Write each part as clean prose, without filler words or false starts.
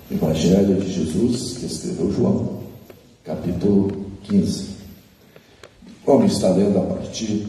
Evangelho de Jesus, que escreveu João, capítulo 15. Vamos estar lendo a partir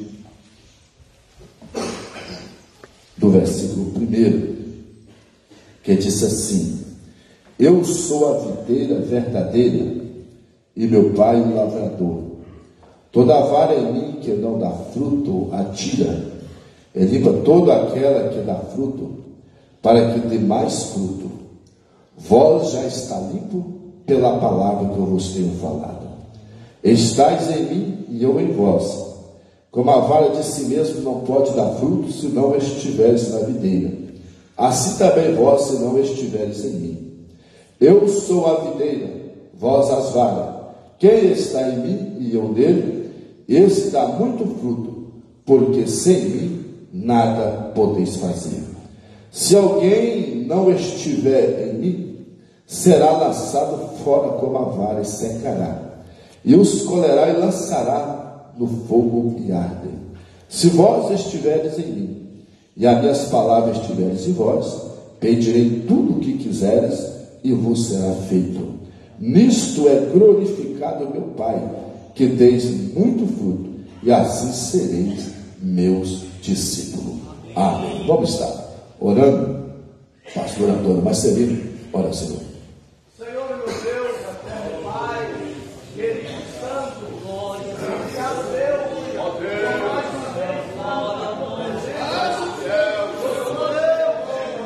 do versículo 1, que diz assim: Eu sou a videira verdadeira e meu pai o lavrador. Toda vara em mim que não dá fruto, atira, e limpa toda aquela que dá fruto, para que dê mais fruto. Vós já está limpo pela palavra que eu vos tenho falado. Estais em mim e eu em vós. Como a vara de si mesmo não pode dar fruto se não estiveres na videira, assim também vós se não estiveres em mim. Eu sou a videira, vós as varas. Quem está em mim e eu nele, esse dá muito fruto, porque sem mim nada podeis fazer. Se alguém não estiver em mim, será lançado fora como a vara e secará, e os colherá e lançará no fogo e arde. Se vós estiveres em mim, e as minhas palavras estiveres em vós, pedirei tudo o que quiseres, e vos será feito. Nisto é glorificado meu Pai, que deis muito fruto, e assim sereis meus discípulos. Amém. Vamos estar orando. Pastor Antônio Marcelino, ora, Senhor. Senhor, meu Deus, eterno Pai, querido Santo, obrigado, Deus, por mais uma vez, na presença do Deus,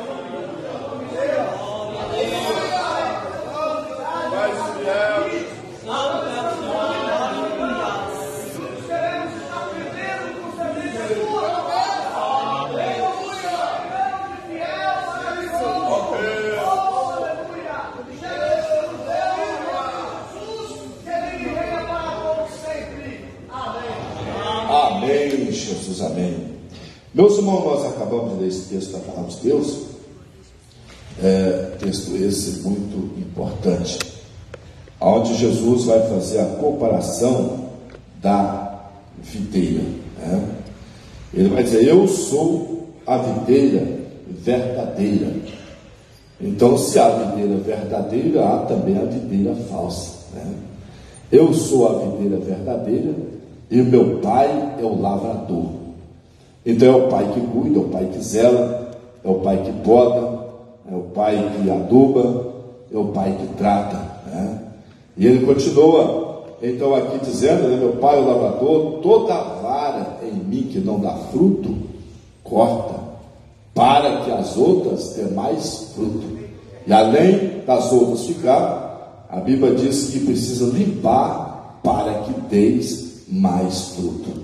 queremos estar aprendendo com o serviço de tua palavra. Aleluia! Deus fiel, maravilhoso. Aleluia! Jesus, que ele venha para todos sempre. Amém. Amém, Jesus, amém. Meus irmãos, nós acabamos de ler esse texto da palavra de Deus. Texto esse muito importante, onde Jesus vai fazer a comparação da videira, né? Ele vai dizer: eu sou a videira verdadeira. Então, se há videira verdadeira, há também a videira falsa, né? Eu sou a videira verdadeira e o meu pai é o lavrador. Então é o pai que cuida, é o pai que zela, é o pai que poda, é o pai que aduba, é o pai que trata, né? E ele continua, então, aqui dizendo, né, meu pai é o lavrador, toda vara em mim que não dá fruto, corta, para que as outras dê mais fruto. E além das outras ficar, a Bíblia diz que precisa limpar para que deis mais fruto.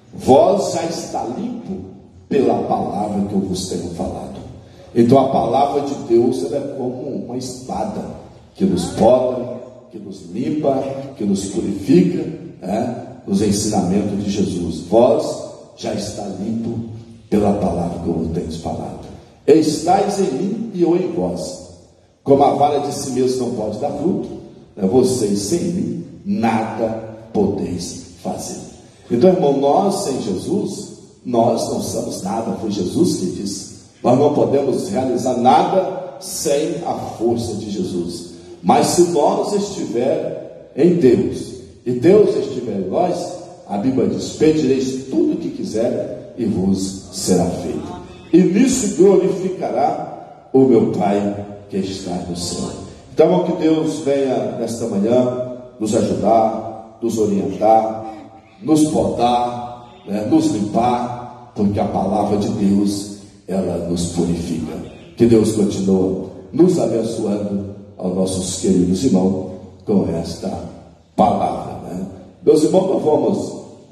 Vós já está limpo pela palavra que eu vos tenho falado. Então a palavra de Deus, ela é como uma espada que nos poda, que nos limpa, que nos purifica, né? Os ensinamentos de Jesus. Vós já está limpo pela palavra que eu vos tenho falado. Estais em mim e eu em vós. Como a vara de si mesmo não pode dar fruto, né? Vocês sem mim nada podeis fazer. Então, irmão, nós sem Jesus, nós não somos nada. Foi Jesus que disse. Nós não podemos realizar nada sem a força de Jesus. Mas se nós estiver em Deus, e Deus estiver em nós, a Bíblia diz: pedireis tudo o que quiser e vos será feito. E nisso glorificará o meu Pai que está no céu. Então, que Deus venha nesta manhã nos ajudar, nos orientar, nos podar, né, nos limpar, porque a palavra de Deus, ela nos purifica. Que Deus continue nos abençoando aos nossos queridos irmãos com esta palavra, né? Meus irmãos, nós vamos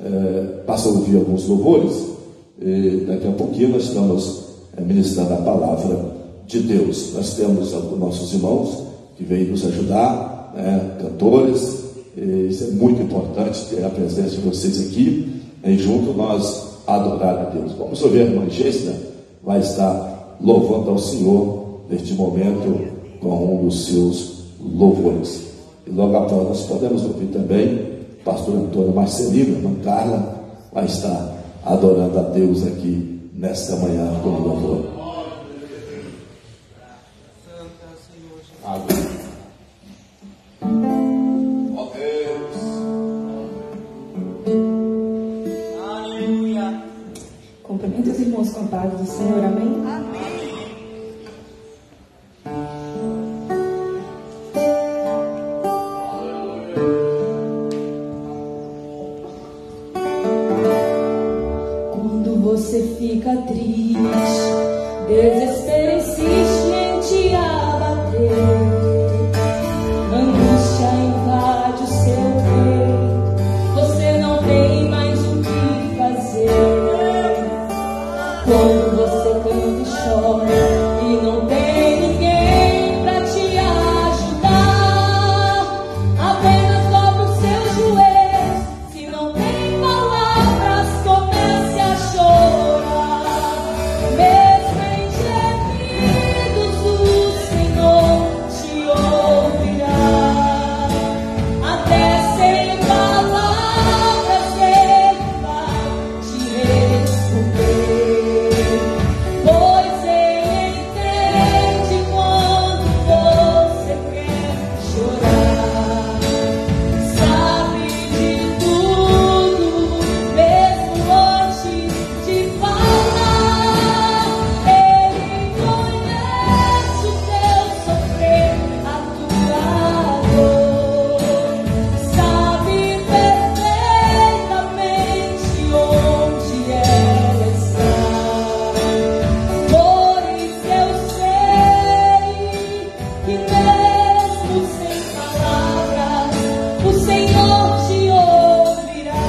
passar a ouvir alguns louvores e daqui a pouquinho nós estamos ministrando a palavra de Deus. Nós temos alguns nossos irmãos que vêm nos ajudar, né, cantores, e isso é muito importante ter a presença de vocês aqui, e junto nós adorar a Deus. Vamos ouvir a irmã Gessner, vai estar louvando ao Senhor neste momento com um dos seus louvores. E logo após nós podemos ouvir também o pastor Antônio Marcelino, a irmã Carla, vai estar adorando a Deus aqui nesta manhã com louvor. Amém. paz do Senhor, amém? Quando você fica triste, desespero insiste em te abater, angústia invade o seu peito, você não tem mais o que fazer. Quando você canta e chora e não tem ninguém pra te ajudar, apenas dobra os seus joelhos. Se não tem palavras, comece a chorar. Mesmo em gemidos, o Senhor te ouvirá. Até sem palavras, Ele vai te responder. Pois Ele entende quando você quer chorar. Sabe de tudo, mesmo antes de falar. Ele conhece o teu sofrer, a tua dor. Sabe perfeitamente onde ela está. Por isso eu sei que mesmo sem palavras, o Senhor te ouvirá.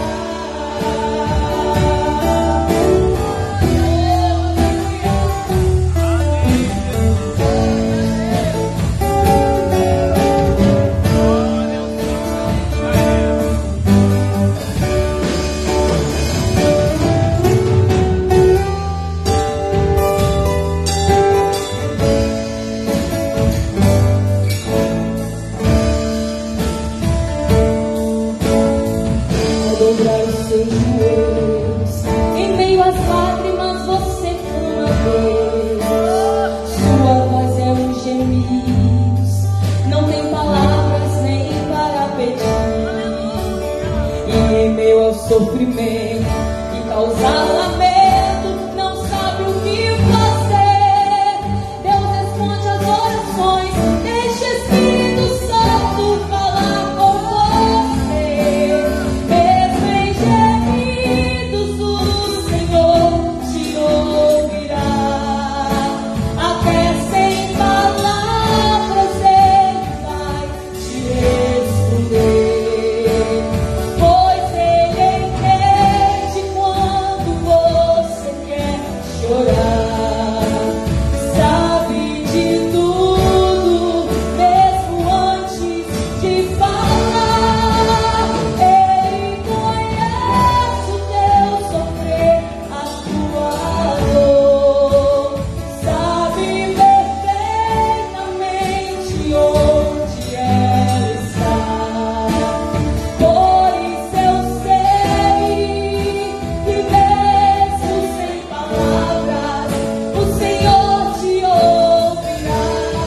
Ao dobrar os seus joelhos, em meio às lágrimas você clama a Deus. Sua voz é um gemidos, não tem palavras nem para pedir. E em meio ao sofrimento que causa lamento, não sabe o que fazer. Deus responde às orações, deixa o Espírito Santo falar com você. Mesmo em gemidos, o Senhor te ouvirá. Até sem palavras, Ele vai te responder. Pois Ele entende quando você quer chorar. Sabe de tudo, mesmo antes de falar. Ele conhece o teu sofrer, a tua dor. Sabe perfeitamente onde ela está. Por isso eu sei que mesmo sem palavras, o Senhor te ouvirá.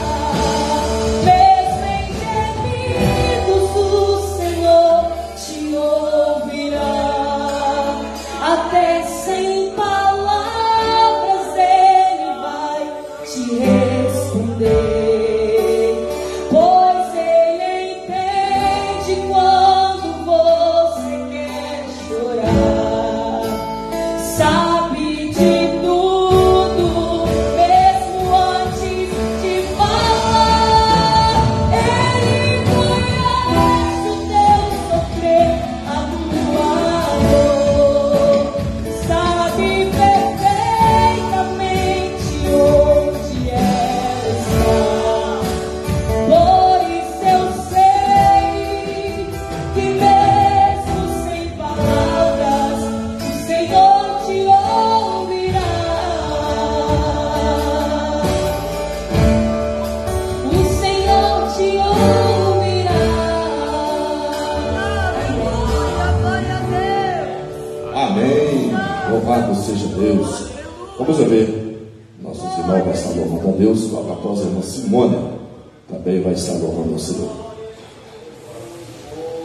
Mesmo em gemidos, o Senhor te ouvirá. Até sem palavras, Ele vai te responder. Pois Ele entende quando você quer chorar. Sabe de tudo, mesmo antes de falar. Ele conhece o teu sofrer, a tua dor. Sabe perfeitamente onde ela está. Por isso eu sei que mesmo sem palavras, o Senhor te ouvirá. O Senhor te ouvirá. Glória a Deus. Amém. Louvado seja Deus. Vamos ver. Nossos irmãos vão estar louvando a Deus. Logo após a irmã Simônia também vai estar louvando ao Senhor.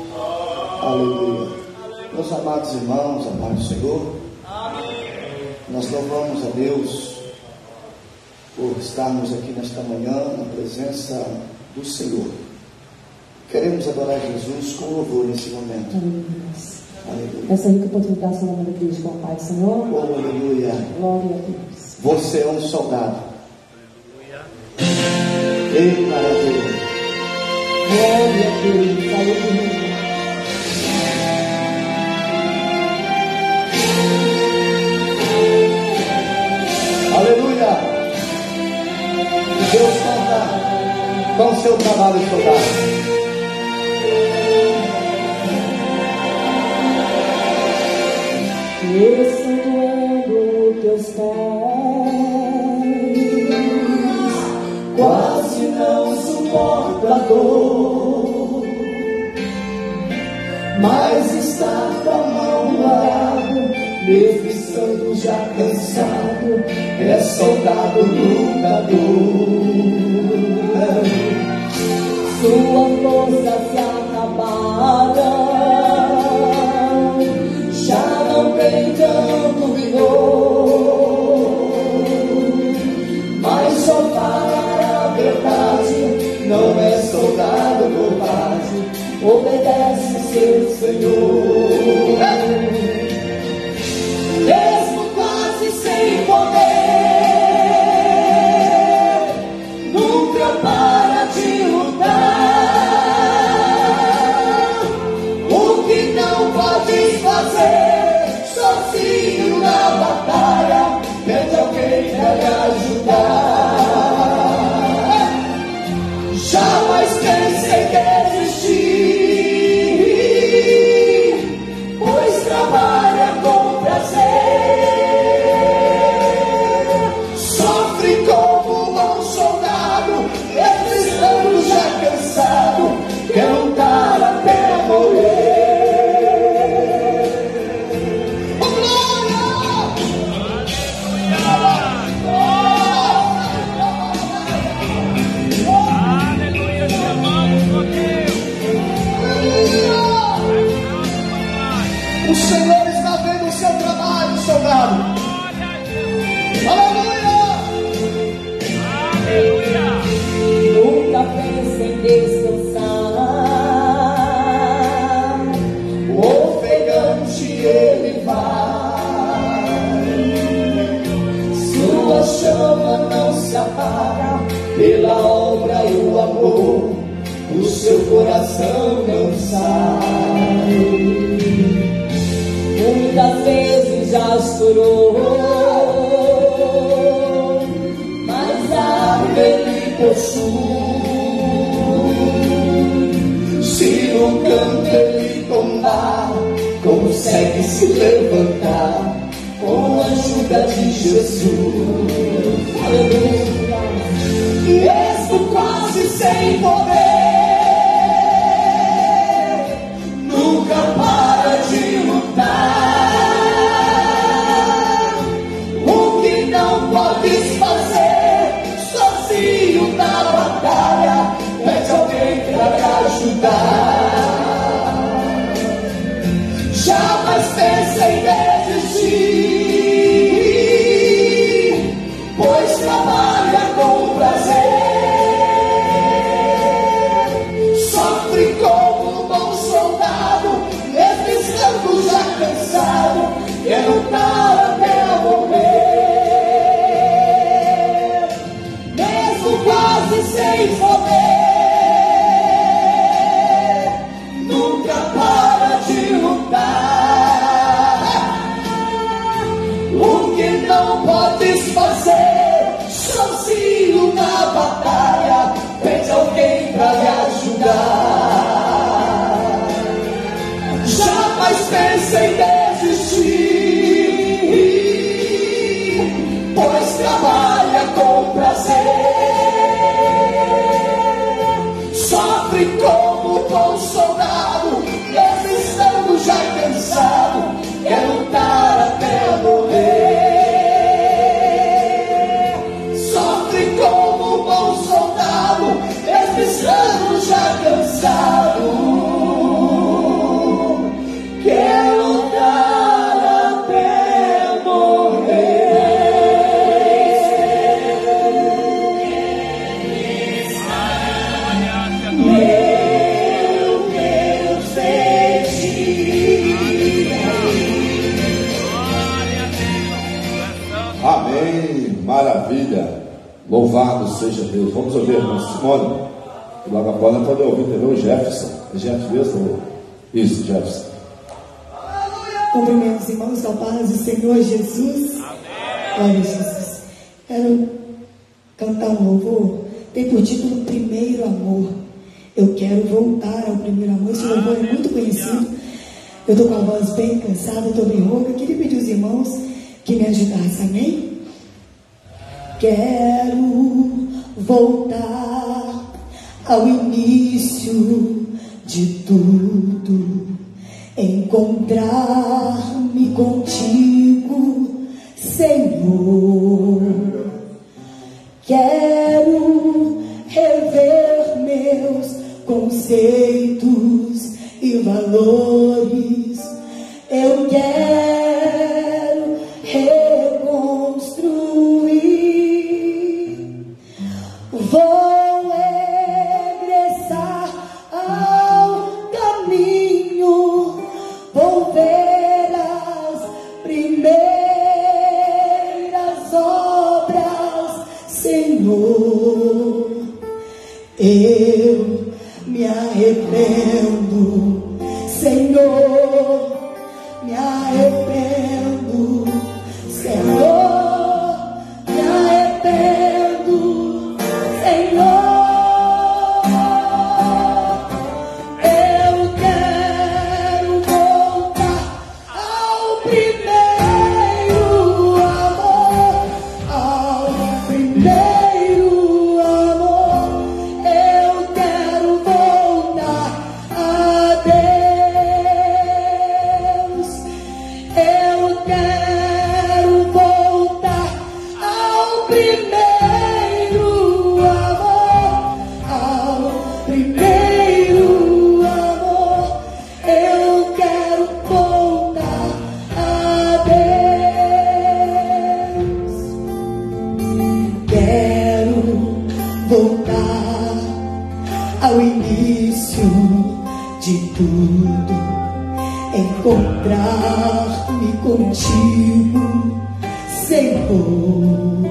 Aleluia. Meus amados irmãos, amados do Senhor, Nós louvamos a Deus por estarmos aqui nesta manhã na presença do Senhor. Queremos adorar Jesus com louvor nesse momento. Aleluia. Essa rica oportunidade no nome da igreja com o Pai do Senhor. Oh, aleluia. Glória a Deus. Você é um soldado. Ei, maravilha. Glória a Deus. Aleluia. Aleluia. Deus conta com o seu trabalho, soldado. Estão doendo teus pés, quase não suporta a dor, mas está com a mão no arado, mesmo estando já cansado, é soldado lutador. Sua força se acabaram, já não tem tanto vigor, mas só para a verdade, não é soldado covarde, obedece seu Senhor. Mesmo quase sem poder, nunca para de lutar. O que não pode fazer sozinho na batalha, pede alguém pra lhe ajudar. Jamais pense em desistir, pois trabalha com prazer. Sofre como um bom soldado, estando já cansado, quer lutar até morrer. O Senhor está vendo o seu trabalho, soldado. Aleluia! Aleluia! Nunca pense em descansar, ofegante ele vai. Sua chama não se apaga, pela obra e o amor, o seu coração não sai. Muitas vezes já chorou, mas a ele possui. Se no canto ele tombar, consegue se levantar com a ajuda de Jesus. Aleluia. Mesmo quase sem poder, nunca para de lutar. O que não podes fazer sozinho na batalha, pede alguém pra te ajudar. Jamais pense em desistir, pois trabalha com prazer. Sofre como um bom soldado, mesmo estando já cansado, quer lutar até morrer. Mesmo quase sem poder, nunca para de lutar. O que não podes fazer sozinho na batalha, pede alguém pra lhe ajudar. Jamais pense em desistir, pois trabalha com prazer. Sofre como um bom soldado, mesmo estando já cansado, quer lutar até morrer. Sofre como um bom soldado, mesmo estando já cansado, quer lutar até morrer. Maravilha. Louvado seja Deus. Vamos ouvir a irmã Simone. E logo após nós podemos ouvir também o Jefferson. É Jefferson mesmo? Isso, Jefferson. Cumprimentos, irmãos, da paz do Senhor Jesus. Glória a Jesus. Quero cantar um louvor. Tem por título Primeiro Amor. Eu quero voltar ao primeiro amor. Esse louvor é muito conhecido. Eu estou com a voz bem cansada, estou bem rouca. Queria pedir aos irmãos que me ajudassem, amém? Quero voltar ao início de tudo, encontrar-me contigo, Senhor. Quero rever meus conceitos e valores. Eu quero reconstruir. Vou regressar ao caminho, vou ver as primeiras obras, Senhor. Eu me arrependo, Senhor, me arrependo, Senhor, me arrependo, Senhor. Eu quero voltar ao primeiro amor, ao primeiro amor. Eu quero voltar a Deus. Eu quero voltar ao primeiro amor, ao primeiro amor. Eu quero voltar a Deus. Quero voltar ao início de tudo, encontrar-me contigo, Senhor.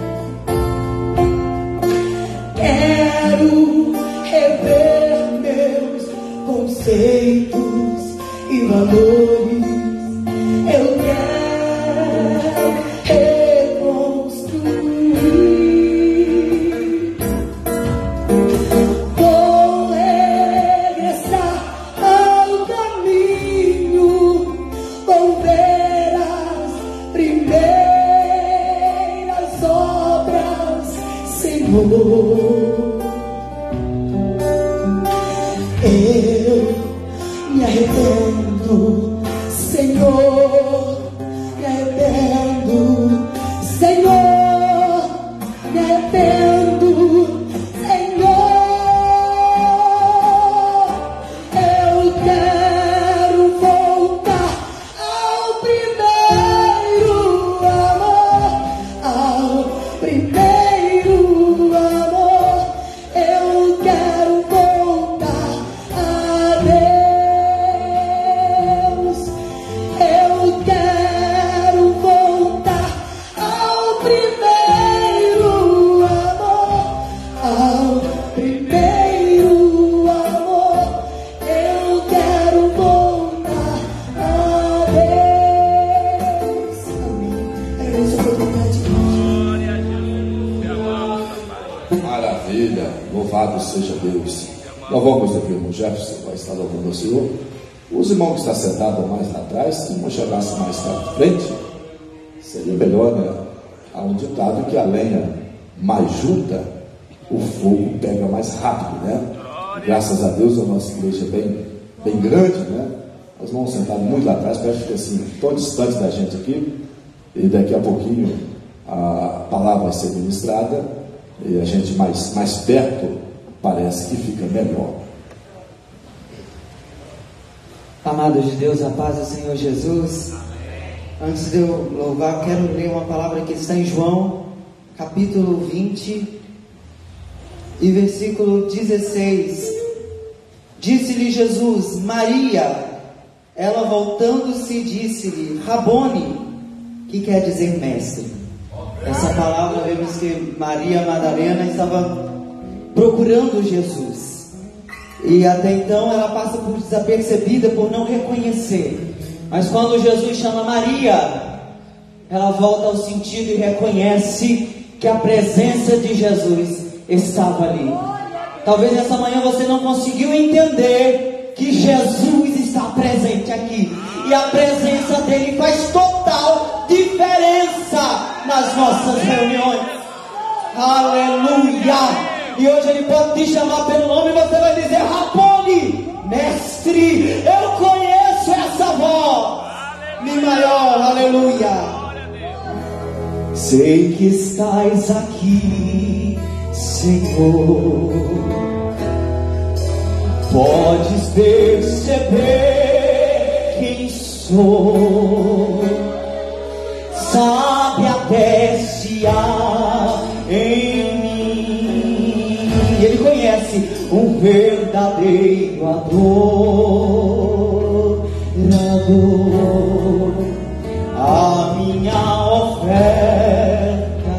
Quero rever meus conceitos e valores. Eu quero reconstruir. Vou regressar ao caminho, vou ver as primeiras obras, Senhor. Eu me arrependo, Senhor, me arrependo, Senhor, me arrependo, Senhor. Eu quero voltar ao primeiro amor, ao primeiro amor. Eu quero voltar a Deus. Eu quero voltar ao primeiro amor, ao primeiro amor. Eu quero voltar a Deus. Amém. Agradeço a oportunidade. Maravilha, louvado seja Deus. Nós vamos aqui, o irmão Jefferson vai estar louvando ao Senhor. Os irmãos que estão sentados mais lá atrás, se não chegasse mais para frente, seria melhor, né? Há um ditado que a lenha mais junta, o fogo pega mais rápido, né? Graças a Deus a nossa igreja é bem grande, né? Nós vamos sentar muito lá atrás, parece que assim, tão distante da gente aqui, e daqui a pouquinho a palavra vai ser ministrada, e a gente mais perto parece que fica melhor. Amados de Deus, a paz do Senhor Jesus. Antes de eu louvar, quero ler uma palavra que está em João, capítulo 20 e versículo 16. Disse-lhe Jesus, Maria. Ela voltando-se disse-lhe, Rabone, que quer dizer mestre. Essa palavra vemos que Maria Madalena estava procurando Jesus. E até então ela passa por desapercebida, por não reconhecer. Mas quando Jesus chama Maria, ela volta ao sentido e reconhece que a presença de Jesus estava ali. Talvez nessa manhã você não conseguiu entender que Jesus está presente aqui. E a presença dele faz total diferença nas nossas reuniões. Aleluia! E hoje ele pode te chamar pelo nome e você vai dizer: Rabone, mestre, eu conheço essa voz. Mi maior, aleluia. Sei que estás aqui, Senhor. Podes perceber quem sou. Sabe até se há em mim. Ele conhece um verdadeiro adorador. A minha oferta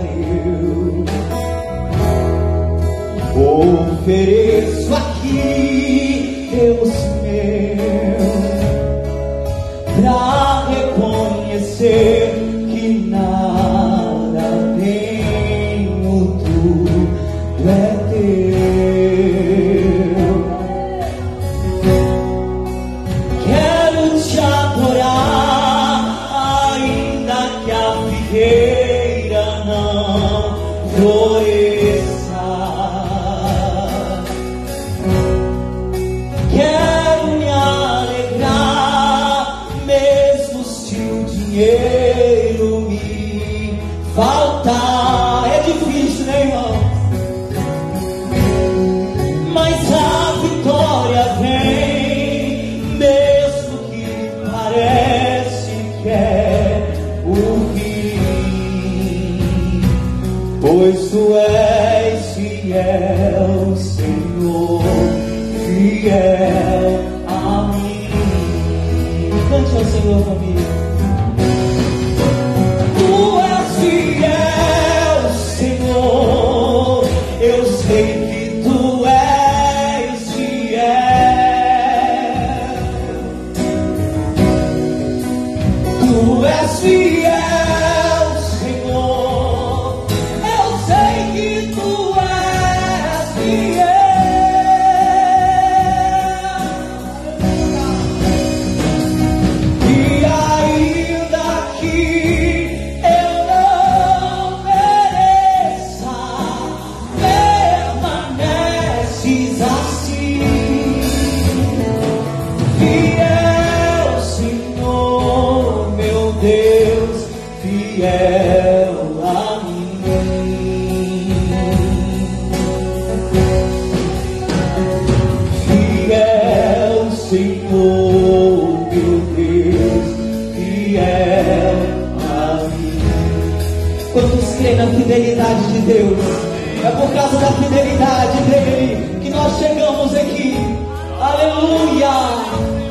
eu ofereço aqui, Deus meu, pra reconhecer que nada tenho, tudo é teu. Quero te adorar, ainda que a figueira não floresça. Quero me alegrar, mesmo se o dinheiro me faltar. É difícil, né, irmão? Mas a vitória vem, mesmo que parece que é o fim. Pois tu és fiel, Senhor, fiel a mim. Cante ao Senhor comigo. Tu és fiel, Senhor, eu sei que tu és fiel. Tu és fiel, Senhor, eu sei que tu és fiel. E ainda que eu não mereça, permaneces assim. Fiel, Senhor, meu Deus, fiel a mim. Fiel, Senhor, meu Deus, fiel a mim. Quantos creem na fidelidade de Deus? É por causa da fidelidade dele que nós chegamos aqui. Aleluia!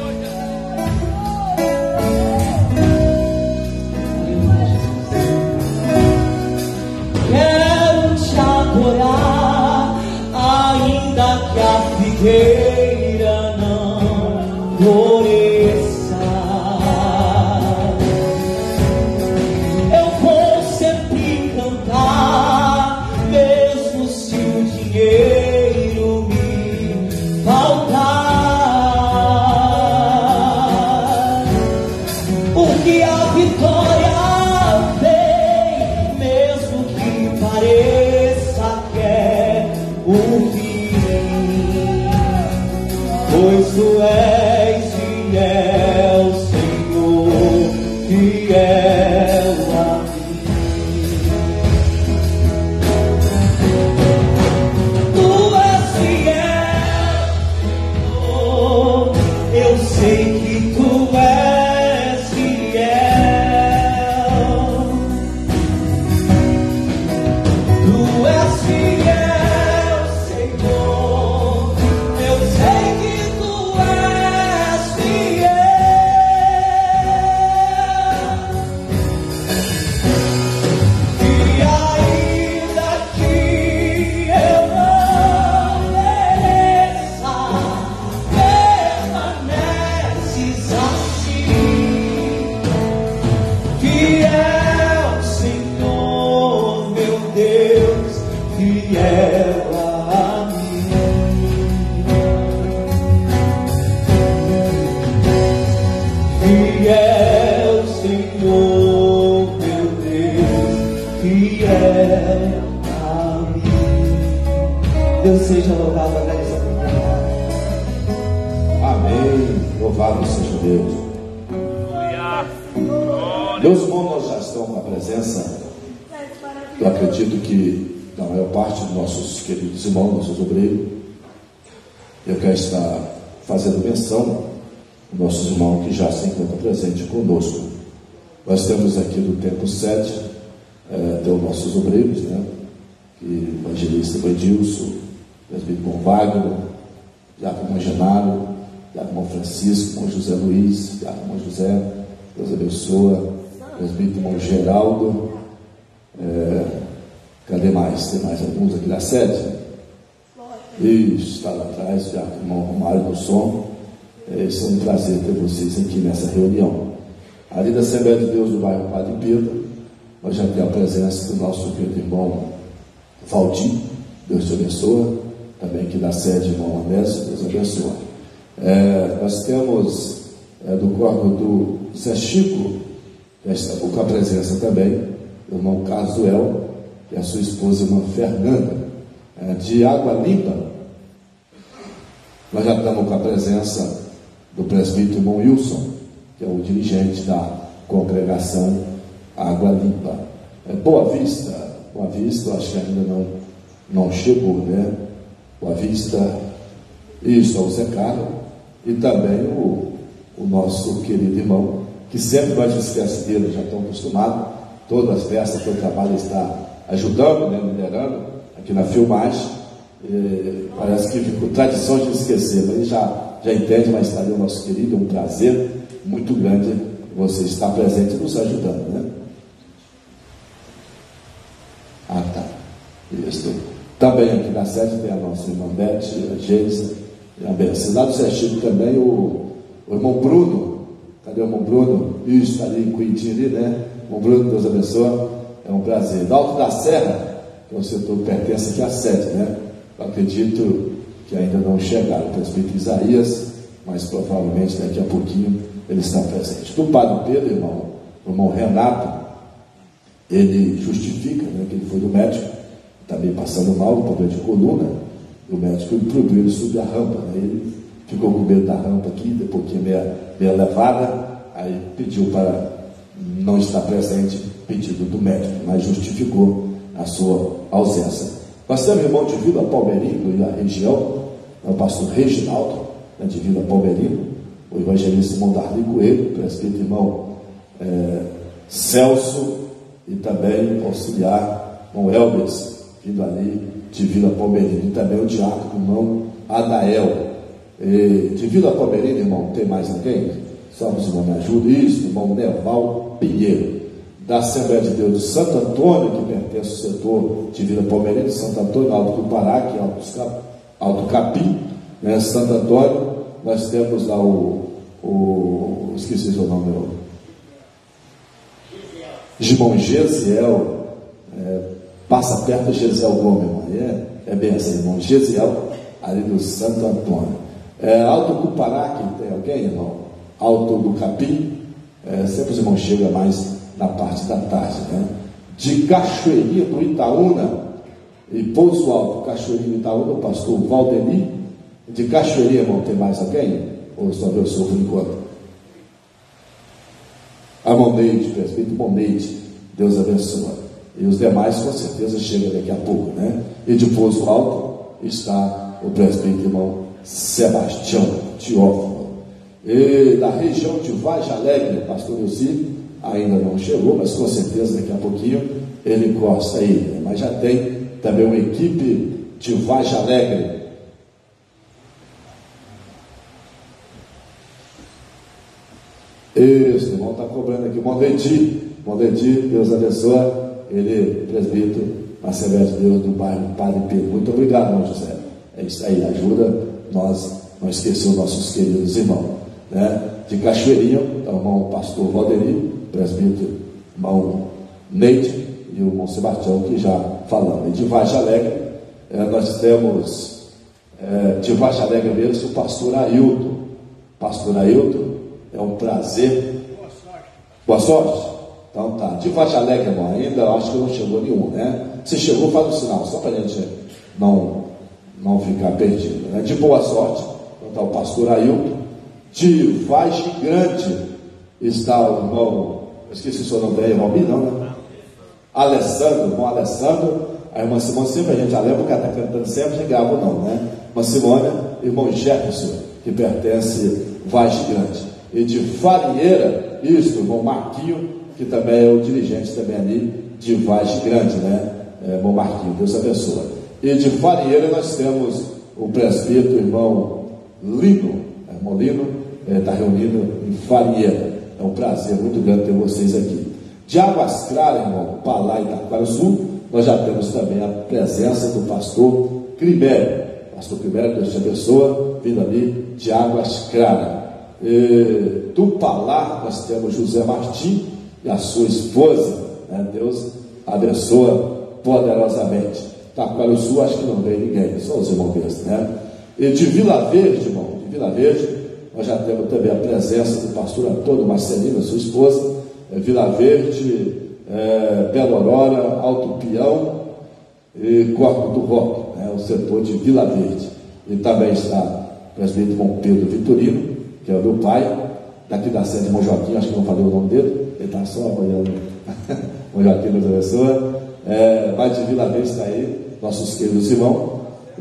Quero te adorar, ainda que a figueira não floresça. Eu vou sempre cantar, mesmo se o dinheiro me faltar. Porque a vitória vem, mesmo que pareça que é o fim. Pois tu és fiel, Senhor, fiel a mim. Tu és fiel, Senhor, eu sei que tu és fiel. Tu és fiel, Senhor, eu sei que tu és seja louvado, agradecido. Amém. Louvado seja Deus. Meus irmãos, nós já estamos na presença. Eu acredito que da maior parte dos nossos queridos irmãos, nossos obreiros, eu quero estar fazendo menção aos nossos irmãos que já se encontram presentes conosco. Nós temos aqui do tempo 7, tem os nossos obreiros, né? Que evangelista Bandilson, presbítero Wagner, diácono Genaro, diácono Francisco, irmão José Luiz, diácono José, Deus abençoa, presbítero irmão Geraldo, cadê mais? Tem mais alguns aqui da sede? Isso, está lá atrás, diácono irmão Romário do Som. É um prazer ter vocês aqui nessa reunião. Ali da Assembleia de Deus do bairro Padre Pedro, nós já temos a presença do nosso querido irmão Valdir, Deus te abençoa. Também aqui da sede, irmão Anésio, Deus abençoa. Nós temos do corpo do Zé Chico, já está com a presença também, do irmão Casuel, e a sua esposa, irmã Fernanda, de Água Limpa. Nós já estamos com a presença do presbítero irmão Wilson, que é o dirigente da congregação Água Limpa. Boa Vista, eu acho que ainda não chegou, né? Boa Vista, isso, é o Zé Carlos, e também o nosso querido irmão, que sempre nós não esquecemos dele, já estão acostumados, todas as festas que o trabalho está ajudando, né, liderando, aqui na filmagem. Parece que ficou tradição de esquecer, mas ele já entende, mas está ali o nosso querido, é um prazer muito grande você estar presente e nos ajudando, né? Ah, tá. Isso. Também aqui na sede tem a nossa irmã Beth, a Geisa e a Beth. Lá do Zé Chico também o irmão Bruno. Cadê o irmão Bruno? Isso, está ali em Cuitinho, né? Irmão Bruno, Deus abençoe. É um prazer. Do Alto da Serra, que é o setor que pertence aqui à sede, né? Eu acredito que ainda não chegaram o presbítero Isaías, mas provavelmente daqui a pouquinho ele está presente. Do Padre Pedro, o irmão Renato, ele justifica, né, que ele foi do médico, também passando mal, com problema de coluna, e o médico proibiu ele subir a rampa, né? Ele ficou com medo da rampa aqui, depois que meia elevada, aí pediu para não estar presente, pedido do médico, mas justificou a sua ausência. Nós temos o irmão de Vila Palmeirinho, e a região, é o pastor Reginaldo, né, de Vila Palmeirinho, o evangelista irmão Darli Coelho, o presbítero irmão Celso, e também o auxiliar irmão Elbes, vindo ali de Vila Palmeirinho, e também o diácono irmão Adael. De Vila Palmeirinho, irmão, tem mais alguém? Só os irmãos me ajudam. Isso, irmão Neval Pinheiro, da Assembleia de Deus de Santo Antônio, que pertence ao setor de Vila Palmeirinho, de Santo Antônio, Alto do Pará, que é Alto Capim, né? Santo Antônio. Nós temos lá esqueci o nome, irmão Gesiel, passa perto de Gesiel Gomes, irmão. É bem assim, irmão Gesiel, ali do Santo Antônio. Alto do Pará, que tem alguém, irmão? Alto do Capim, sempre os irmãos chegam mais na parte da tarde, né? De Cachoeirinha do Itaúna e Pouso Alto, Cachoeirinha do Itaúna, o pastor Valdemir. De Cachoeirinha, irmão, tem mais alguém? Ou só eu sou por enquanto? A Moneide, presbítero Moneide, Deus abençoe. E os demais com certeza chegam daqui a pouco, né? E de Pouso Alto está o presbítero irmão Sebastião Teófilo. E da região de Vargem Alegre, pastor Elci ainda não chegou, mas com certeza daqui a pouquinho ele encosta aí, né? Mas já tem também uma equipe de Vargem Alegre. Isso, o irmão está cobrando aqui. Mondedir, Deus abençoe. Ele, presbítero, na Assembleia de Deus do bairro Padre Pedro. Muito obrigado, irmão José. É isso aí, ajuda nós não esquecer os nossos queridos irmãos, né? De Cachoeirinha, então, o irmão pastor Valdemir, presbítero, irmão Neide e o irmão Sebastião, que já falando. E de Vargem Alegre, nós temos de Vargem Alegre mesmo o pastor Ailton. Pastor Ailton, é um prazer. Boa sorte. Então tá. De Vargem Alegre, irmão, ainda acho que não chegou nenhum, né? Se chegou, faz um sinal, só para a gente não não ficar perdido, né? De boa sorte, está o pastor Ailton. De Vagem Grande está o irmão, eu esqueci o seu nome daí, Robin, não, né? Alessandro, irmão Alessandro. A irmã Simone, sempre a gente já lembra, porque ela está cantando sempre, a gente grava o nome, né? Irmã Simone, irmão Jefferson, que pertence Vagem Grande. E de Farinheira, isso, o irmão Marquinho, que também é o dirigente também ali de Vagem Grande, né? Irmão Marquinho, Deus abençoe. E de Farinheira nós temos o presbítero, irmão Lino, irmão Lino, está reunido em Farinheira. É um prazer muito grande ter vocês aqui. De Águas Claras, irmão, Palá e Itaquaraçu, nós já temos também a presença do pastor Cribério. Pastor Cribério, Deus te abençoe, vindo ali de Águas Claras. Do Palá, nós temos José Martim e a sua esposa, né? Deus abençoa poderosamente. Itaquaraçu, acho que não veio ninguém, só os irmãos mesmo, né? E de Vila Verde, irmão, de Vila Verde, nós já temos também a presença do pastor Antônio Marcelino, a sua esposa, Vila Verde, Belo Aurora, Alto Pião e Corpo do Roque, né? O setor de Vila Verde. E também está o presbítero irmão Pedro Vitorino, que é o meu pai, daqui da sede de Mão Joaquim, acho que não falei o nome dele, ele está só apoiando Mão Joaquim da pessoa. Mas de Vila Verde está aí, nossos queridos irmãos.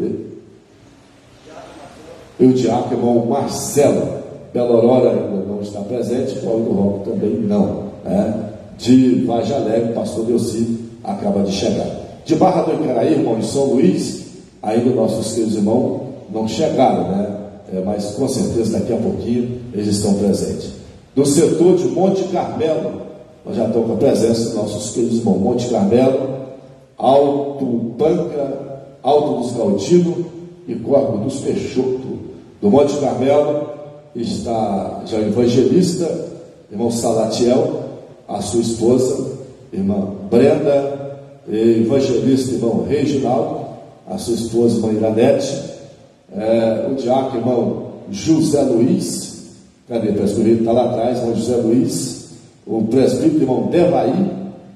E o diácono irmão Marcelo, Belo Aurora ainda não está presente, Paulo do Roque também não, né? De Vagem Alegre, pastor Delci acaba de chegar. De Barra do Icaraí, irmão, de São Luís, ainda nossos queridos irmãos não chegaram, né? Mas com certeza daqui a pouquinho eles estão presentes. Do setor de Monte Carmelo, nós já estamos com a presença dos nossos queridos irmãos Monte Carmelo, Alto Panca, Alto dos Galdino e Corpo dos Peixoto. Do Monte Carmelo está já o evangelista, irmão Salatiel, a sua esposa, irmã Brenda, e evangelista, irmão Reginaldo, a sua esposa, irmã Iranete, o diácono, irmão José Luiz, cadê o presbítero? Está lá atrás, irmão José Luiz, o presbítero, irmão Devaí,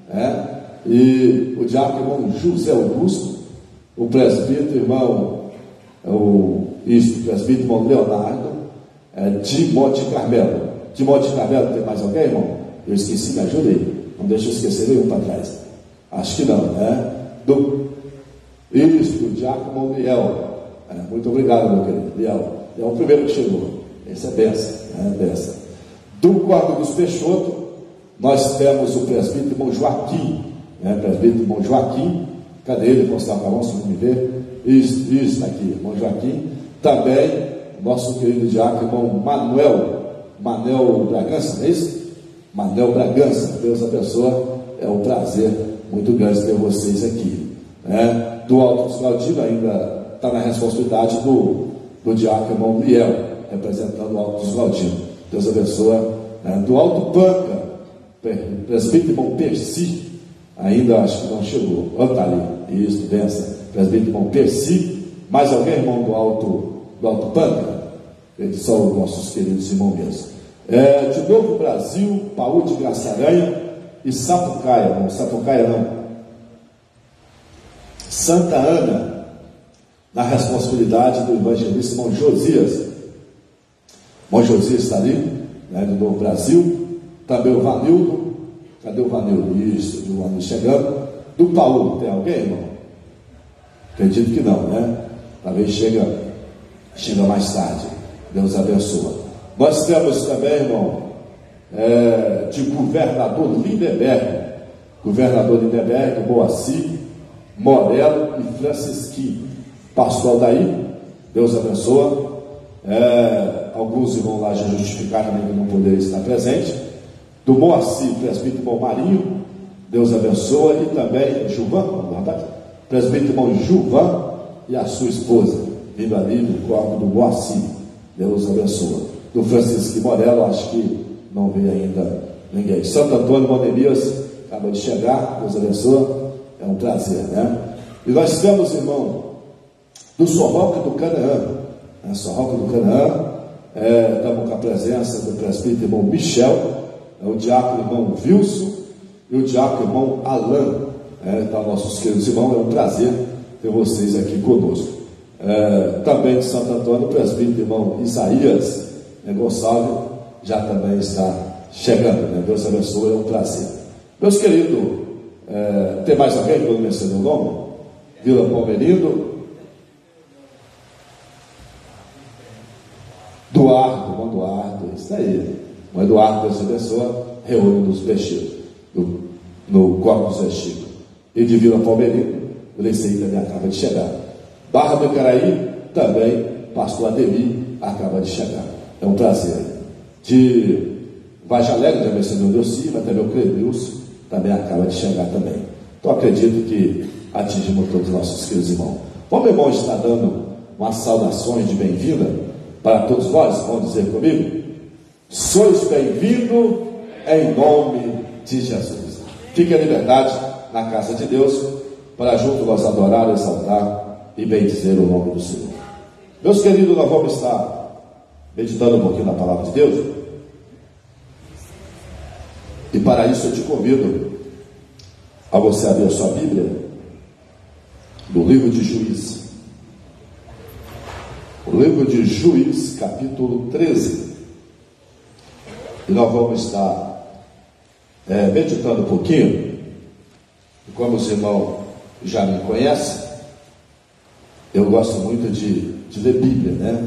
e o diácono, irmão José Augusto, o presbítero, irmão, o presbítero, irmão Leonardo, de Monte Carmelo. De Monte Carmelo tem mais alguém, irmão? Eu esqueci, me ajuda aí. Não deixa eu esquecer nenhum para trás. Acho que não, né? Do diácono Liel. Muito obrigado, meu querido. Liel é o primeiro que chegou. Esse é benção, né? Benção. Do Corpo dos Peixoto, nós temos o presbítero irmão Joaquim, né? Presbítero irmão Joaquim. Cadê ele? Vou mostrar para nós, se não me ver. Isso, está aqui, irmão Joaquim. Também, nosso querido diácono irmão Manuel Bragança, não é isso? Manuel Bragança, Deus abençoe, é um prazer muito grande ter vocês aqui, né? Do Alto dos Galdino ainda está na responsabilidade do diácono irmão Liel, representando o Alto dos Galdino, Deus abençoe, né? Do Alto Panca, presbítero irmão Percy, ainda acho que não chegou, está ali, isso, benção, presbítero irmão Percy, mais alguém, irmão do Alto Panca? Eles são os nossos queridos irmãos mesmo. De Novo Brasil, Paú de Graçaranha e Sapucaia, não, Sapucaia não, Santa Ana, na responsabilidade do evangelista irmão Josias. Irmão Josias está ali, né, do Novo Brasil. Também o Vanildo, cadê o Vanildo? Isso, o Vanildo chegando. Do Paú, tem alguém, irmão? Acredito que não, né? Talvez chega mais tarde. Deus abençoe. Nós temos também, irmão, de Governador Lindenberg, Moacir, Morelo e Francisquinho. Pastor Aldair, Deus abençoe. Alguns irmãos lá já justificaram que não poderiam estar presentes. Do Moacir, presbítero irmão Marinho, Deus abençoe. E também Juvan, presbítero irmão Juvan e a sua esposa, vindo ali no corpo do Moacir, Deus abençoe. Do Francisco Morelo, acho que não veio ainda ninguém. Santo Antônio Monemias acaba de chegar, Deus abençoe, é um prazer, né? E nós temos, irmão, do Sorroca do Canaã, Sorroca do Canaã, estamos com a presença do presbítero irmão Michel, o diácono irmão Wilson e o diácono irmão Alain, então nossos queridos irmãos, é um prazer ter vocês aqui conosco. também de Santo Antônio, o presbítero irmão Isaías Gonçalves já também está chegando, né? Deus abençoe, é um prazer. Meus queridos, tem mais alguém que eu não mencionei o nome? Vila Palmeirindo, Duarte, irmão Duarte, isso aí. O Eduardo, Deus abençoe, reúne nos Bexidos, no Corpo Zé Chico. E de Vila Palmeirindo, o Lecei também acaba de chegar. Barra do Caraí, também, pastor Ademir acaba de chegar. É um prazer. De Vargem Alegre, já mencionou o Deus Silva, também o Clebilson, também acaba de chegar também. Então acredito que atingimos todos os nossos queridos irmãos. Como o irmão está dando umas saudações de bem-vinda para todos nós, vão dizer comigo: sois bem-vindos em nome de Jesus. Fique à liberdade na casa de Deus, para junto nós adorar, exaltar e bendizer o nome do Senhor. Meus queridos, nós vamos estar meditando um pouquinho na palavra de Deus, e para isso eu te convido a você abrir a sua Bíblia no livro de Juízes. O livro de Juízes, capítulo 13. E nós vamos estar meditando um pouquinho. E como os irmãos já me conhecem, eu gosto muito de ler Bíblia, né?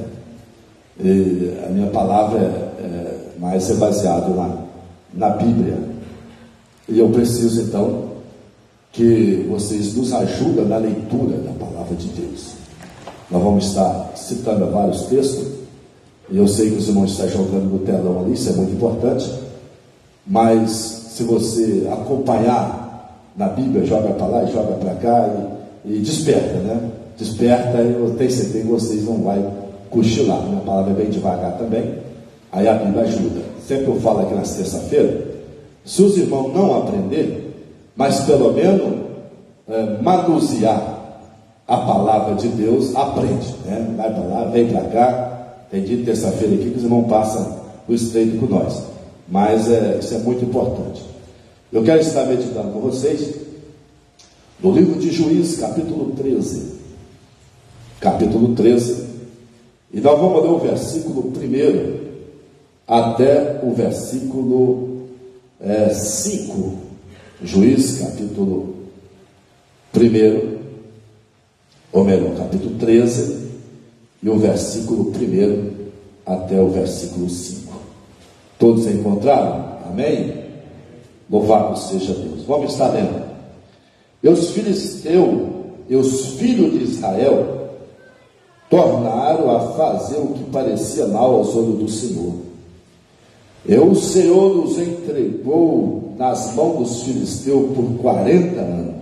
E a minha palavra mais é baseada na Bíblia. E eu preciso então que vocês nos ajudem na leitura da palavra de Deus. Nós vamos estar citando vários textos, e eu sei que os irmãos estão jogando no telão ali, isso é muito importante, mas se você acompanhar na Bíblia, joga para lá e joga para cá, e desperta, né? Desperta, e eu tenho certeza que vocês não vão cochilar. Minha palavra é bem devagar também, aí a Bíblia ajuda. Sempre eu falo aqui nas terça-feira, se os irmãos não aprender, mas pelo menos manusear a palavra de Deus, aprende, né? Vai para lá, vem para cá. Tem dia de terça-feira aqui que os irmãos passam o estreito com nós, mas isso é muito importante. Eu quero estar meditando com vocês no livro de Juízes, capítulo 13. Capítulo 13, e nós vamos ler o versículo 1 até o versículo 5. Juízes, capítulo 1, ou melhor, capítulo 13, e o versículo 1 até o versículo 5. Todos encontraram? Amém? Louvado seja Deus. Vamos estar lendo. E os filisteus e os filhos de Israel tornaram a fazer o que parecia mal aos olhos do Senhor. E o Senhor nos entregou nas mãos dos filisteus por 40 anos.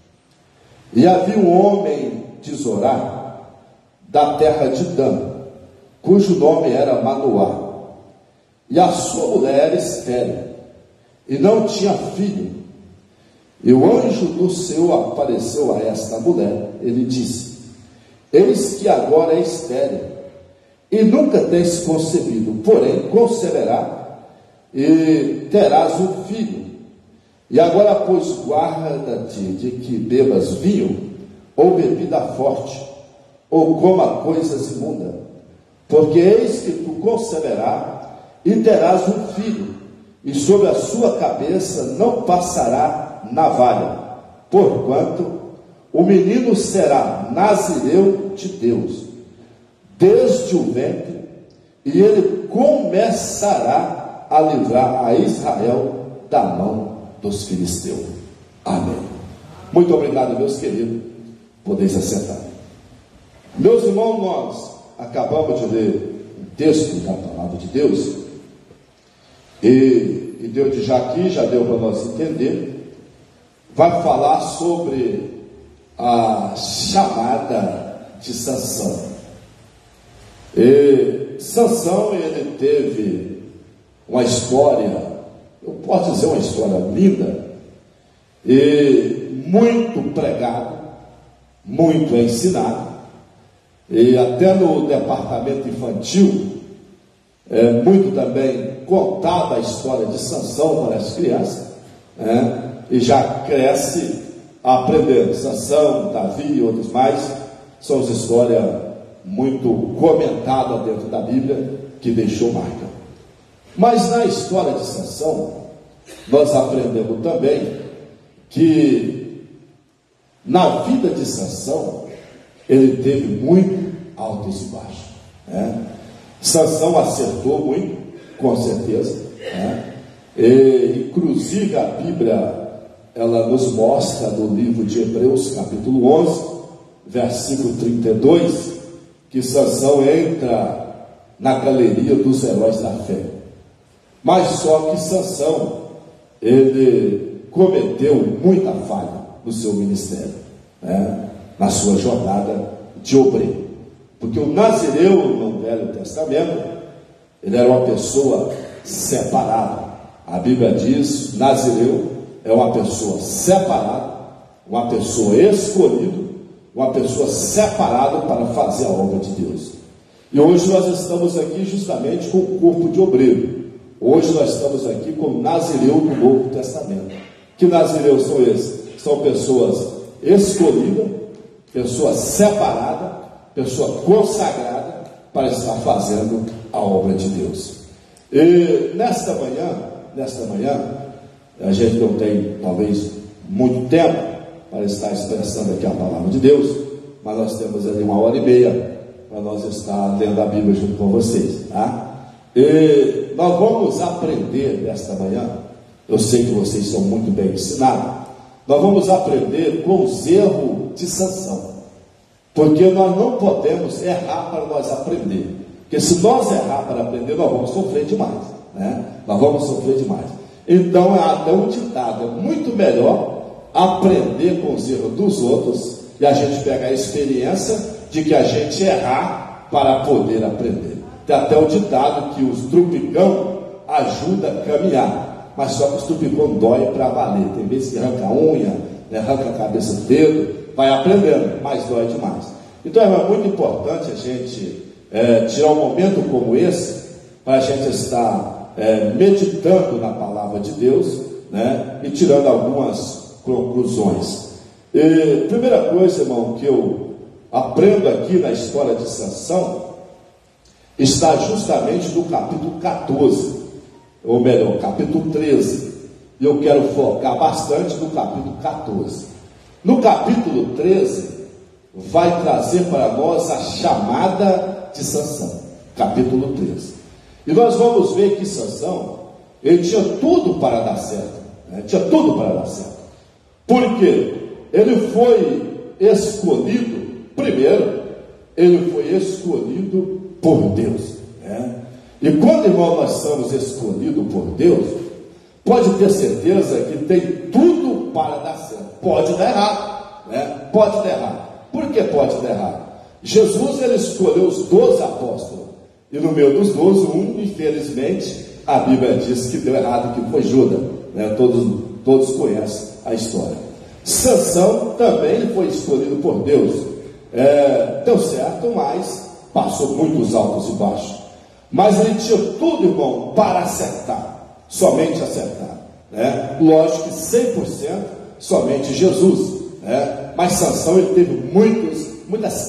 E havia um homem de Zorá, da terra de Dan, cujo nome era Manoá, e a sua mulher era estéril, e não tinha filho. E o anjo do Senhor apareceu a esta mulher. Ele disse: eis que agora é estéril, e nunca tens concebido, porém conceberá, e terás um filho. E agora, pois, guarda-te de que bebas vinho, ou bebida forte, ou coma coisas imundas, porque eis que tu conceberás, e terás um filho, e sobre a sua cabeça não passará navalha, porquanto o menino será nazireu de Deus, desde o ventre, e ele começará a livrar a Israel da mão dos filisteus. Amém. Muito obrigado, meus queridos. Podeis assentar. Meus irmãos, nós acabamos de ler um texto da palavra de Deus, e Deus já aqui, já deu para nós entender, vai falar sobre a chamada de Sansão. E Sansão, ele teve uma história, eu posso dizer uma história linda, e muito pregado, muito ensinado, e até no departamento infantil, muito também contada a história de Sansão para as crianças, e já cresce aprendendo. Sansão, Davi e outros mais, são as histórias muito comentada dentro da Bíblia, que deixou marca. Mas na história de Sansão, nós aprendemos também que na vida de Sansão, ele teve muito altos e baixos, né? Sansão acertou muito, com certeza, né? E, inclusive a Bíblia, ela nos mostra no livro de Hebreus, capítulo 11, versículo 32, que Sansão entra na galeria dos heróis da fé. Mas só que Sansão, ele cometeu muita falha no seu ministério, né? Na sua jornada de obreiro. Porque o nazireu, no Velho Testamento, ele era uma pessoa separada. A Bíblia diz, nazireu é uma pessoa separada, uma pessoa escolhida, uma pessoa separada para fazer a obra de Deus. E hoje nós estamos aqui justamente com o corpo de obreiro. Hoje nós estamos aqui com o nazireu do Novo Testamento. Que nazireus são esses? São pessoas escolhidas, pessoas separadas, pessoa consagrada para estar fazendo a obra de Deus. E nesta manhã, a gente não tem talvez muito tempo para estar expressando aqui a palavra de Deus, mas nós temos ali 1h30 para nós estar lendo a Bíblia junto com vocês, tá? E nós vamos aprender nesta manhã, eu sei que vocês são muito bem ensinados, nós vamos aprender com os erros de Sansão. Porque nós não podemos errar para nós aprender. Porque se nós errar para aprender, nós vamos sofrer demais, né? Nós vamos sofrer demais. Então, é até um ditado, é muito melhor aprender com os erros dos outros e a gente pegar a experiência de que a gente errar para poder aprender. Tem até o ditado que os trupicão ajudam a caminhar, mas só que os trupicão dói para valer. Tem vezes que arranca a unha, né? Arranca a cabeça do dedo, vai aprendendo, mas dói demais. Então é muito importante a gente tirar um momento como esse, para a gente estar meditando na palavra de Deus, né? E tirando algumas conclusões. E, primeira coisa, irmão, que eu aprendo aqui na história de Sansão, está justamente no capítulo 14, ou melhor, capítulo 13. E eu quero focar bastante no capítulo 14. No capítulo 13, vai trazer para nós a chamada de Sansão. Capítulo 13. E nós vamos ver que Sansão, ele tinha tudo para dar certo, né? Tinha tudo para dar certo. Por quê? Ele foi escolhido, primeiro, ele foi escolhido por Deus, né? E quando, irmão, nós somos escolhidos por Deus, pode ter certeza que tem tudo para dar certo. Pode dar errado, né? Pode dar errado. Por que pode dar errado? Jesus, ele escolheu os 12 apóstolos, e no meio dos 12, um, infelizmente, a Bíblia diz que deu errado, que foi Judas, né? Todos conhecem a história. Sansão também foi escolhido por Deus, deu certo, mas passou muitos altos e baixos. Mas ele tinha tudo, irmão, para acertar, somente acertar, né? Lógico que 100% somente Jesus, né? Mas Sansão, ele teve muitas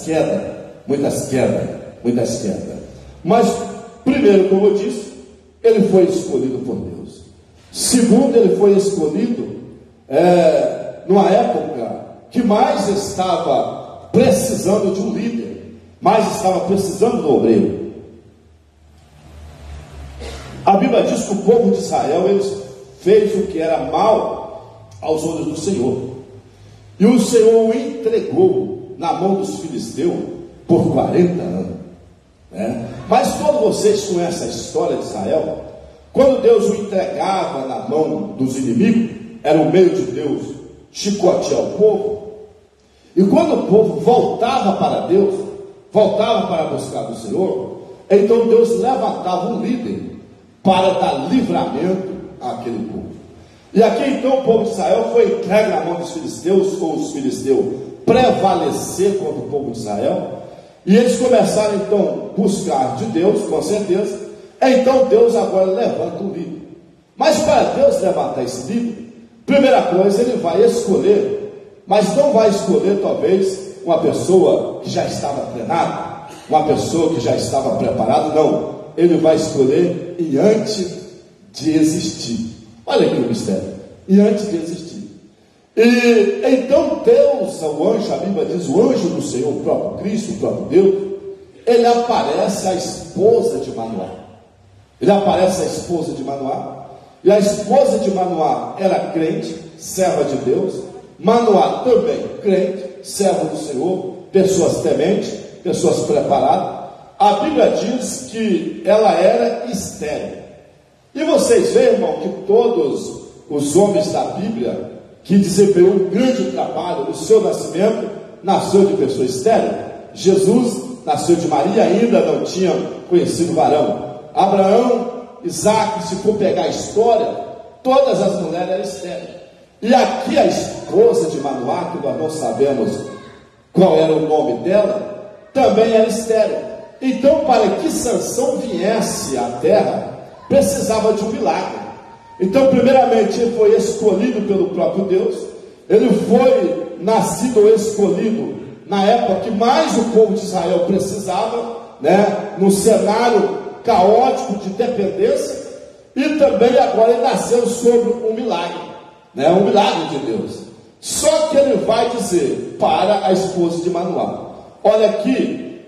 quedas. Mas, primeiro, como eu disse, ele foi escolhido por Deus. Segundo, ele foi escolhido numa época que mais estava precisando de um líder, mais estava precisando do obreiro. A Bíblia diz que o povo de Israel, eles fez o que era mal aos olhos do Senhor, e o Senhor o entregou na mão dos filisteus por 40 anos, né? Mas todos vocês conhecem a história de Israel. Quando Deus o entregava na mão dos inimigos, era o meio de Deus chicotear o povo. E quando o povo voltava para Deus, voltava para buscar do Senhor, então Deus levantava um líder para dar livramento àquele povo. E aqui então o povo de Israel foi entregue na mão dos filisteus, ou os filisteus prevalecer contra o povo de Israel, e eles começaram então a buscar de Deus, com certeza. Então Deus agora levanta um líder. Mas para Deus levantar esse líder, primeira coisa, ele vai escolher, mas não vai escolher talvez uma pessoa que já estava treinada, uma pessoa que já estava preparada, não. Ele vai escolher e antes de existir. Olha aqui o mistério. E antes de existir. E então Deus, o anjo, a Bíblia diz, o anjo do Senhor, o próprio Cristo, o próprio Deus, ele aparece à esposa de Manoá. Ele aparece à esposa de Manoá. E a esposa de Manoá era crente, serva de Deus. Manoá também crente, servo do Senhor, pessoas tementes, pessoas preparadas. A Bíblia diz que ela era estéril. E vocês veem, irmão, que todos os homens da Bíblia que desempenhou um grande trabalho, o seu nascimento nasceu de pessoa estéril. Jesus nasceu de Maria, ainda não tinha conhecido varão. Abraão, Isaac, se for pegar a história, todas as mulheres eram estéreis. E aqui a esposa de Manoá, que nós não sabemos qual era o nome dela, também era estéril. Então, para que Sansão viesse à terra, precisava de um milagre. Então, primeiramente, ele foi escolhido pelo próprio Deus. Ele foi nascido ou escolhido na época que mais o povo de Israel precisava, né? No cenário caótico de dependência. E também agora ele nasceu sobre um milagre, né? Um milagre de Deus. Só que ele vai dizer para a esposa de Manoá: olha aqui,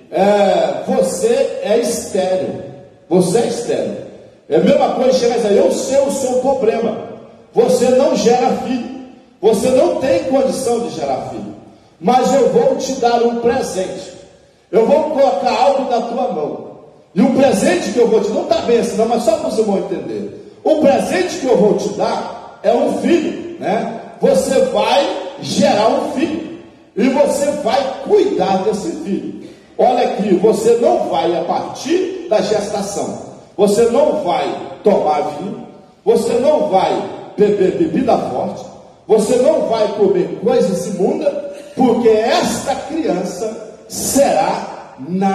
você é estéril. Você é estéril. É a mesma coisa, chega a dizer, eu sei o seu problema. Você não gera filho. Você não tem condição de gerar filho. Mas eu vou te dar um presente. Eu vou colocar algo na tua mão. E o presente que eu vou te dar, não está bem assim, não, mas só para você vão entender. O presente que eu vou te dar é um filho, né? Você vai gerar um filho. E você vai cuidar desse filho. Olha aqui, você não vai a partir da gestação. Você não vai tomar vinho, você não vai beber bebida forte, você não vai comer coisas imundas, porque esta criança será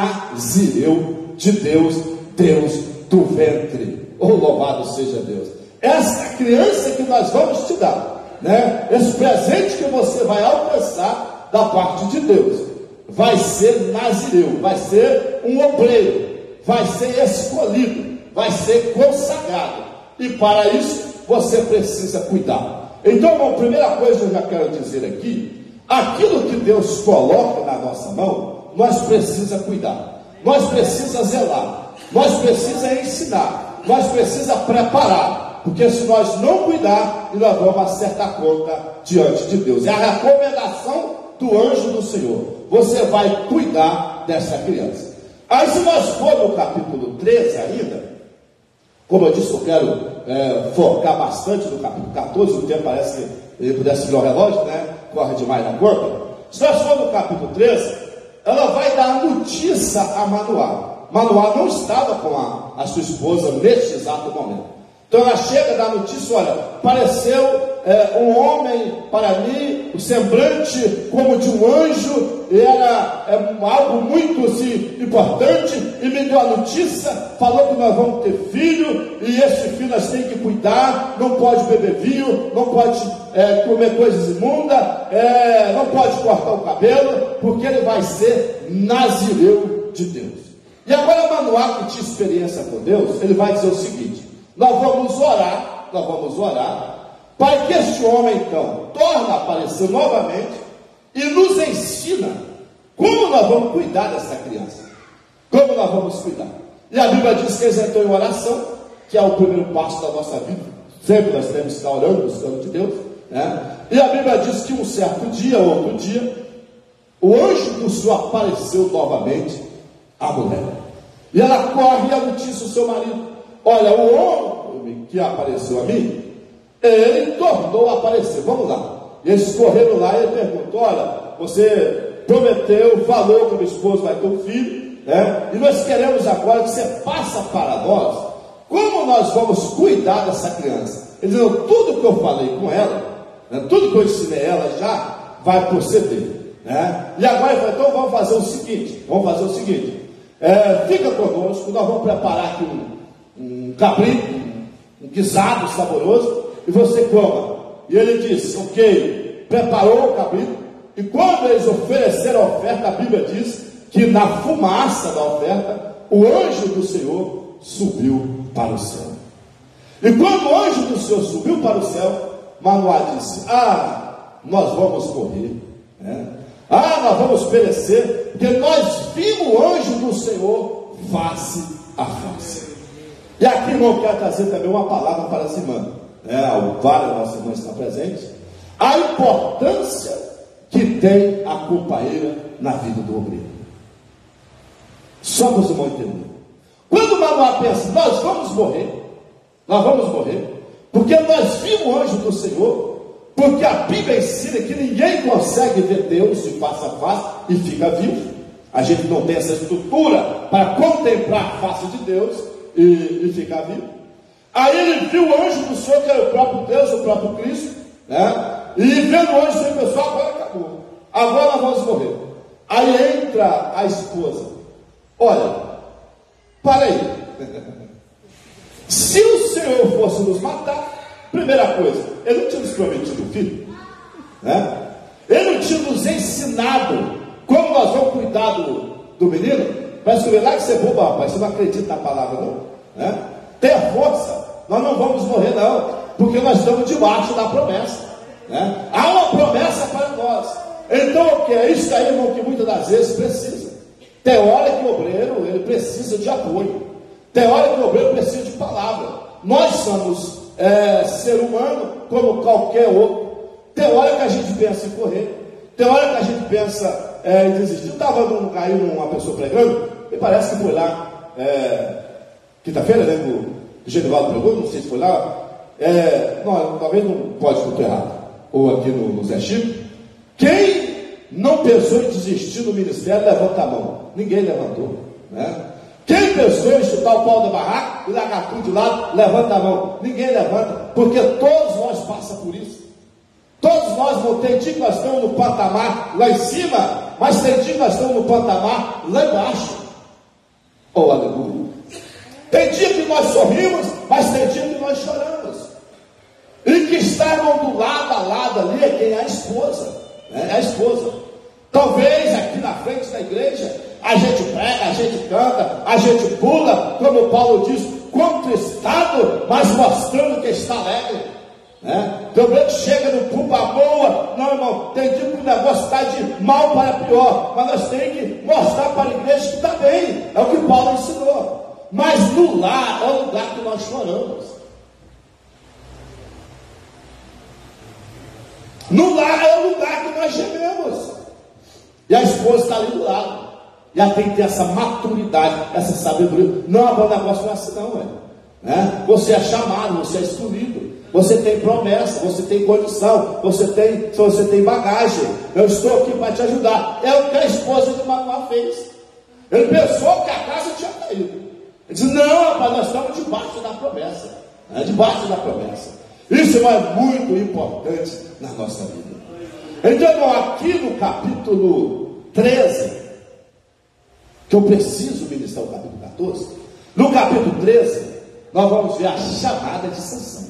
nazireu de Deus, Deus do ventre. Oh, louvado seja Deus! Essa criança que nós vamos te dar, né? Esse presente que você vai alcançar da parte de Deus, vai ser nazireu, vai ser um obreiro, vai ser escolhido, vai ser consagrado. E para isso você precisa cuidar. Então, irmão, a primeira coisa que eu já quero dizer aqui, aquilo que Deus coloca na nossa mão, nós precisamos cuidar, nós precisamos zelar, nós precisamos ensinar, nós precisamos preparar, porque se nós não cuidar, nós vamos acertar conta diante de Deus. É a recomendação do anjo do Senhor: você vai cuidar dessa criança. Aí, se nós for no capítulo 13 ainda, como eu disse, eu quero focar bastante no capítulo 14, o tempo parece que ele pudesse virar o relógio, né? Corre demais na curva. Se nós for no capítulo 13, ela vai dar notícia a Manoá. Manoá não estava com a sua esposa neste exato momento. Então ela chega a dar notícia: olha, apareceu um homem para mim, o semblante como de um anjo, era algo muito assim, importante, e me deu a notícia, falou que nós vamos ter filho, e esse filho nós temos que cuidar, não pode beber vinho, não pode comer coisas imundas, não pode cortar o cabelo, porque ele vai ser nazireu de Deus. E agora Manoá, que tinha experiência com Deus, ele vai dizer o seguinte: nós vamos orar, para que este homem então torne a aparecer novamente e nos ensina como nós vamos cuidar dessa criança, como nós vamos cuidar. E a Bíblia diz que eles entram em oração, que é o primeiro passo da nossa vida. Sempre nós temos que estar orando, buscando de Deus, né? E a Bíblia diz que um certo dia, outro dia, o anjo do Senhor apareceu novamente à mulher, e ela corre e a notícia ao seu marido: olha, o homem que apareceu a mim, ele tornou a aparecer, vamos lá. E eles correram lá e ele perguntou: olha, você prometeu, falou que o meu esposo vai ter um filho, né? E nós queremos agora que você passe para nós como nós vamos cuidar dessa criança. Ele disse: tudo que eu falei com ela, né, tudo que eu ensinei ela já vai proceder, né? E agora ele falou: então vamos fazer o seguinte, fica conosco, nós vamos preparar aqui um cabrito, um guisado saboroso, e você coma. E ele disse: ok, preparou o cabrito, e quando eles ofereceram a oferta, a Bíblia diz que na fumaça da oferta, o anjo do Senhor subiu para o céu. E quando o anjo do Senhor subiu para o céu, Manoá disse: nós vamos morrer, né? Nós vamos perecer, porque nós vimos o anjo do Senhor face a face. E aqui, irmão, quero trazer também uma palavra para essa irmã, várias nossas irmãs estão presentes, a importância que tem a companheira na vida do obreiro. Só para os irmãos entenderem. Quando Manoá pensa, nós vamos morrer, porque nós vimos o anjo do Senhor, porque a Bíblia ensina que ninguém consegue ver Deus de face a face e fica vivo. A gente não tem essa estrutura para contemplar a face de Deus e ficar vivo. Aí ele viu o anjo do Senhor, que era o próprio Deus, o próprio Cristo, né? E vendo o anjo, ele pensou: agora acabou, agora nós vamos morrer. Aí entra a esposa: olha, para aí, se o Senhor fosse nos matar, primeira coisa, ele não tinha nos prometido o filho, né? Ele não tinha nos ensinado como nós vamos cuidar do menino. Parece que lá que você é bobo, rapaz, você não acredita na palavra, não, né? Tenha força, nós não vamos morrer, não, porque nós estamos debaixo da promessa, né? Há uma promessa para nós. Então o que é isso aí, irmão, que muitas das vezes precisa. Tem hora que o obreiro ele precisa de apoio, tem hora que o obreiro precisa de palavra. Nós somos ser humano como qualquer outro. Tem hora que a gente pensa em correr, tem hora que a gente pensa em desistir. Eu estava num lugar aí, uma pessoa pregando, e parece que foi lá quinta-feira, né, o Genivaldo pregou, não sei se foi lá, não, talvez não pode estar errado, ou aqui no Zé Chico. Quem não pensou em desistir do ministério, levanta a mão. Ninguém levantou, né? Quem pensou em chutar o pau da barraca e largar tudo de lado, levanta a mão. Ninguém levanta, porque todos nós passamos por isso. Todos nós, tem dia que nós estamos no patamar lá em cima, mas tem dia que nós estamos no patamar lá embaixo. Oh, aleluia. Tem dia que nós sorrimos, mas tem dia que nós choramos. E que estavam do lado a lado ali é quem? A esposa, né? A esposa. Talvez aqui na frente da igreja a gente prega, a gente canta, a gente pula, como Paulo diz, contristado, mas mostrando que está alegre, né? Também chega no pulpa boa. Não, irmão, tem dia que o negócio está de mal para pior, mas nós temos que mostrar para a igreja que está bem. É o que Paulo ensinou. Mas no lar é o lugar que nós choramos. No lar é o lugar que nós gememos. E a esposa está ali do lado. E ela tem que ter essa maturidade, essa sabedoria. Não, o negócio não é assim, não, né? Você é chamado, você é escolhido, você tem promessa, você tem condição, você tem bagagem. Eu estou aqui para te ajudar. É o que a esposa de Manoá fez. Ele pensou que a casa tinha caído. Ele disse: não, rapaz, nós estamos debaixo da promessa, né? Debaixo da promessa. Isso é muito importante na nossa vida. Então, aqui no capítulo 13, que eu preciso ministrar o capítulo 14, no capítulo 13, nós vamos ver a chamada de Sansão.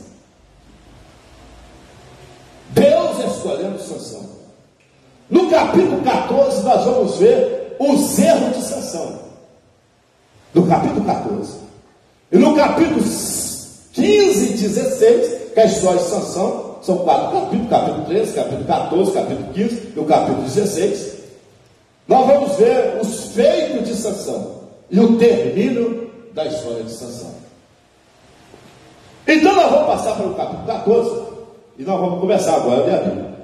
Deus escolhendo Sansão. No capítulo 14, nós vamos ver os erros de Sansão. No capítulo 14. E no capítulo 15 e 16, que é a história de Sansão, são 4 capítulos: capítulo 13, capítulo 14, capítulo 15 e o capítulo 16. Nós vamos ver os feitos de Sansão e o término da história de Sansão. Então nós vamos passar para o capítulo 14 e nós vamos começar agora a ler a Bíblia.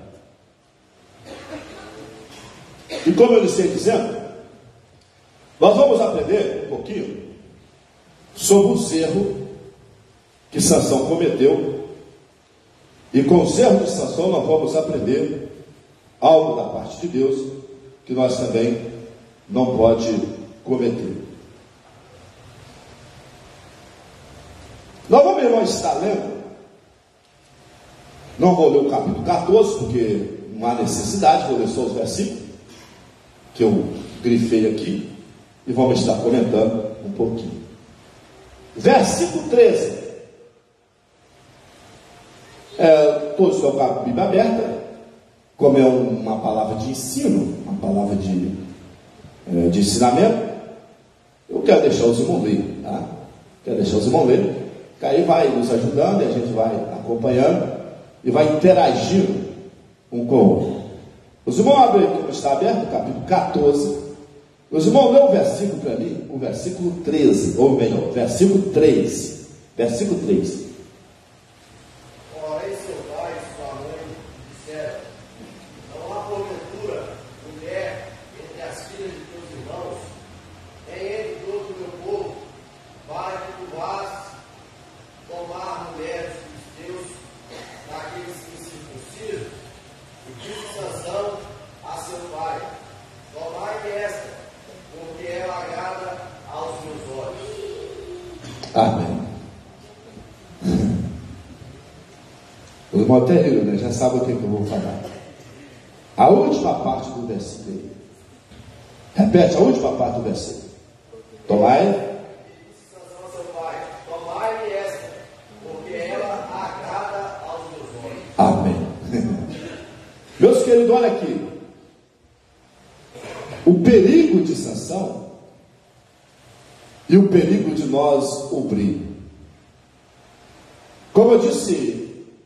E como eu lhe sei dizendo, nós vamos aprender um pouquinho sobre os erros que Sansão cometeu. E com os erros de Sansão nós vamos aprender algo da parte de Deus que nós também não pode cometer. Nós vamos, irmão, estar lendo. Não vou ler o capítulo 14, porque não há necessidade, vou ler só os versículos que eu grifei aqui e vamos estar comentando um pouquinho. Versículo 13. Todos estão com a Bíblia aberta. Como é uma palavra de ensino, uma palavra de ensinamento, eu quero deixar os irmãos ler, tá? Quero deixar os irmãos ler, que aí vai nos ajudando e a gente vai acompanhando e vai interagindo um com o outro. Os irmãos abrem aqui, não está aberto, capítulo 14. Os irmãos lêem o versículo para mim, o versículo 13, ou melhor, versículo 3. Versículo 3. Porém, seu pai e sua mãe disseram: não há porventura mulher entre as filhas de teus irmãos, nem entre todo o meu povo, para que tu vás tomar mulheres dos teus, daqueles que circuncidam. E disse Sansão a seu pai: tomai-me esta, porque ela agrada aos meus olhos. Amém. O irmão até riu, né? Já sabe o que eu vou falar. A última parte do versículo aí. Repete a última parte do versículo. Tomai. Sansão a seu pai: tomai-me esta, porque ela agrada aos meus olhos. Amém. Meus queridos, olha aqui. O perigo de Sansão e o perigo de nós obrir. Como eu disse,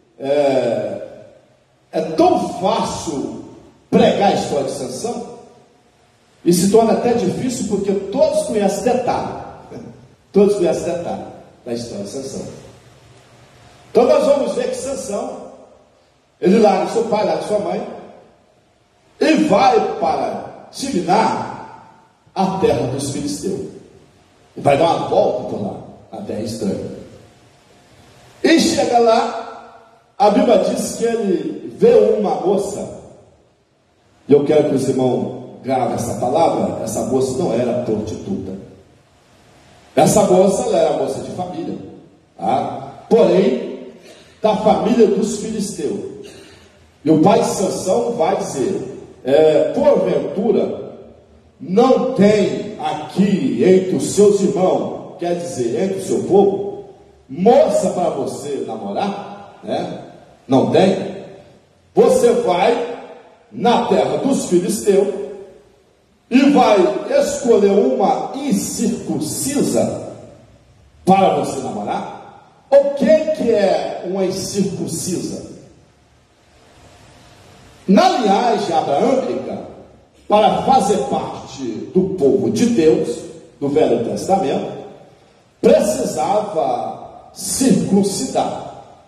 é tão fácil pregar a história de Sansão e se torna até difícil porque todos conhecem detalhe. Todos conhecem detalhe da história de Sansão. Então nós vamos ver que Sansão, ele larga seu pai, larga sua mãe e vai para Timná, a terra dos filisteus. E vai dar uma volta por lá, a terra estranha. E chega lá, a Bíblia diz que ele vê uma moça, e eu quero que os irmãos gravem essa palavra. Essa moça não era prostituta. Essa moça, ela era moça de família, tá? Porém, da família dos filisteus. E o pai de Sansão vai dizer: porventura, não tem aqui entre os seus irmãos, quer dizer, entre o seu povo, moça para você namorar, né? Não tem. Você vai na terra dos filisteus e vai escolher uma incircuncisa para você namorar. O que é uma incircuncisa? Na linhagem abraâmica, para fazer parte do povo de Deus, do Velho Testamento, precisava circuncidar.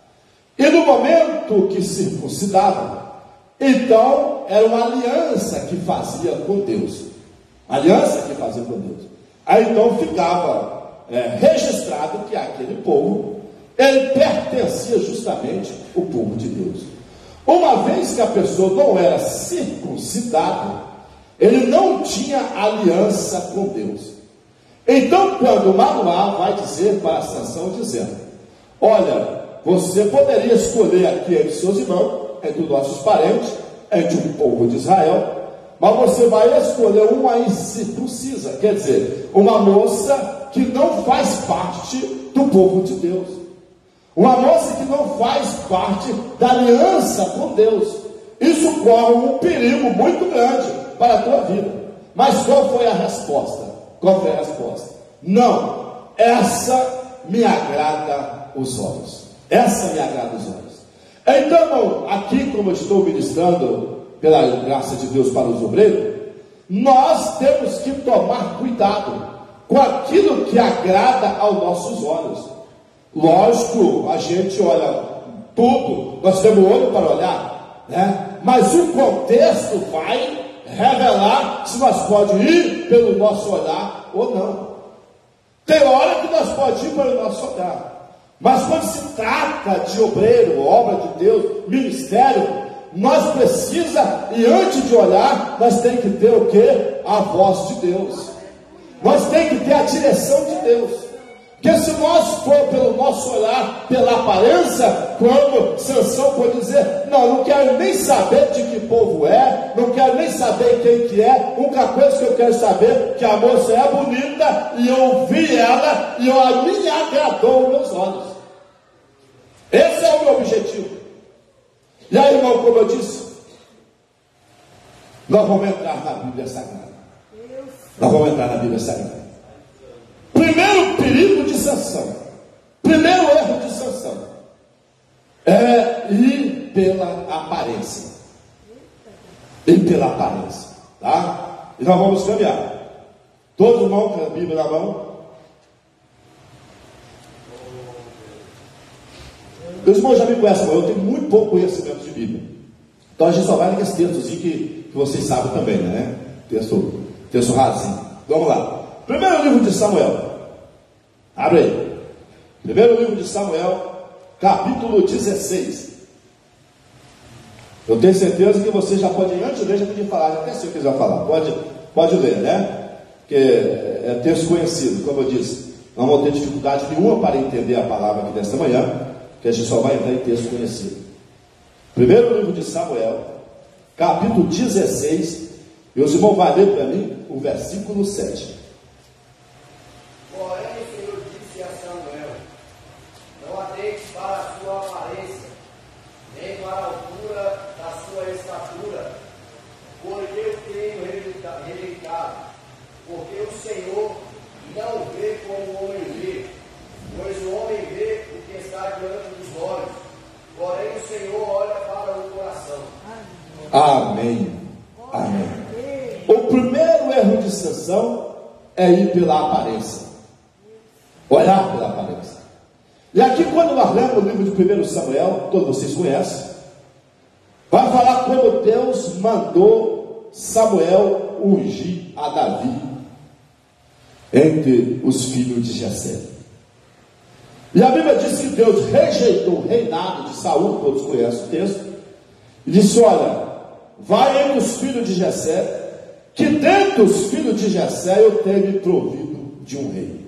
E no momento que circuncidava, então era uma aliança que fazia com Deus. Aliança que fazia com Deus. Aí então ficava registrado que aquele povo, ele pertencia justamente ao povo de Deus. Uma vez que a pessoa não era circuncidada, ele não tinha aliança com Deus. Então, quando Manoá vai dizer para Sansão, dizendo: olha, você poderia escolher aqui entre seus irmãos, entre os nossos parentes, entre o povo de Israel, mas você vai escolher uma incircuncisa, quer dizer, uma moça que não faz parte do povo de Deus, uma moça que não faz parte da aliança com Deus. Isso corre um perigo muito grande para a tua vida. Mas qual foi a resposta? Qual foi a resposta? Não, essa me agrada os olhos. Essa me agrada os olhos. Então, aqui, como eu estou ministrando pela graça de Deus para os obreiros, nós temos que tomar cuidado com aquilo que agrada aos nossos olhos. Lógico, a gente olha tudo, nós temos olho para olhar, né? Mas o contexto vai revelar se nós podemos ir pelo nosso olhar ou não. Tem hora que nós podemos ir pelo nosso olhar, mas quando se trata de obreiro, obra de Deus, ministério, nós precisamos, e antes de olhar, nós temos que ter o quê? A voz de Deus. Nós temos que ter a direção de Deus. Porque se nós for pelo nosso olhar, pela aparência, quando Sansão pode dizer: não quero nem saber de que povo é, não quero nem saber quem que é, a única coisa que eu quero saber é que a moça é bonita, e eu vi ela, e a me agradou os meus olhos. Esse é o meu objetivo. E aí, irmão, como eu disse, nós vamos entrar na Bíblia Sagrada. Nós vamos entrar na Bíblia Sagrada. Primeiro perigo de Sansão, primeiro erro de Sansão é ir pela aparência. Ir pela aparência, tá? E nós vamos caminhar. Todo irmão com a Bíblia na mão. Os irmãos já me conhecem, mas eu tenho muito pouco conhecimento de Bíblia. Então a gente só vai naqueles textos que vocês sabem também, né? Texto rasinho. Vamos lá. Primeiro livro de Samuel. Abre aí. Primeiro livro de Samuel, capítulo 16. Eu tenho certeza que você já pode, antes de ler, já podia falar, até se eu quiser falar. Pode ler, né? Porque é texto conhecido, como eu disse. Não vou ter dificuldade nenhuma para entender a palavra aqui desta manhã, que a gente só vai entrar em texto conhecido. Primeiro livro de Samuel, capítulo 16, e os irmãos vão ler para mim o versículo 7. Porém, o Senhor disse a Samuel: não atente para a sua aparência, nem para a altura da sua estatura, porque eu tenho rejeitado, porque o Senhor não vê como o homem vê, pois o homem vê o que está diante dos olhos, porém o Senhor olha para o coração. Amém. Amém. O primeiro erro de Sansão é ir pela aparência. Olhar pela aparência. E aqui, quando nós lemos o livro de 1 Samuel, todos vocês conhecem, vai falar como Deus mandou Samuel ungir a Davi entre os filhos de Jessé. E a Bíblia diz que Deus rejeitou o reinado de Saul, todos conhecem o texto, e disse: olha, vai entre os filhos de Jessé, que dentro dos filhos de Jessé eu tenho me provido de um rei.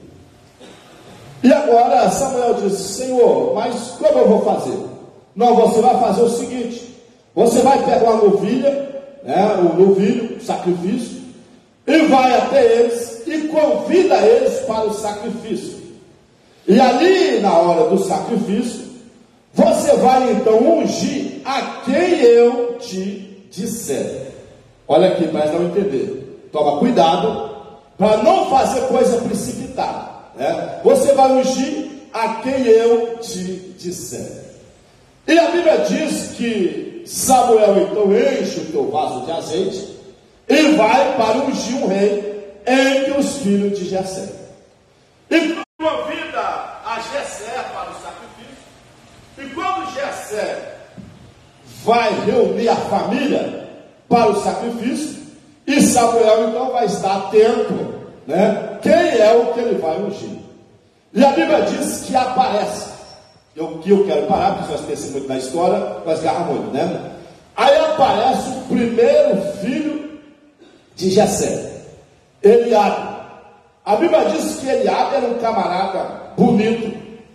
E agora Samuel disse: Senhor, mas como eu vou fazer? Não, você vai fazer o seguinte: você vai pegar uma novilha, o novilho, sacrifício, e vai até eles e convida eles para o sacrifício. E ali, na hora do sacrifício, você vai então ungir a quem eu te disser. Olha aqui, mas não entender. Toma cuidado para não fazer coisa precipitada. Você vai ungir a quem eu te disser. E a Bíblia diz que Samuel então enche o teu vaso de azeite e vai para ungir um rei entre os filhos de Jessé. E convida a Jessé para o sacrifício. E quando Jessé vai reunir a família para o sacrifício, e Samuel então vai estar atento, quem é o que ele vai ungir. E a Bíblia diz que aparece. Eu quero parar, porque nós pensamos muito na história, nós agarramos muito, Aí aparece o primeiro filho de Jessé, Eliabe. A Bíblia diz que Eliabe era um camarada bonito,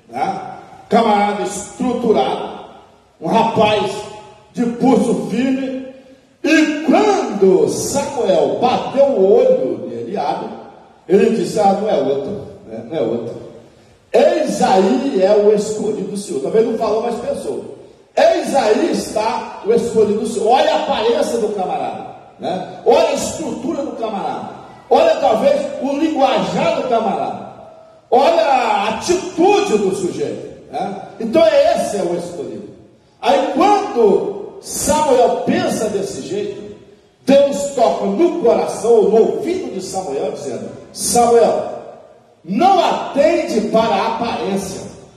camarada estruturado, um rapaz de pulso firme. E quando Samuel bateu o olho de Eliabe, ele disse: não é outro, não é outro. Eis aí é o escolhido do Senhor. Talvez não falou, mas pensou. Eis aí está o escolhido do Senhor. Olha a aparência do camarada, olha a estrutura do camarada, olha talvez o linguajar do camarada, olha a atitude do sujeito, Então esse é o escolhido. Aí quando Samuel pensa desse jeito, Deus toca no coração, no ouvido de Samuel, dizendo: Samuel, não atende para a aparência,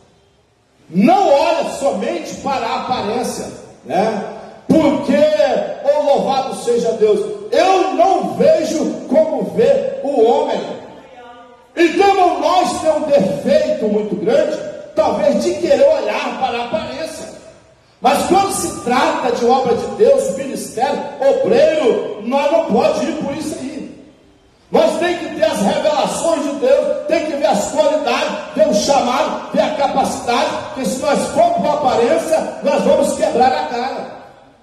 não olha somente para a aparência, porque, louvado seja Deus, eu não vejo como vê o homem. Então nós temos um defeito muito grande, talvez de querer olhar para a aparência. Mas quando se trata de obra de Deus, ministério, obreiro, nós não podemos ir por isso aí. Nós temos que ter as revelações de Deus, tem que ver as qualidades, ver o chamado, ver a capacidade, porque se nós formos com aparência, nós vamos quebrar a cara.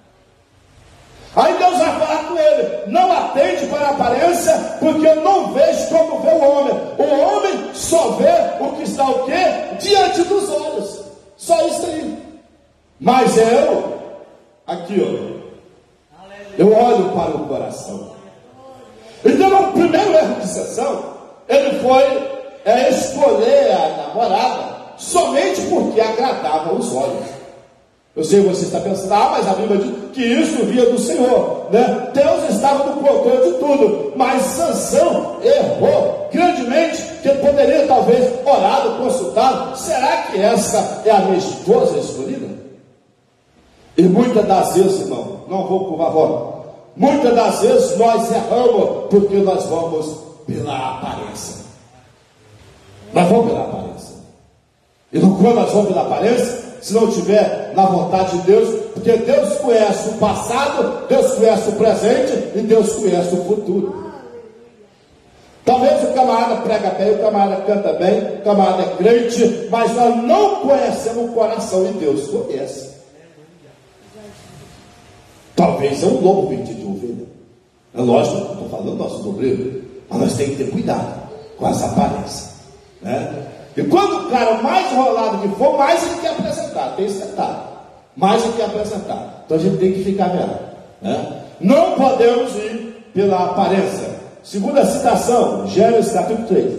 Aí Deus vai falar com ele: não atende para a aparência, porque eu não vejo como vê o homem. O homem só vê o que está o quê? Diante dos olhos. Só isso aí. Mas eu, aqui eu olho para o coração. Então, o primeiro erro de Sansão, ele foi escolher a namorada somente porque agradava os olhos. Eu sei que você está pensando, mas a Bíblia diz que isso via do Senhor, né? Deus estava no controle de tudo, mas Sansão errou grandemente, que ele poderia talvez orado, consultado, será que essa é a minha esposa escolhida? E muitas das vezes, irmão, não vou por favor, muitas das vezes nós erramos porque nós vamos pela aparência. Nós vamos pela aparência. E quando nós vamos pela aparência, se não tiver na vontade de Deus, porque Deus conhece o passado, Deus conhece o presente e Deus conhece o futuro. Talvez o camarada prega bem, o camarada canta bem, o camarada é crente, mas nós não conhecemos o coração e Deus conhece. Talvez é um lobo vestido de ovelha. É lógico, não estou falando do nosso obreiro, mas nós temos que ter cuidado com as aparências, né? E quando o cara mais enrolado que for, mais ele quer apresentar, tem sentado, mais ele quer apresentar. Então a gente tem que ficar vendo, né? Não podemos ir pela aparência. Segunda citação, Gênesis capítulo 3.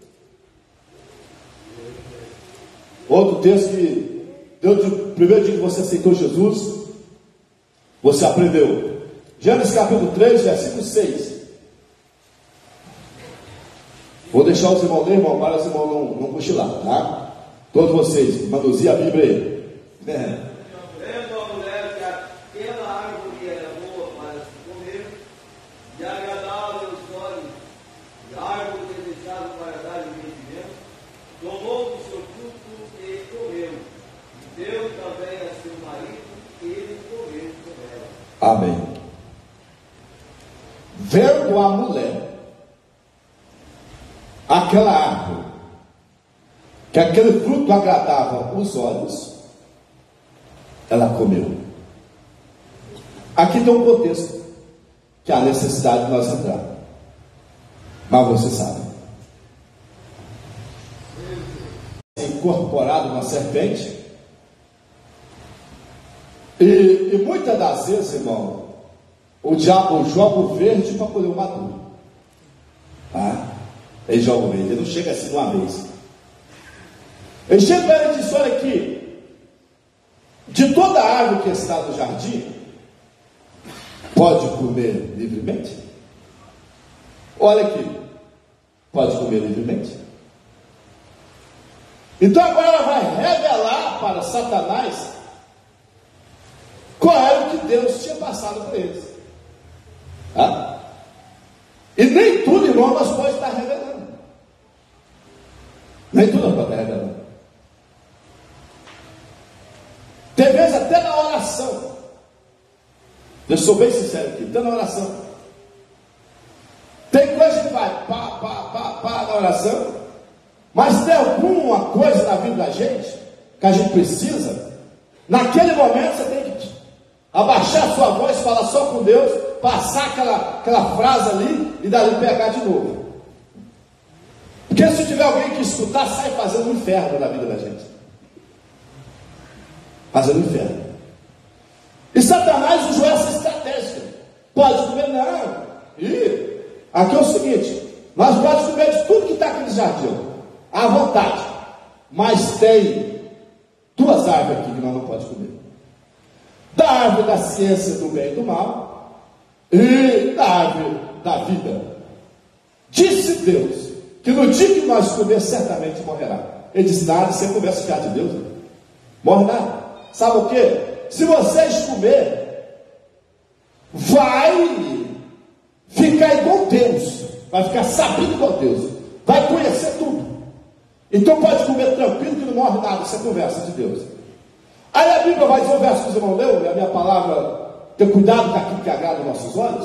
Outro texto que Deus, no primeiro dia que você aceitou Jesus, você aprendeu. Gênesis capítulo 3, versículo 6. Vou deixar os irmãos ler, irmão, para os irmãos não cochilar, tá? Todos vocês, manuseiam a Bíblia aí. Vendo a mulher que aquela árvore era boa para se comer, e agradável aos olhos, e árvore desejável para dar entendimento, tomou do seu fruto e comeu, e deu também a seu marido, e ele comeu com ela. Amém. Vendo a mulher aquela árvore, que aquele fruto agradava os olhos, ela comeu. Aqui tem um contexto que há necessidade de nós entrar, mas você sabe, incorporado uma serpente, e muitas das vezes, irmão, o diabo joga o verde para colher o maduro, tá? Ele joga o verde, ele não chega assim de uma vez. Ele chega para ele e diz: olha aqui, de toda a árvore que está no jardim, pode comer livremente? Olha aqui, pode comer livremente? Então agora ela vai revelar para Satanás qual era o que Deus tinha passado para eles. Tá? E nem tudo, irmão, nós podemos estar revelando. Nem tudo nós podemos estar revelando. Tem vezes até na oração. Eu sou bem sincero aqui, até na oração. Tem coisa que vai pá na oração, mas tem alguma coisa na vida da gente que a gente precisa. Naquele momento você tem que abaixar a sua voz, falar só com Deus, passar aquela frase ali e dali pegar de novo. Porque se tiver alguém que escutar, sai fazendo um inferno na vida da gente. Fazendo um inferno. E Satanás usou essa estratégia. Pode comer? Não. E aqui é o seguinte: nós podemos comer de tudo que está aqui no jardim, à vontade. Mas tem duas árvores aqui que nós não podemos comer: da árvore da ciência do bem e do mal, e da árvore da vida. Disse Deus que no dia que nós comer, certamente morrerá. Ele disse: nada, você começa a ficar de Deus, né? Morre nada. Sabe o que? Se vocês comer, vai ficar igual Deus, vai ficar sabendo igual Deus, vai conhecer tudo. Então pode comer tranquilo que não morre nada, isso é conversa de Deus. Aí a Bíblia vai dizer o verso que os irmãos leu, e a minha palavra: ter cuidado com aquilo que agrada nossos olhos.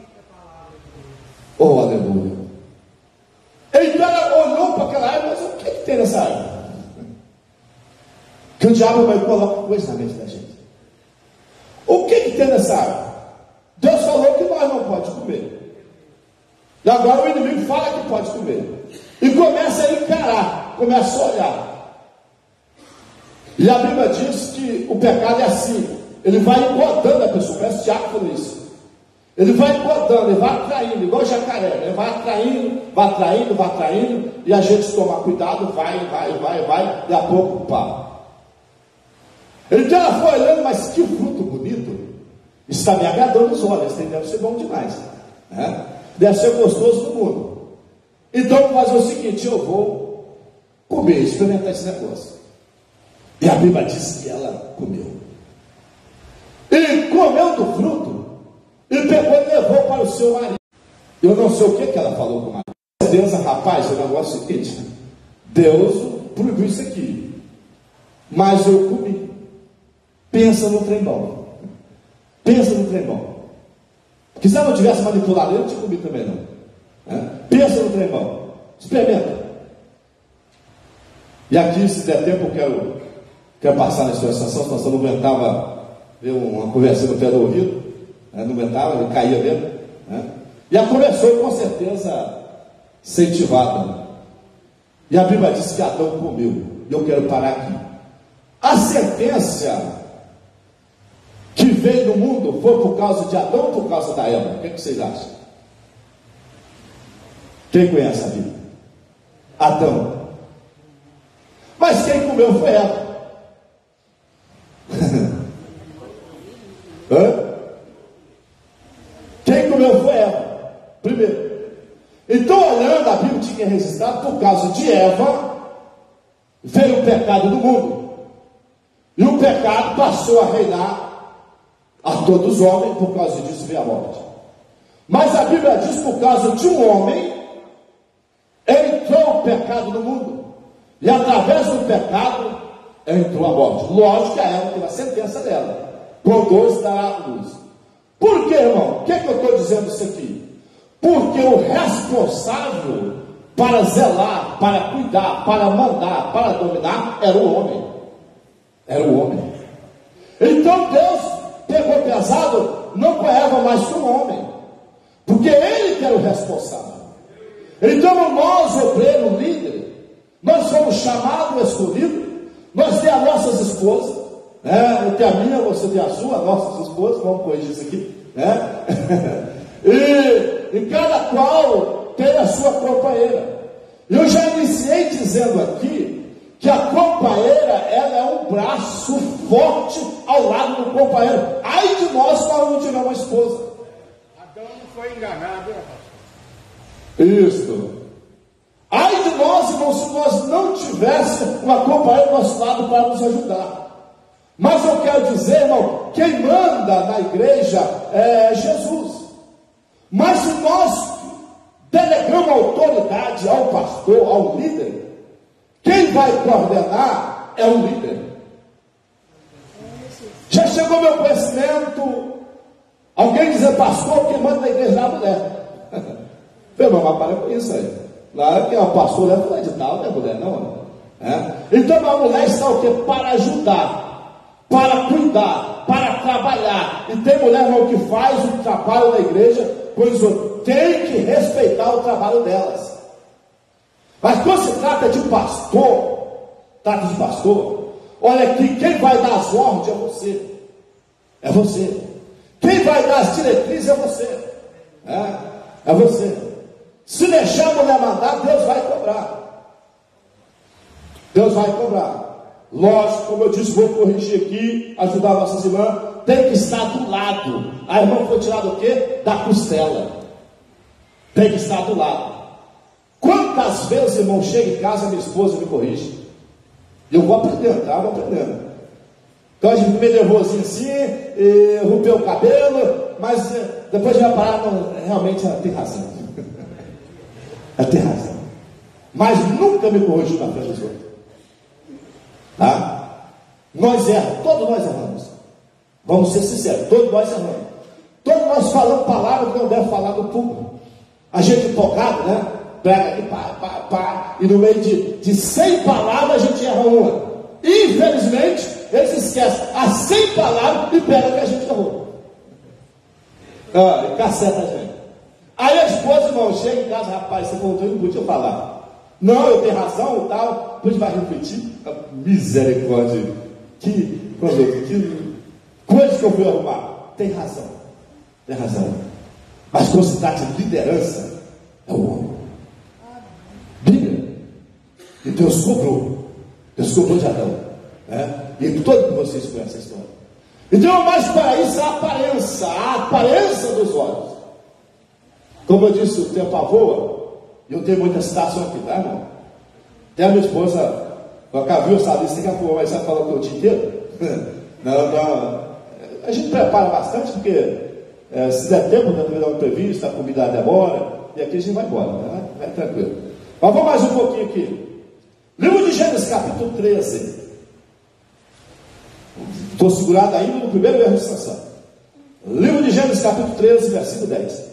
Oh, aleluia. Então ela olhou para aquela árvore, mas o que tem nessa árvore? Que o diabo vai colocar coisa na mente da gente. O que tem nessa árvore? Deus falou que nós não podemos comer. E agora o inimigo fala que pode comer. E começa a encarar, começa a olhar. E a Bíblia diz que o pecado é assim: ele vai incomodando a pessoa. Parece que o Tiago falou isso. Ele vai podando, ele vai atraindo, igual jacaré, ele vai atraindo, e a gente toma cuidado, vai, e a pouco pá. Então ela foi olhando, mas que fruto bonito, está me agradando os olhos, deve ser bom demais, né? Deve ser gostoso no mundo. Então vou fazer o seguinte, eu vou comer, experimentar esse negócio. E a Bíblia diz que ela comeu. E comeu do fruto, e pegou e levou para o seu marido. Eu não sei o que ela falou com o marido. Com certeza, rapaz, o negócio é o seguinte: Deus proibiu isso aqui, mas eu comi. Pensa no trem bom. Pensa no trem bom. Porque se ela não tivesse manipulado, eu não tinha comido também não. Pensa no trem bom. Experimenta. E aqui, se der tempo, eu quero passar na sua estação. Nós não aguentava ver uma conversa no pé do ouvido, não aguentava, ele caía mesmo. E ela começou, com certeza, incentivada. E a Bíblia diz que Adão comeu. E eu quero parar aqui. A sentença que veio no mundo foi por causa de Adão ou por causa da Eva? O que vocês acham? Quem conhece a Bíblia? Adão. Mas quem comeu foi Eva. Quem comeu foi Eva, primeiro. Então, olhando, a Bíblia tinha registrado, por causa de Eva, veio o pecado do mundo. E o pecado passou a reinar a todos os homens, por causa disso veio a morte. Mas a Bíblia diz, por causa de um homem, entrou o pecado no mundo. E através do pecado, entrou a morte. Lógico que a Eva teve a sentença dela. Com dois dará luz. Por que, irmão? O que eu estou dizendo isso aqui? Porque o responsável para zelar, para cuidar, para mandar, para dominar, era o homem. Era o homem. Então Deus pegou pesado, não com Eva, mas com o homem. Porque ele que era o responsável. Então nós, obreiro, líder, nós fomos chamados, escolhidos, nós temos as nossas esposas, eu tenho a minha, você tem a sua, nossas esposas, vamos corrigir isso aqui, e cada qual tem a sua companheira. Eu já iniciei dizendo aqui que a companheira, ela é um braço forte ao lado do companheiro. Ai de nós quando não tiver uma esposa. Adão não foi enganado, Isso. Ai de nós, irmão, se nós não tivéssemos uma companheira do nosso lado para nos ajudar. Mas eu quero dizer, irmão, quem manda na igreja é Jesus. Mas se nós delegamos autoridade ao pastor, ao líder, quem vai coordenar é o líder. Já chegou meu conhecimento, alguém dizer, pastor, quem manda na igreja é a mulher. Meu irmão, mas para com isso aí. Claro que o pastor é fulano de tal, não é mulher, não. Então a mulher está o quê? Para ajudar, para cuidar, para trabalhar. E tem mulher, irmão, que faz o trabalho na igreja, pois tem que respeitar o trabalho delas. Mas quando se trata de pastor, olha aqui, quem vai dar as ordens é você. É você. Quem vai dar as diretrizes é você. É você. Se deixar a mulher mandar, Deus vai cobrar. Deus vai cobrar. Lógico, como eu disse, vou corrigir aqui, ajudar nossas irmãs, tem que estar do lado. A irmã foi tirada o quê? Da costela. Tem que estar do lado. Quantas vezes, irmão, chega em casa, minha esposa me corrige. Eu vou aprendendo, tá? Vou aprendendo. Então a gente meio nervosinho assim, rompeu o cabelo, mas depois de vai parar, realmente ela tem razão. Ela tem razão. Mas nunca me corrigiu na frente dos outros. Tá? Nós erramos, todos nós erramos. Vamos ser sinceros, todos nós erramos. Todos nós falamos palavras que não deve falar no público. A gente empolgado, né? Prega aqui, pá, e no meio de 100 palavras a gente erra uma. Infelizmente, eles esquecem as 100 palavras e pegam que a gente errou. E caceta a gente. Aí a esposa, irmão, chega em casa, rapaz, você voltou e não podia falar. Não, eu tenho razão e tal. Depois vai repetir. Misericórdia. Que coisa que eu fui arrumar. Tem razão. Tem razão. Mas quando se trata de liderança, é o homem. Bíblia. E Deus cobrou de Adão, né? E todos vocês conhecem a história. Então, mais para isso, a aparência dos olhos. Como eu disse, o tempo voa, e eu tenho muita citação aqui, tá, irmão? Até a minha esposa, viu essa lista que voa, mas você fala o dia inteiro? Não. A gente prepara bastante, porque se der tempo, né, vai dar um imprevisto, a comida demora, e aqui a gente vai embora, né? Vai tranquilo. Mas vamos mais um pouquinho aqui. Livro de Gênesis, capítulo 13. Estou segurado ainda no primeiro erro de Sansão. Livro de Gênesis, capítulo 13, versículo 10.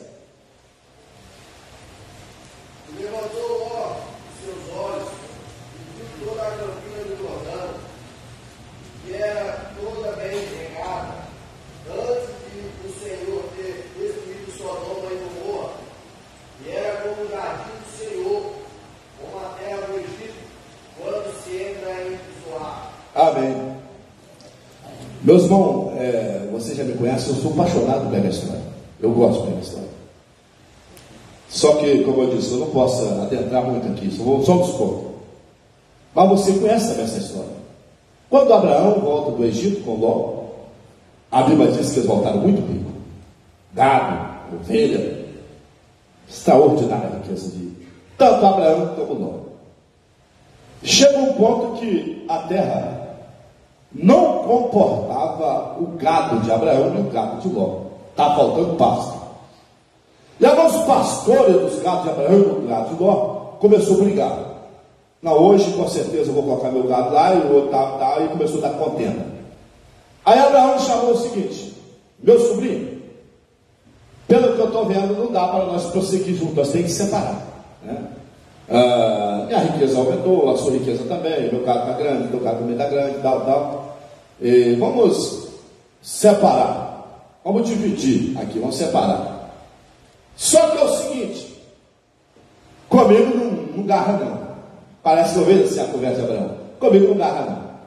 Levantou Ló seus olhos e viu toda a campina do Jordão, que era toda bem regada, antes de o Senhor ter destruído Sodoma e Gomorra, e era como o jardim do Senhor, como a terra do Egito, quando se entra em Zoar. Amém. Meus irmãos, você já me conhece, eu sou apaixonado pela história. Eu gosto pela história. Só que, como eu disse, eu não posso adentrar muito aqui, só nos poucos. Mas você conhece também essa história. Quando Abraão volta do Egito com Ló, a Bíblia diz que eles voltaram muito ricos. Gado, ovelha, extraordinária a riqueza de tanto Abraão como Ló. Chega um ponto que a terra não comportava o gado de Abraão e o gado de Ló. Está faltando pasto. E agora os pastores dos gados de Abraão e do gado de Ló começou a brigar. Não, hoje com certeza eu vou colocar meu gado lá, e o outro tá, e começou a dar contenda. Aí Abraão chamou o seguinte: meu sobrinho, pelo que eu estou vendo, não dá para nós prosseguir juntos, nós temos que separar, né? Minha riqueza aumentou, a sua riqueza também, meu gado está grande, meu gado também está grande, tal. E vamos separar, vamos dividir aqui, vamos separar. Só que é o seguinte: comigo não garra não. Parece que eu vejo assim a conversa de Abraão. Comigo não garra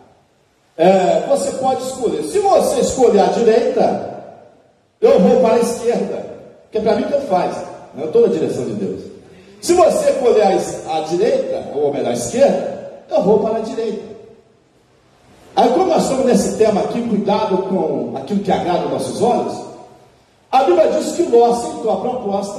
não. Você pode escolher. Se você escolher a direita, eu vou para a esquerda, que para mim tanto faz, eu estou na direção de Deus. Se você escolher a direita, ou melhor, a esquerda, eu vou para a direita. Aí, como nós estamos nesse tema aqui, cuidado com aquilo que agrada os nossos olhos, a Bíblia diz que Ló aceitou a proposta,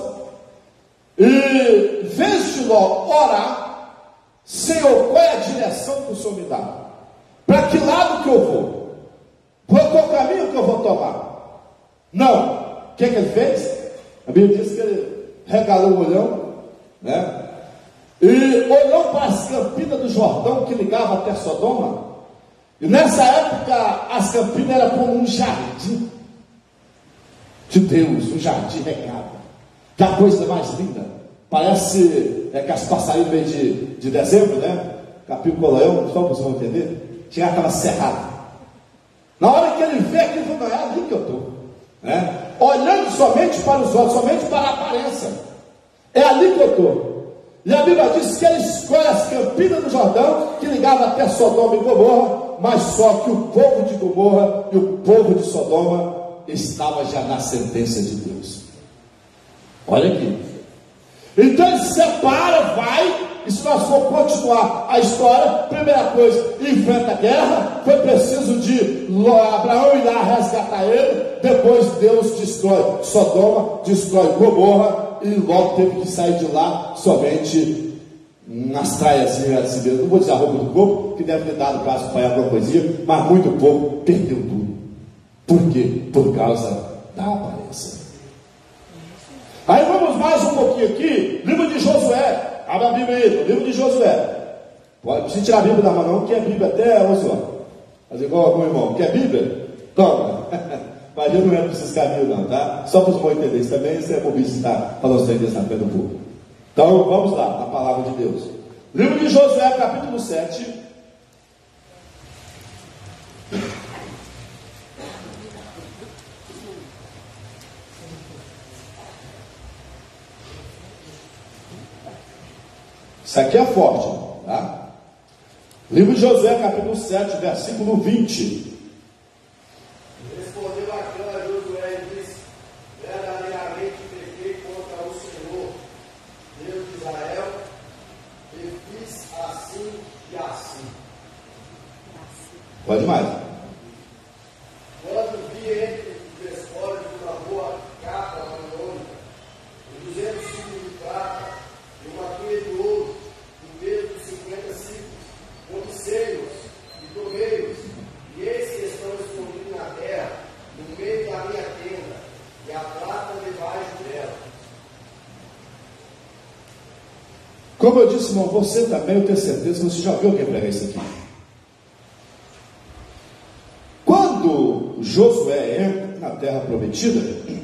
e vez de Ló orar: Senhor, qual é a direção que o Senhor me dá? Para que lado que eu vou? Qual caminho que eu vou tomar? Não. O que ele fez? A Bíblia diz que ele regalou o olhão, né? E olhou para as campinas do Jordão que ligava até Sodoma. E nessa época as campinas eram como um jardim de Deus, um jardim regado. Que a coisa mais linda. Parece que as passarinhos vêm de dezembro, né? Capim-Colaião, só para vocês vão entender. Tinha aquela cerrada. Na hora que ele vê aquilo, ele falou: é ali que eu estou, né? Olhando somente para os olhos, somente para a aparência. É ali que eu estou. E a Bíblia diz que ele escolhe as campinas do Jordão, que ligava até Sodoma e Gomorra, mas só que o povo de Gomorra e o povo de Sodoma estava já na sentença de Deus. Olha aqui. Então ele se separa, vai, e se nós for continuar a história, primeira coisa, enfrenta a guerra, foi preciso de Abraão ir lá resgatar ele, depois Deus destrói Sodoma, destrói Gomorra, e logo teve que sair de lá somente nas traias, assim, não vou dizer a roupa do corpo, que deve ter dado caso para alguma coisinha, mas muito pouco, perdeu tudo. Por quê? Por causa da aparência. Aí vamos mais um pouquinho aqui, livro de Josué, abre a Bíblia aí, livro de Josué. Pode precisa tirar a Bíblia da mão, não, que é Bíblia até 11 horas. Fazer igual algum irmão, quer Bíblia? Toma. Mas eu não entro nesses caminhos não, tá? Só para os irmãos entenderem isso também, isso é bobice de estar falando isso aí na frente do povo. Então vamos lá, na palavra de Deus. Livro de Josué, capítulo 7. Isso aqui é forte, tá? Livro de Josué, capítulo 7, versículo 20. Respondeu Acã a Josué e disse: verdadeiramente pequei Pode mais. Quando vi entre os espólios uma boa capa babilônica, e 200 ciclos de prata, e uma cunha de ouro, em peso de 50 ciclos, com seios e torreiros, e eis que estão escondidos na terra, no meio da minha tenda, e a prata debaixo dela. Como eu disse, irmão, você também, eu tenho certeza que você já viu alguém pregar isso aqui. Quando Josué entra na terra prometida,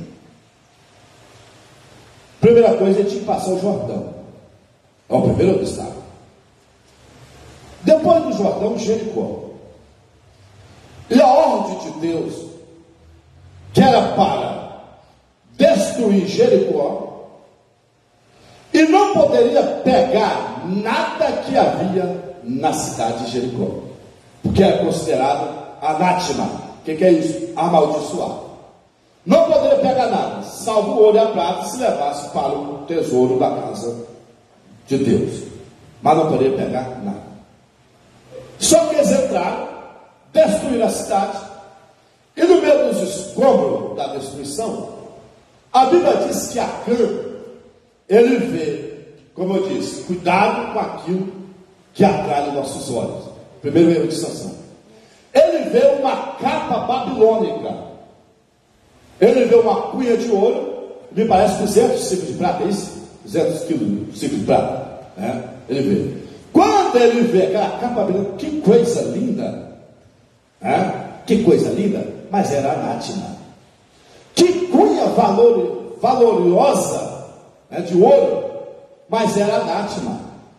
primeira coisa, ele tinha que passar o Jordão. É o primeiro obstáculo. Depois do Jordão, Jericó. E a ordem de Deus, que era para destruir Jericó, e não poderia pegar nada que havia na cidade de Jericó, porque era considerado anátema. O que é isso? Amaldiçoado. Não poderia pegar nada, salvo o ouro e a prata, se levasse para o tesouro da casa de Deus. Mas não poderia pegar nada. Só que eles entraram, destruíram a cidade, e no meio dos escombros da destruição, a Bíblia diz que Acã, ele vê, como eu disse, cuidado com aquilo que atrai os nossos olhos. Primeiro erro de Sansão. Ele vê uma capa babilônica. Ele vê uma cunha de ouro, me parece 200 ciclos de prata, é isso? 200 quilos de prata. Né? Ele vê. Quando ele vê aquela capa babilônica, que coisa linda. Né? Que coisa linda. Mas era anátema. Que cunha valorosa, de ouro, mas era anátema.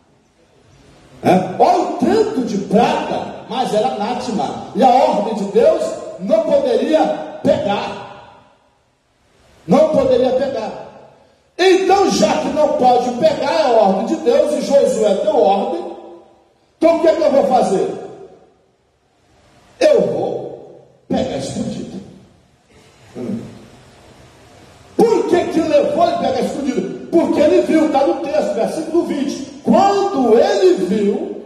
Olha o tanto de prata, mas era anátema. E a ordem de Deus não poderia pegar. Não poderia pegar. Então, já que não pode pegar a ordem de Deus, e Josué deu ordem, então o que é que eu vou fazer? Eu vou pegar escondido. Por que levou ele pegar escondido? Porque ele viu, está no texto, versículo 20. Quando ele viu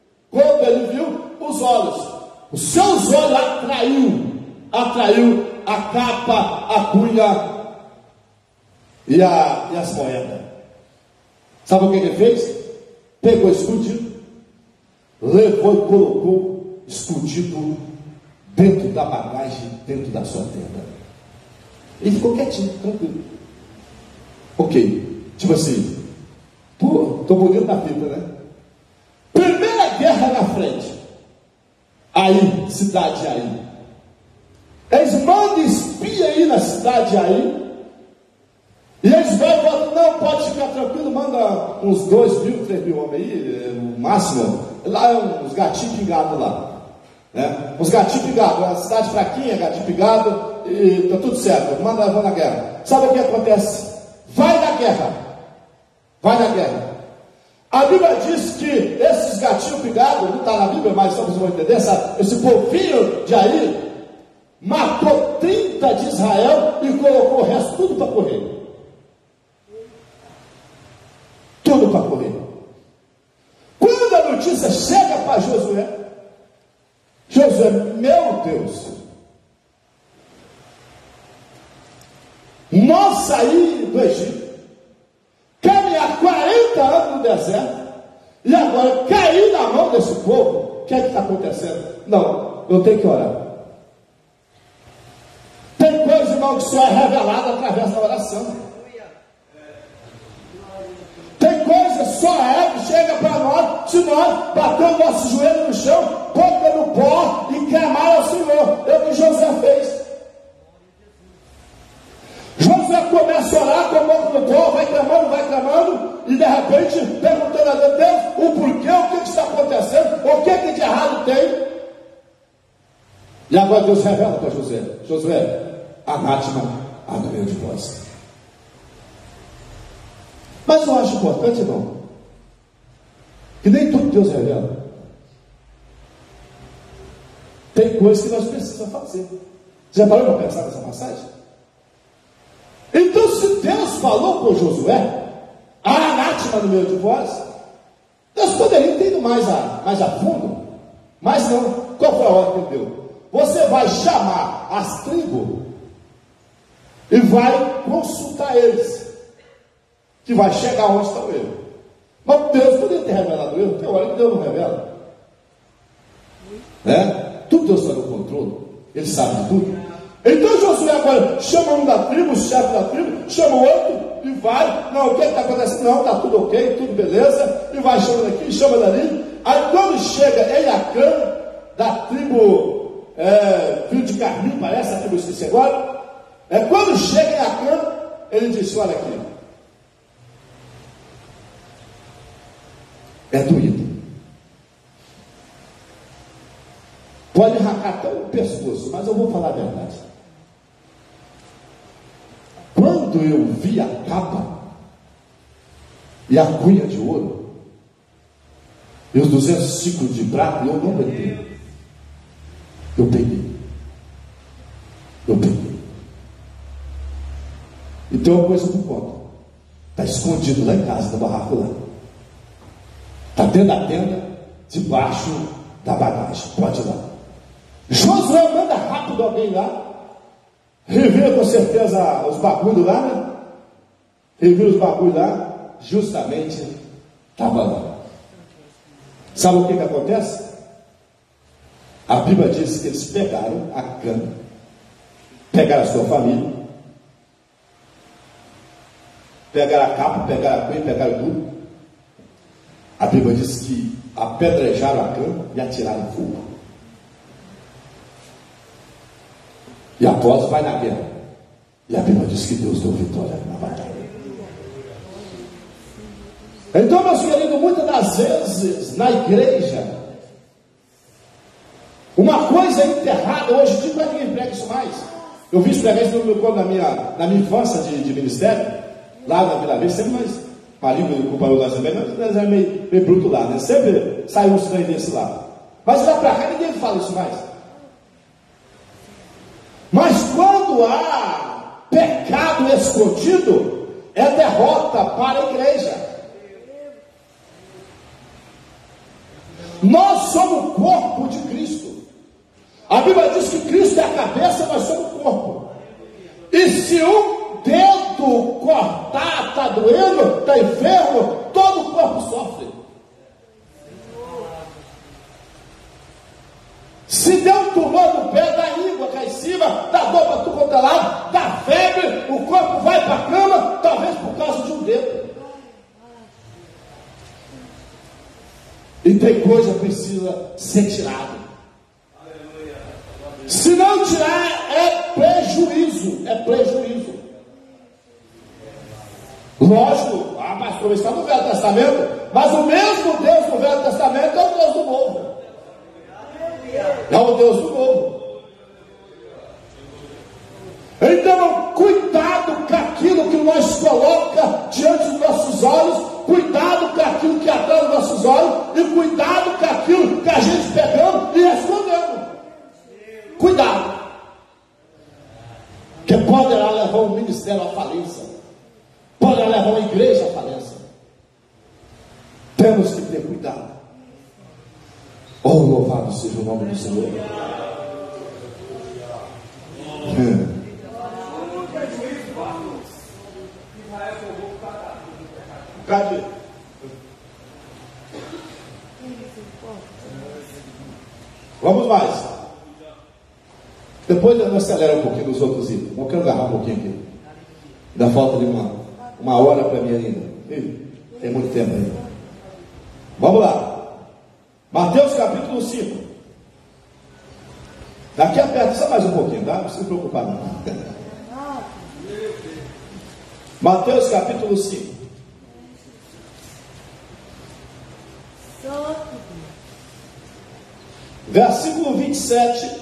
os olhos, os seus olhos atraiu a capa, a cunha e as moedas. Sabe o que ele fez? Pegou escondido, levou e colocou escondido dentro da bagagem, dentro da sua tenda. Ele ficou quietinho, tranquilo. Ok, tipo assim, pô, tô bonito na fita, né? Primeira guerra na frente. Aí, cidade de Aí. Eles mandam espia aí na cidade de Aí. E eles vão e falam, não, pode ficar tranquilo, manda uns 2.000, 3.000 homens aí, o máximo. Lá é uns gatinhos pingados lá. Né? Uns gatinhos pingados, uma cidade fraquinha, gatinho pingado, e tá tudo certo, manda na guerra. Sabe o que acontece? Vai na guerra. Vai na guerra. A Bíblia diz que esses gatinhos pingados, não está na Bíblia, mas vocês vão entender, sabe? Esse povinho de Aí matou 30 de Israel e colocou o resto tudo para correr. Tudo para correr. Quando a notícia chega para Josué, meu Deus, nós saímos do Egito, caminhar 40 anos no deserto, e agora cair na mão desse povo. O que é que está acontecendo? Não, eu tenho que orar. Tem coisa, irmão, que só é revelada através da oração. Tem coisa só que chega para nós se nós bater o nosso joelho no chão, boca no pó e clamar ao Senhor. É o que Josué fez. Josué começa a orar com a mão no pó, vai clamando, e de repente perguntando a Deus o porquê, o que está acontecendo, o que de errado tem. E agora Deus revela para Josué, anátema há no meio de vós. Mas eu acho importante, irmão, que nem tudo Deus revela. Tem coisas que nós precisamos fazer. Você já parou para pensar nessa passagem? Então, se Deus falou com Josué, a anátema no meio de vós, Deus poderia ter ido mais a fundo. Mas não, qual foi a ordem que ele deu? Você vai chamar as tribos e vai consultar eles, que vai chegar onde está o erro. Mas Deus poderia ter revelado o erro, tem hora que Deus não revela. Tudo Deus está no controle, Ele sabe de tudo. Então Josué agora chama um da tribo, o chefe da tribo, chama o outro e vai. Não, o que está acontecendo? Não, está tudo ok, tudo beleza. E vai chamando aqui, chama dali. Aí quando chega Eliacã, da tribo filho de Carmim, parece a tribo, esqueci agora. Quando chega Eliacã, ele disse: olha aqui, é doído. Pode arrancar até o pescoço, mas eu vou falar a verdade. Quando eu vi a capa e a cunha de ouro e os 200 ciclos de prata, eu não peguei. Eu peguei. E tem uma coisa por conta. Está escondido lá em casa, no barraco lá. Está dentro da tenda, debaixo da bagagem. Pode ir lá. Josué manda rápido alguém lá. Revira com certeza os bagulhos lá, né? Revira os bagulhos lá. Justamente estava lá. Sabe o que acontece? A Bíblia diz que eles pegaram a cana, pegaram a sua família, pegaram a capa, pegaram a cunha, pegaram tudo. A Bíblia diz que apedrejaram a cana e atiraram fogo. E após vai na guerra. E a Bíblia diz que Deus deu vitória na batalha. Então, meus queridos, muitas das vezes na igreja, uma coisa é enterrada. Hoje em dia não ninguém prega isso mais. Eu vi isso pregar isso na minha infância de ministério, lá na Vila Verde, sempre mais maligno, comparou da Assembleia, mas é meio bruto lá, né? Sempre saiu um estranho desse lá. Mas lá para cá ninguém fala isso mais. Mas quando há pecado escondido, é derrota para a igreja. Nós somos o corpo de Cristo. A Bíblia diz que Cristo é a cabeça, nós somos o corpo. E se um dedo cortar, está doendo, está enfermo, todo o corpo sofre. Se der um tumor no pé, dá íngua, cai em cima, dá dor para tudo quanto é lado, dá febre, o corpo vai para a cama, talvez por causa de um dedo. E tem coisa que precisa ser tirada. Se não tirar, é prejuízo. É prejuízo. Lógico, pastor, está no Velho Testamento, mas o mesmo Deus do Velho Testamento é o Deus do Novo. É o Deus do Novo. Então, cuidado com aquilo que nós coloca diante dos nossos olhos, cuidado com aquilo que atrai os nossos olhos, e cuidado com aquilo que a gente pegamos e escondemos. Cuidado, que poderá levar o ministério à falência, poderá levar a igreja à falência. Temos que ter cuidado. Oh, louvado seja o nome do Senhor. Cadê? Vamos mais. Depois eu acelero um pouquinho nos outros itens. Não quero agarrar um pouquinho aqui. Ainda falta de uma hora para mim ainda. Tem muito tempo ainda. Vamos lá. Mateus capítulo 5. Daqui a perto, só mais um pouquinho, tá? Não precisa se preocupar não. Mateus capítulo 5. Versículo 27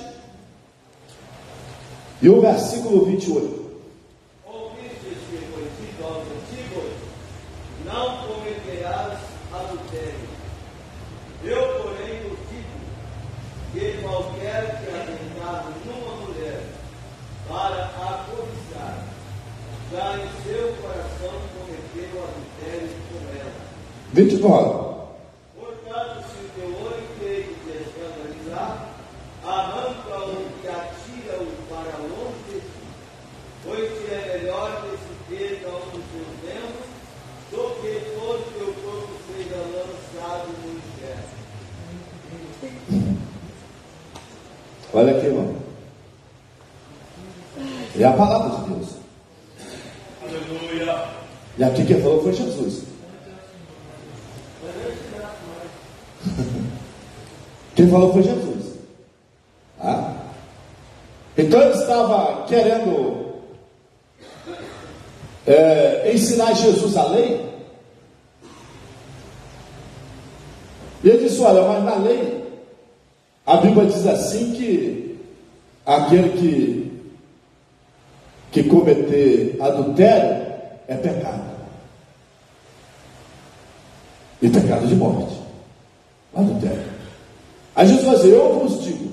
e o versículo 28. Ouvistes que foi dito aos antigos: não cometerás adultério. Eu, porém, vos digo que qualquer que atentar numa mulher para a cobiçar, já em seu coração cometeu adultério com ela. 29. Portanto, se o teu olho direito te escandaliza, arranca-o e atira-o para longe, pois que é melhor que se perca um dos seus membros do que todo o teu corpo seja lançado no inferno. Olha aqui, irmão. É a palavra de Deus. Aleluia. E aqui quem falou foi Jesus. Quem falou foi Jesus. Ah? Então ele estava querendo ensinar Jesus a lei. E ele disse: olha, mas na lei a Bíblia diz assim que aquele que cometer adultério é pecado. E pecado de morte. Adultério. Aí Jesus vai dizer: eu vos digo.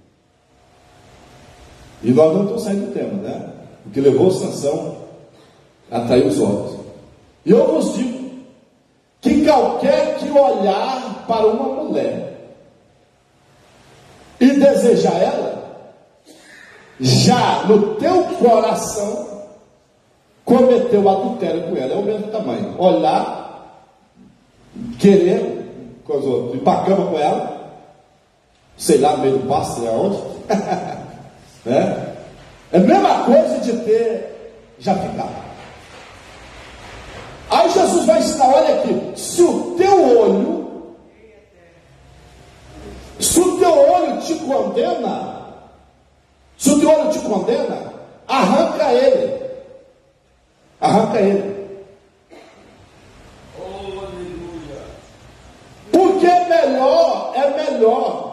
E nós não estamos saindo do tema, né? O que levou Sansão a trair os olhos. E eu vos digo que qualquer que olhar para uma mulher e desejar ela, já no teu coração cometeu adultério com ela. É o mesmo tamanho. Olhar, querer, ir para a cama com ela, sei lá, no meio do pasto, sei aonde. É a mesma coisa de ter já ficado. Aí Jesus vai ensinar: olha aqui, se o teu olho te condena, se o teu olho te condena, arranca ele. Arranca ele. Oh, aleluia. Porque é melhor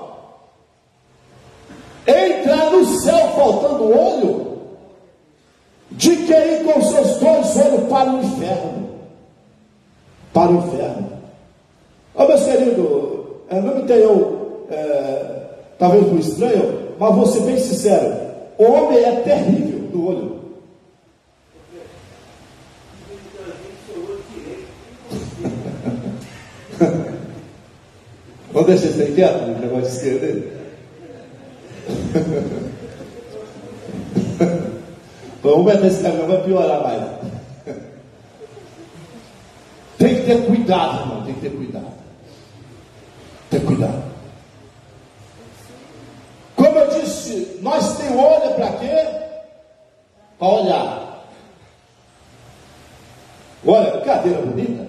entrar no céu faltando olho, de que ir com seus dois olhos para o inferno. Para o inferno. Ó, meus queridos, não me tenham, talvez por estranho, mas vou ser bem sincero: o homem é terrível do olho. Vamos deixar isso aí quieto, o negócio de esquerda aí. Vamos meter esse caminhão, vai piorar mais. Tem que ter cuidado, irmão. Tem que ter cuidado. Tem cuidado. Como eu disse, nós temos olho para quê? Para olhar. Olha, que cadeira bonita.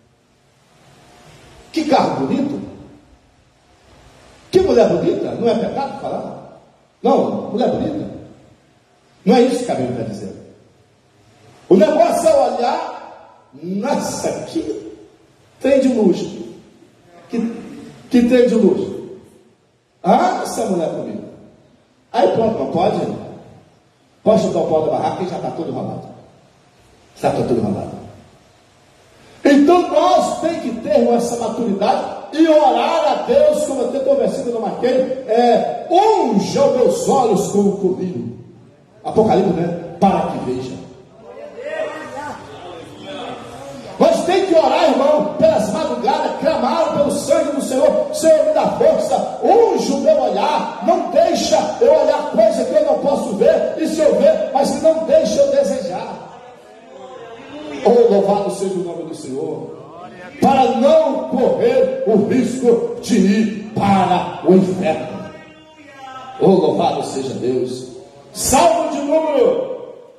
Que carro bonito. Que mulher bonita. Não é pecado falar? Não, mulher bonita. Não é isso que a Bíblia está dizendo. O negócio é olhar. Nossa, que trem de luxo. Que trem de luxo. Ah, essa mulher bonita. Aí pronto, não pode chutar o pau da barraca e já está todo enrolado. Já está todo enrolado. Então nós temos que ter essa maturidade e orar a Deus, como eu tenho conversado no Marquês, unja os meus olhos com o colírio. Apocalipse, né? Para que veja. Nós temos que orar, irmão, pelas madrugadas, clamar pelo sangue do Senhor. Senhor, me dá força, unja o meu olhar, não deixa eu olhar coisa que eu não posso ver, e se eu ver, mas que não deixa eu desejar. Oh, louvado seja o nome do Senhor, para não correr o risco de ir para o inferno. Oh, louvado seja Deus. Salmo de número,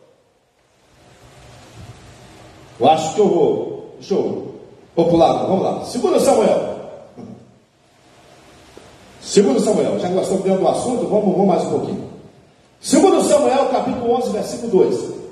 eu acho que eu vou, vou pular, vamos lá, 2 Samuel, já que nós estamos dentro do assunto, vamos mais um pouquinho. 2 Samuel, capítulo 11, versículo 2.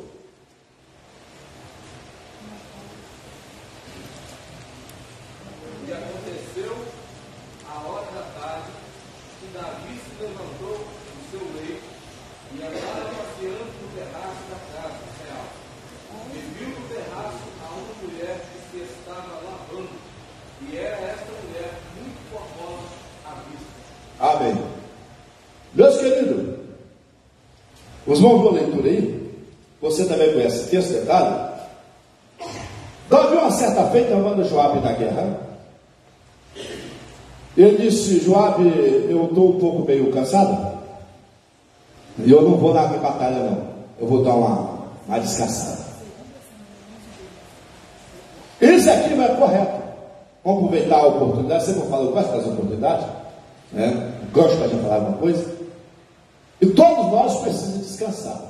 Amém. Meus queridos, os irmãos vão leitura aí, você também conhece esse texto, detalhe. Davi, uma certa feita, manda Joabe na guerra, Ele disse: Joabe, eu estou um pouco meio cansado, e eu não vou dar minha batalha não, eu vou dar uma descansada. Isso aqui não é correto. Vamos aproveitar a oportunidade. Sempre eu falo, eu gosto das oportunidades, né? Gosto de falar alguma coisa. E todos nós precisamos descansar.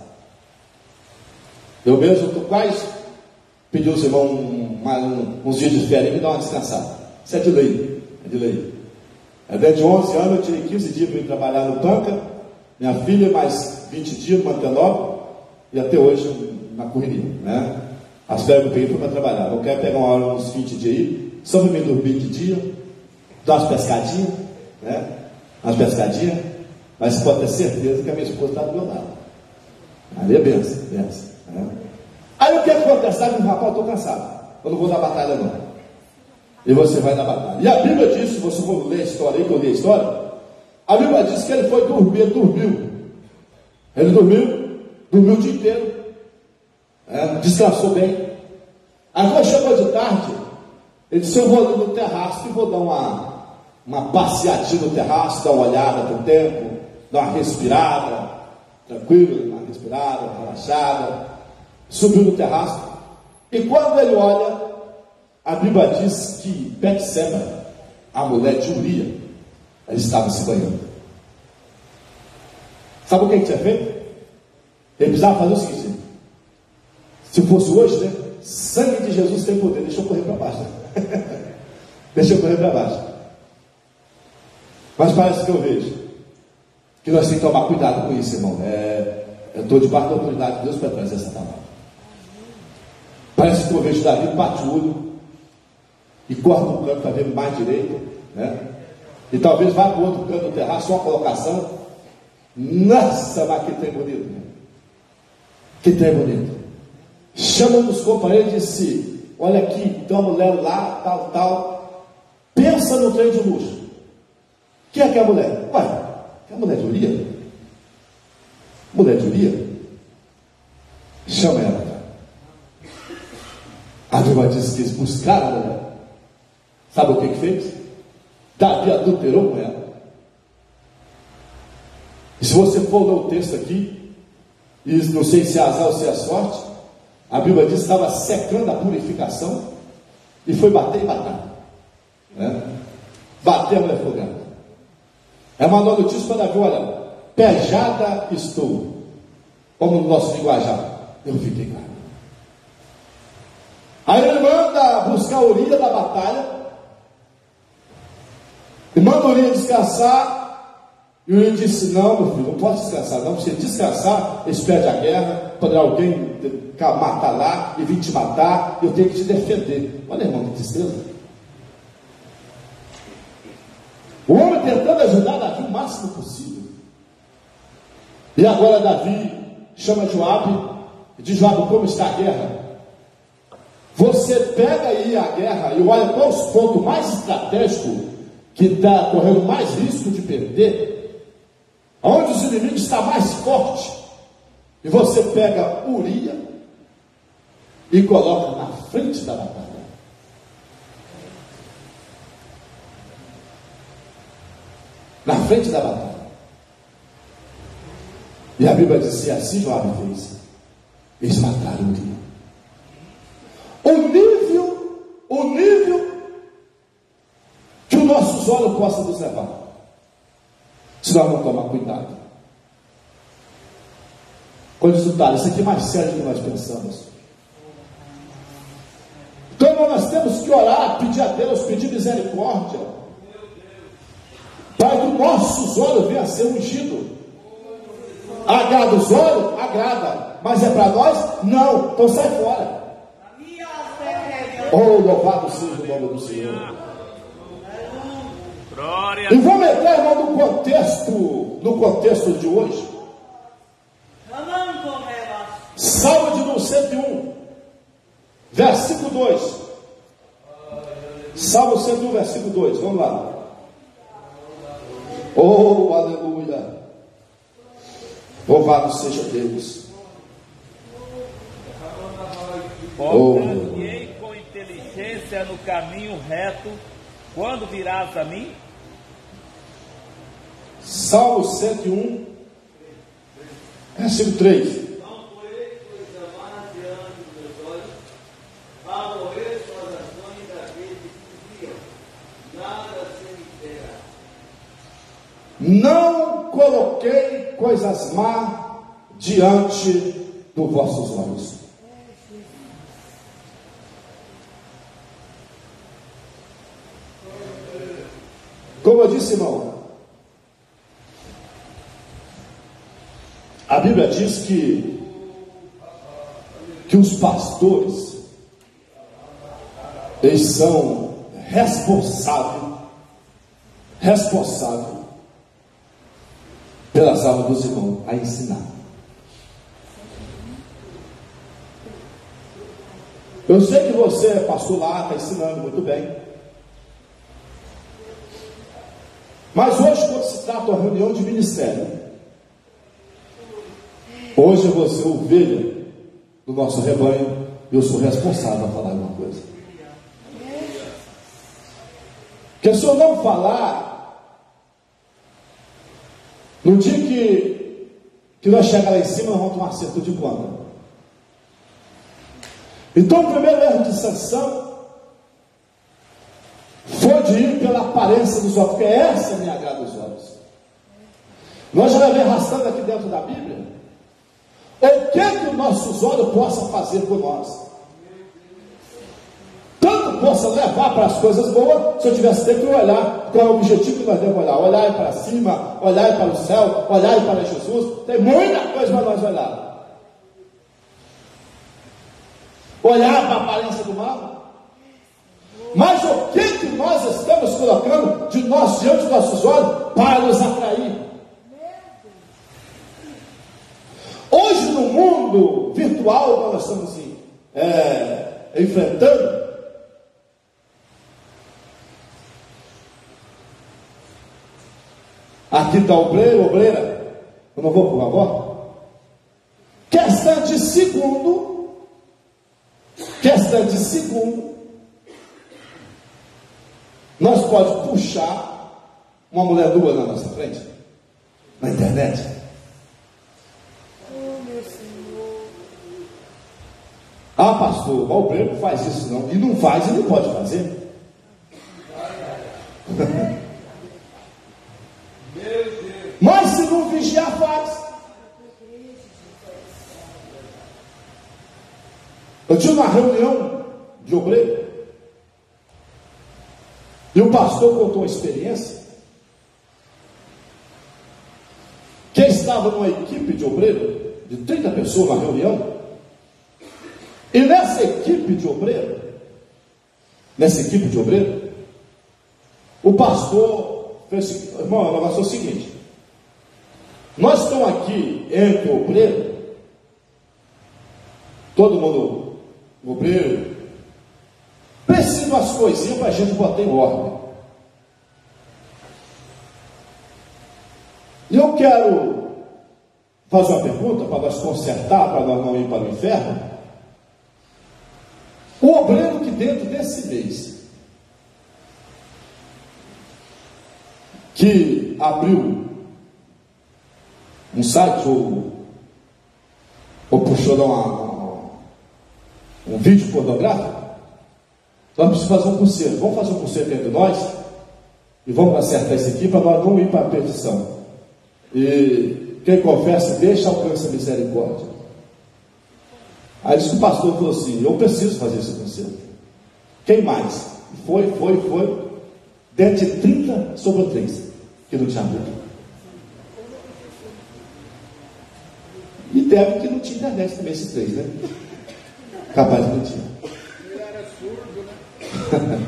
Eu mesmo estou quase pedindo aos irmãos uns dias de férias, me dá uma descansada. Isso é de lei. É de lei. Dentro de 11 anos eu tirei 15 dias para ir trabalhar no Panca, minha filha mais 20 dias no Manteló, e até hoje na correria, né? As férias do período para trabalhar. Eu quero pegar uma hora, uns 20 dias aí, só para me dormir de dia, dar umas pescadinhas, né? Umas pescadinhas, mas você pode ter certeza que a minha esposa está do meu lado. Ali é benção, benção. Né? Aí o que acontece? Sabe, rapaz, eu estou cansado, eu não vou dar batalha não. E você vai dar batalha. E a Bíblia diz, se você for ler a história aí, que eu li a história, a Bíblia diz que ele foi dormir, ele dormiu. Ele dormiu o dia inteiro. Descansou bem. Aí quando chegou de tarde, ele disse: eu vou ali no terraço e vou dar uma passeadinha no terraço, dar uma olhada para o tempo, dar uma respirada, tranquilo, uma respirada, uma relaxada. Subiu no terraço, e quando ele olha, a Bíblia diz que Betseba, a mulher de Uria, ela estava se banhando. Sabe o que ele tinha feito? Ele precisava fazer o seguinte: se fosse hoje, né? Sangue de Jesus tem poder, deixa eu correr para baixo. Deixa eu correr para baixo. Mas parece que eu vejo que nós temos que tomar cuidado com isso, irmão. Eu estou debaixo da autoridade de Deus para trazer essa palavra. Parece que eu vejo Davi bate o olho e corre no canto para ver mais direito, né? E talvez vá para o outro canto do terraço, só uma colocação. Nossa, mas que trem bonito, né? Que trem bonito. Chama um dos companheiros e disse: olha aqui, tem uma mulher lá, tal. Pensa no trem de luxo. Quem é que é a mulher? Ué, é a mulher de Uria? Mulher de Uria? Chama ela. A Bíblia diz que eles buscaram a mulher. Sabe o que fez? Davi adulterou com ela. E se você for ler o texto aqui, e não sei se é azar ou se é sorte, a Bíblia diz que estava secando a purificação e foi bater e matar, né? Bater a mulher folgada. É uma nova notícia para Davi: olha, pejada estou, como no nosso linguajar, eu fiquei claro. Aí ele manda buscar a Uria da batalha, e manda a Uria descansar. E Uria disse: não, meu filho, não posso descansar não. Se descansar, eles perdem a guerra, poderá alguém matar lá e vir te matar, eu tenho que te defender. Olha, irmão, que tristeza. O homem tentando ajudar Davi o máximo possível. E agora Davi chama Joabe e diz: Joabe, como está a guerra? Você pega aí a guerra e olha qual os pontos mais estratégicos que está correndo mais risco de perder, onde os inimigos estão mais fortes, e você pega Uria e coloca na frente da batalha. Na frente da batalha. E a Bíblia diz que assim Joabe fez. Eles mataram Uria. O nível que os nossos olhos possam nos levar, se nós não tomar cuidado. Quando estudar, isso aqui é mais sério do que nós pensamos. Então nós temos que orar, pedir a Deus, pedir misericórdia, para que os nossos olhos venham a ser ungidos. Agrada os olhos? Agrada. Mas é para nós? Não. Então sai fora. Oh, louvado seja o nome do Senhor. E vamos entrar, irmão, no contexto de hoje. Salmo de número 101, versículo 2. Salmo 101, versículo 2. Vamos lá. Oh, aleluia. Louvado seja Deus. Andei com inteligência no caminho reto, quando virás a mim? Salmo 101, versículo 3. Não porei coisa má diante dos meus olhos, aborreço as ações daqueles que viam, nada se me terá. Não coloquei coisas más diante dos vossos olhos. Como eu disse, irmão, a Bíblia diz que os pastores, eles são responsáveis pelas almas dos irmãos a ensinar. Eu sei que você é pastor lá, está ensinando muito bem. Mas hoje, quando se trata de uma reunião de ministério, hoje eu vou ser ovelha do nosso rebanho e eu sou responsável a falar alguma coisa. Porque se eu não falar, no dia que nós chegar lá em cima, nós vamos tomar acerto de conta. Então o primeiro erro de Sansão foi de ir pela aparência dos olhos, porque essa me agrada os olhos. Nós já vem arrastando aqui dentro da Bíblia o que os nossos olhos possam fazer por nós. Tanto possa levar para as coisas boas, se eu tivesse tempo de olhar qual é o objetivo que nós devemos olhar. Olhar para cima, olhar para o céu, olhar para Jesus. Tem muita coisa para nós olhar. Olhar para a aparência do mal. Mas o que nós estamos colocando de nós diante dos nossos olhos para nos atrair? Hoje no mundo virtual que nós estamos enfrentando, aqui está obreiro, obreira, eu não vou por favor. Questão de segundo, nós podemos puxar uma mulher nua na nossa frente, na internet. Oh, meu Senhor. Ah, pastor, o obreiro não faz isso não. E não faz e não pode fazer. Mas se não vigiar, faz. Eu tinha uma reunião de obreiro e o pastor contou uma experiência que estava numa equipe de obreiro de 30 pessoas na reunião, e nessa equipe de obreiro, o pastor fez, irmão, o negócio é o seguinte: nós estamos aqui entre o obreiro, todo mundo, o obreiro, precisa de umas coisinhas para a gente botar em ordem. E eu quero fazer uma pergunta para nós consertar, para nós não ir para o inferno. O obreiro que dentro desse mês, que abriu um site ou puxou um vídeo pornográfico, nós precisamos fazer um conselho. Vamos fazer um conselho entre nós e vamos acertar isso aqui para nós não ir para a perdição. E quem confessa deixa, alcança a misericórdia. Aí disse que o pastor falou assim: eu preciso fazer esse conselho. Quem mais? Foi. Dentro de 30 sobrou 3 que não tinha abrido. E deve que não tinha internet também esses 3, né? Capaz de não tinha. Ele era surdo, né?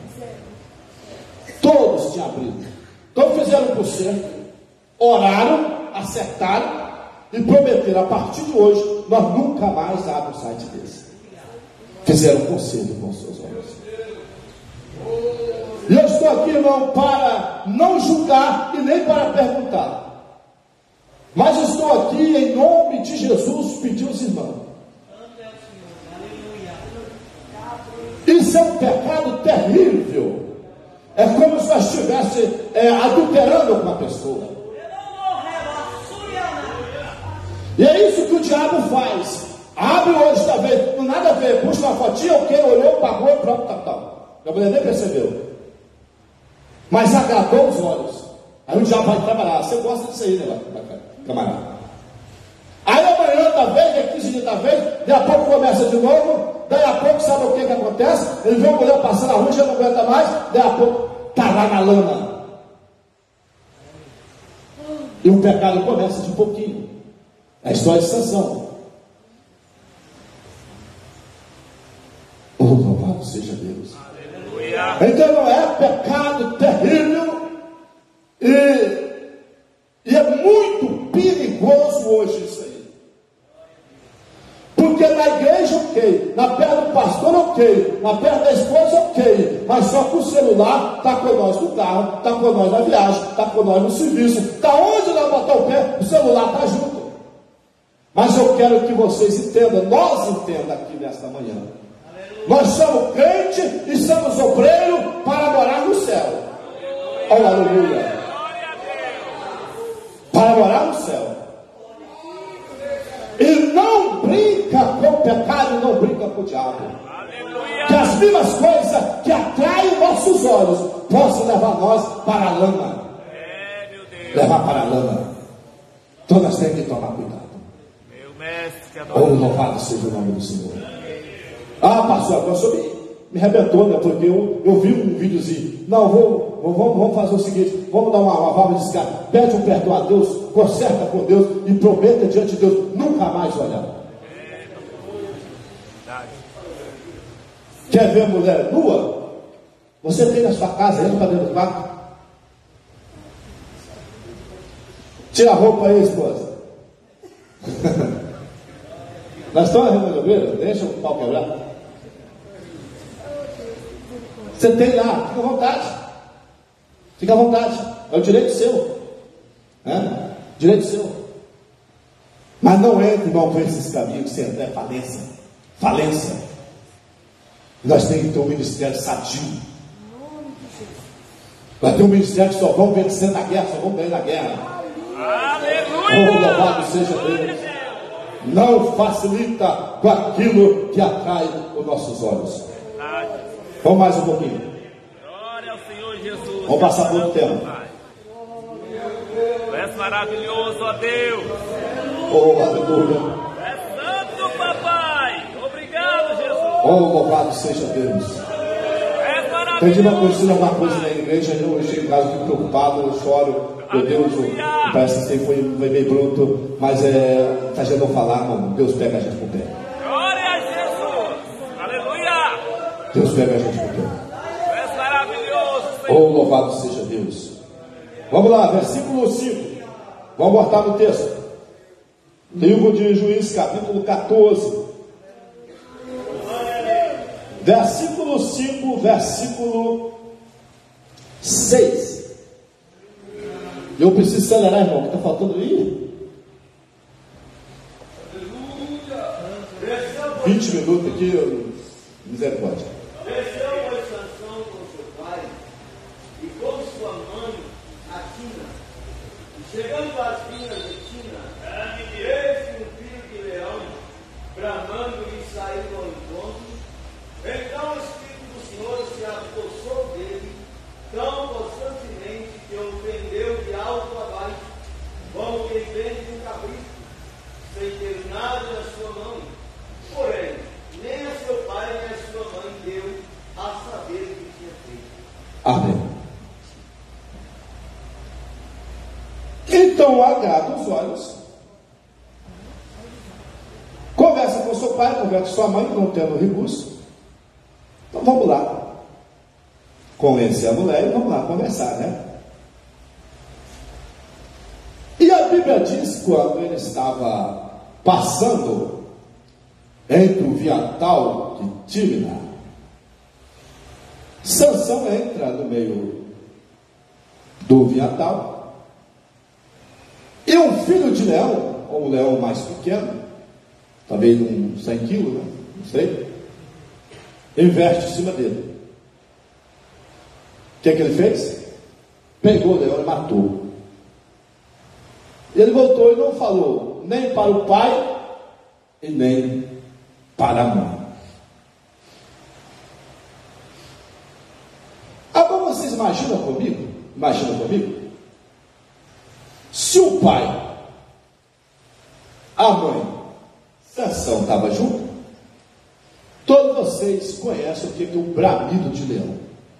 Todos tinham abrido. Então fizeram o conselho, oraram, acertaram e prometeram: a partir de hoje nós nunca mais abrimos um site desse. Fizeram um conselho com os seus olhos. E eu estou aqui, irmão, para não julgar e nem para perguntar, mas eu estou aqui em nome de Jesus pedir aos irmãos. Isso é um pecado terrível. É como se nós estivéssemos adulterando alguma pessoa. E é isso que o diabo faz. Abre hoje, talvez, não nada a ver, puxa uma fotinha, ok, olhou, pagou e pronto, tal. A mulher nem percebeu. Mas agradou os olhos. Aí o diabo vai trabalhar. Você gosta disso aí, né, camarada? Aí amanhã da vez, daqui 15 dias da vez, daqui a pouco começa de novo, daí a pouco sabe o que acontece? Ele vê uma mulher passando na rua, já não aguenta mais, daí a pouco está lá na lama. E o pecado começa de pouquinho. É a história de Sansão. Oh, louvado seja Deus. Aleluia. Então não é pecado terrível e é muito perigoso hoje isso aí. Porque na igreja, ok, na perna do pastor, ok, na perna da esposa, ok, mas só que o celular está com nós no carro, está com nós na viagem, está com nós no serviço, está onde nós botar o pé, o celular está junto. Mas eu quero que vocês entendam, nós entendamos aqui nesta manhã. Nós somos crente e somos obreiro para morar no céu. Oh, aleluia. Para morar no céu. E não brinca com o pecado e não brinca com o diabo. Que as mesmas coisas que atraem nossos olhos possam levar nós para a lama. Levar para a lama. Então nós temos que tomar cuidado. Oh, louvado seja o nome do Senhor. Ah, pastor, agora só me arrebentou, né? Porque eu vi um videozinho. Não, vamos fazer o seguinte: vamos dar uma válvula de escape. Pede um perdão a Deus, conserta com Deus e prometa diante de Deus nunca mais olhar. Quer ver mulher nua? Você tem na sua casa, entra para dentro do quarto. Tira a roupa aí, esposa. Nós estamos resolvendo, deixa o pau quebrar. Você tem lá, fica à vontade. Fica à vontade. É o direito seu. Né? Direito seu. Mas não entre, irmão, com esses caminhos, que é falência. Falência. Nós temos que ter um ministério sadio. Nós temos um ministério que só vão vencer na guerra, só vão ganhar na guerra. Aleluia! Oh, louvado seja Deus. Não facilita com aquilo que atrai os nossos olhos. Vamos mais um pouquinho. Glória ao Senhor Jesus. Vamos passar por outro tema. Tu és maravilhoso, ó Deus. Oh, aleluia. És santo, papai. Obrigado, Jesus. Oh, louvado seja Deus. És maravilhoso. Tem dia acontecendo alguma coisa na igreja, eu chego em casa, fico preocupado, eu choro. Meu Deus, parece que foi meio bruto, mas se a gente não falar, não, Deus pega a gente por pé. Glória a Jesus. Aleluia. Deus pega a gente por pé. Tu és maravilhoso, Senhor. Oh, louvado seja Deus. Vamos lá, versículo 5. Vamos botar no texto. Livro de Juízes, capítulo 14. Versículo 5, versículo 6. Eu preciso acelerar, irmão, que está faltando aí 20 minutos aqui, misericórdia. Desceu, pois, Sansão com seu pai e com sua mãe, a Tina. E chegando às vinhas de Tina, eis um filho de leão, bramando e saindo ao encontro. Então o Espírito do Senhor se apossou dele, tão constantemente que o prendeu de alto a baixo, como quem vende um cabrito, sem ter nada na sua mão. Porém, nem a seu pai nem a sua mãe deu a saber o que tinha feito. Amém. Então agrada os olhos. Conversa com seu pai, conversa com sua mãe, não tendo recurso. Então vamos lá. Convencer a mulher e vamos lá conversar, né? E a Bíblia diz, quando ele estava passando entre o viatal de Tímina, Sansão entra no meio do viatal e um filho de leão, ou um leão mais pequeno, talvez uns 100 quilos, né? Não sei, investe em cima dele. O que ele fez? Pegou o leão e matou. Ele voltou e não falou nem para o pai e nem para a mãe. Agora vocês imaginam comigo? Se o pai, a mãe, Sansão estava junto, todos vocês conhecem o que é um bramido de leão.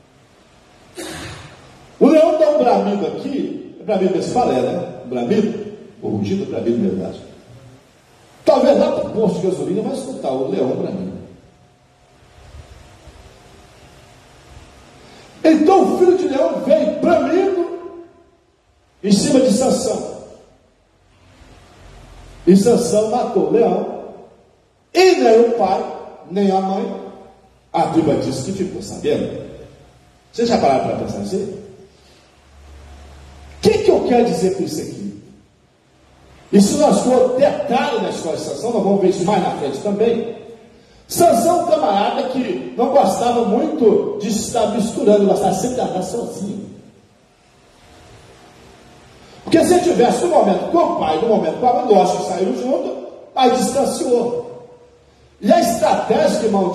O leão dá um bramido aqui, bramido desse falé, né? Bramido, o rugido, bramido de verdade. Talvez lá para o posto de gasolina vai escutar o leão bramido. Então o filho de leão veio bramindo em cima de Sansão. E Sansão matou o leão. E nem o pai, nem a mãe, a Bíblia diz que ficou sabendo. Vocês já pararam para pensar assim? O que eu quero dizer com isso aqui? E se nós for detalhe na história de Sansão, nós vamos ver isso mais na frente também. Sansão é um camarada que não gostava muito de estar misturando, gostava sempre de andar sozinho. Porque se ele tivesse no momento com o pai, no momento com a mãe, lógico que saíram junto, aí distanciou. E a estratégia, irmão,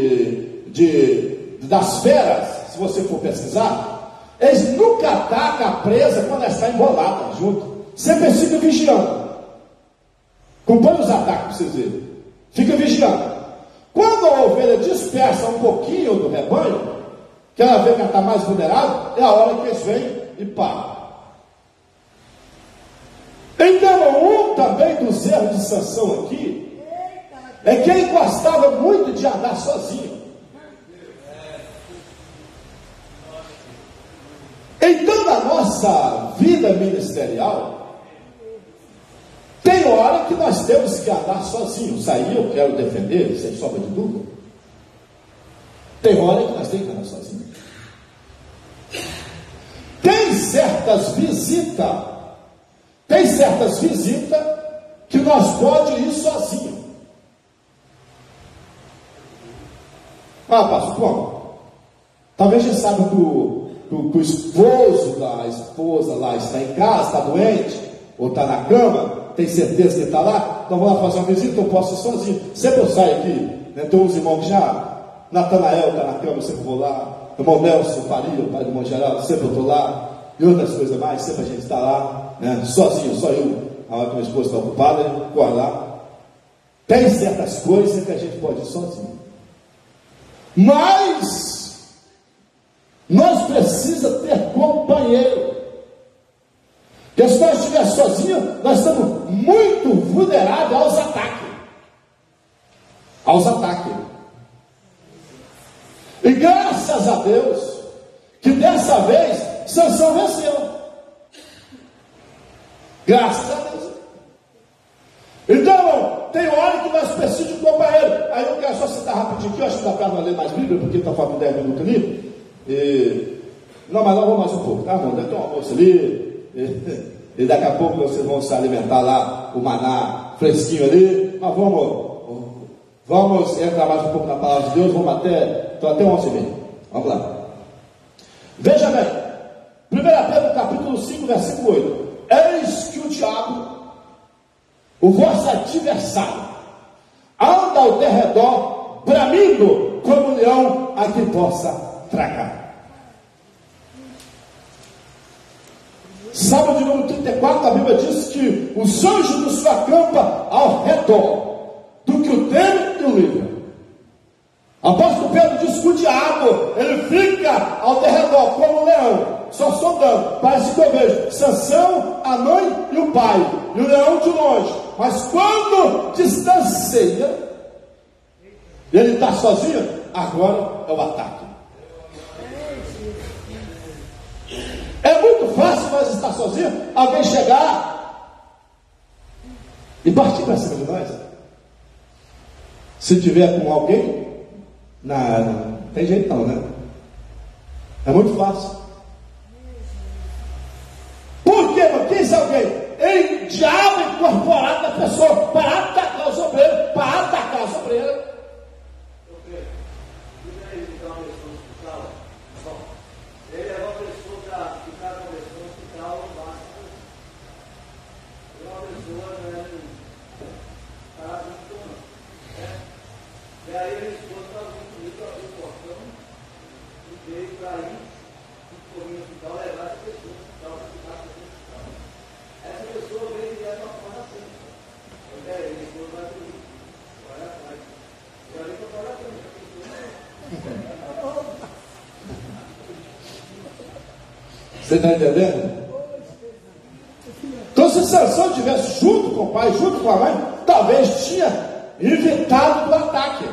das feras, se você for pesquisar, eles nunca atacam a presa quando ela está embolada junto. Sempre eles ficam vigiando. Acompanhe os ataques para vocês verem. Fica vigiando. Quando a ovelha dispersa um pouquinho do rebanho, que ela vê que ela está mais vulnerável, é a hora que eles vêm e param. Então, também dos erros de Sansão aqui, é que ele gostava muito de andar sozinho. Então, na nossa vida ministerial, tem hora que nós temos que andar sozinhos. Sair eu quero defender, sem sombra de dúvida. Tem hora que nós temos que andar sozinhos. Tem certas visitas que nós podemos ir sozinhos. Ah, pastor, como? Talvez a gente saiba que o esposo da esposa lá está em casa, está doente, ou está na cama, tem certeza que está lá, então vamos lá fazer uma visita, eu posso ir sozinho. Sempre eu saio aqui, né? Tem uns irmãos que já, Natanael está na cama, eu sempre vou lá, irmão Nelson, Faria, o pai do irmão Geraldo, sempre eu estou lá, e outras coisas mais, sempre a gente está lá, né? Sozinho, só eu, a hora que minha esposa está ocupada, eu corro lá. Tem certas coisas que a gente pode ir sozinho. Mas nós precisamos ter companheiro. Porque se nós estivermos sozinhos, nós estamos muito vulneráveis aos ataques. E graças a Deus, que dessa vez, Sansão venceu. Graças a Deus. Então, tem hora que nós precisamos de um companheiro. Aí eu quero só citar rapidinho aqui, eu acho que dá para não ler mais Bíblia, porque está faltando 10 minutos ali. Não, mas nós vamos mais um pouco, tá, irmão? Deve ter um almoço ali. E daqui a pouco vocês vão se alimentar lá, o maná fresquinho ali. Mas vamos entrar mais um pouco na palavra de Deus. Vamos até 11h30. Vamos lá. Veja bem, 1 Pedro capítulo 5, versículo 8. Eis que o diabo, o vosso adversário, anda ao derredor, bramindo como um leão a que possa tragar. Salmo de número 34, a Bíblia diz que os anjos do seu acampa ao redor do que o teme e o livra. Apóstolo Pedro diz que o diabo, ele fica ao derredor como um leão, só sondando. Parece que eu vejo Sansão, a mãe e o pai, e o leão de longe. Mas quando distancia, ele está sozinho, agora é o ataque. É muito fácil nós estar sozinhos, alguém chegar e partir para cima de nós. Se tiver com alguém, não tem jeito não, né? É muito fácil. Por quê? Porque esse alguém é diabo incorporado da pessoa para atacar os obreiros, para atacar as obreiras. Ele é uma pessoa para ficar com a pessoa no hospital, não basta. É uma pessoa, né? Você está entendendo? Então, se Sansão estivesse junto com o pai, junto com a mãe, talvez tinha evitado do ataque.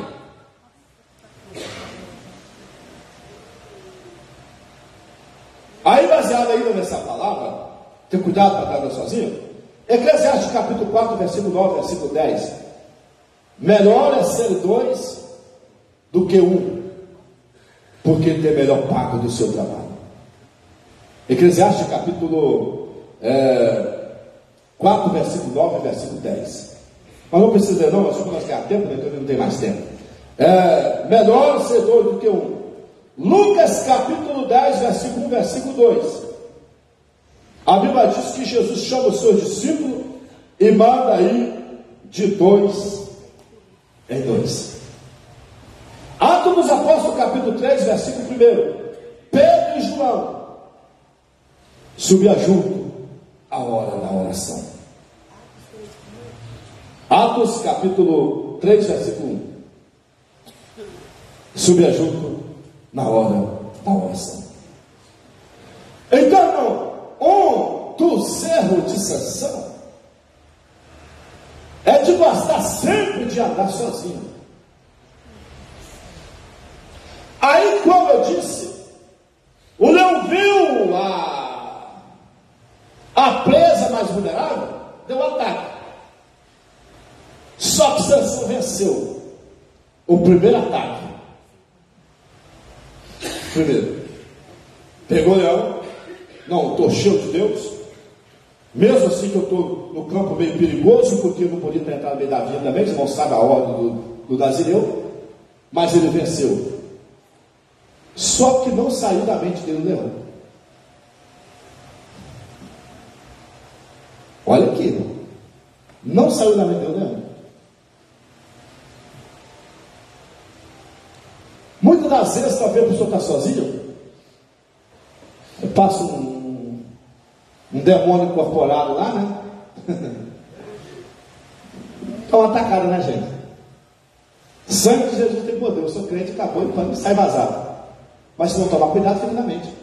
Aí, baseado ainda nessa palavra, ter cuidado para estar sozinho, Eclesiastes capítulo 4, versículo 9, versículo 10. Melhor é ser 2 do que 1, porque tem melhor pago do seu trabalho. Eclesiastes capítulo 4, versículo 9 e versículo 10. Mas não precisa não, mas só para nós ganhar tempo, né? Então não tem mais tempo. Melhor ser 2 do que 1. Lucas capítulo 10, versículo 1, versículo 2. A Bíblia diz que Jesus chama os seus discípulos e manda ir de 2 em 2. Atos dos Apóstolos capítulo 3, versículo 1. Pedro e João subia junto a hora da oração. Atos capítulo 3, versículo 1. Subia junto na hora da oração. Então, irmão, um dos erros de Sansão é de gostar sempre de andar sozinho. Aí, como eu disse, o leão viu a presa mais vulnerável, deu ataque. Só que Sansão venceu o primeiro ataque. Primeiro, pegou o leão. Não, estou cheio de Deus. Mesmo assim que eu estou no campo meio perigoso, porque eu não podia entrar no meio da vida também, vocês não sabem a ordem do Nazireu. Mas ele venceu. Só que não saiu da mente dele o leão. Olha aqui, não saiu da mente dele o leão. Muitas das vezes, talvez a pessoa está sozinha, passa um demônio incorporado lá, né? Estão atacados, né, gente? Sangue de Jesus tem poder. Eu sou crente, acabou, e pano sai vazado. Mas se não tomar cuidado, fica na mente.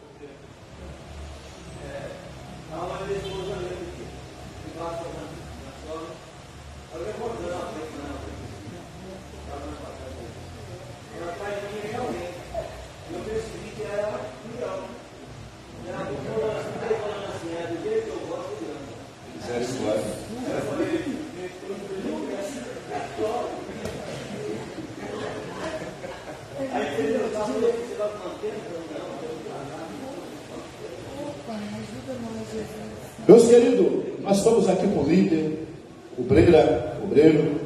Meus queridos, nós estamos aqui com o líder, obreiro.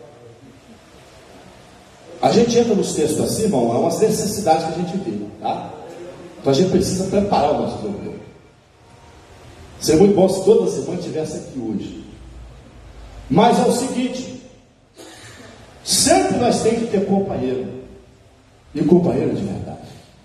A gente entra nos textos assim, irmão, é umas necessidades que a gente vive, tá? Então a gente precisa preparar o nosso obreiro. Seria muito bom se todas as irmãs estivessem aqui hoje. Mas é o seguinte, sempre nós temos que ter companheiro, e companheiro de verdade.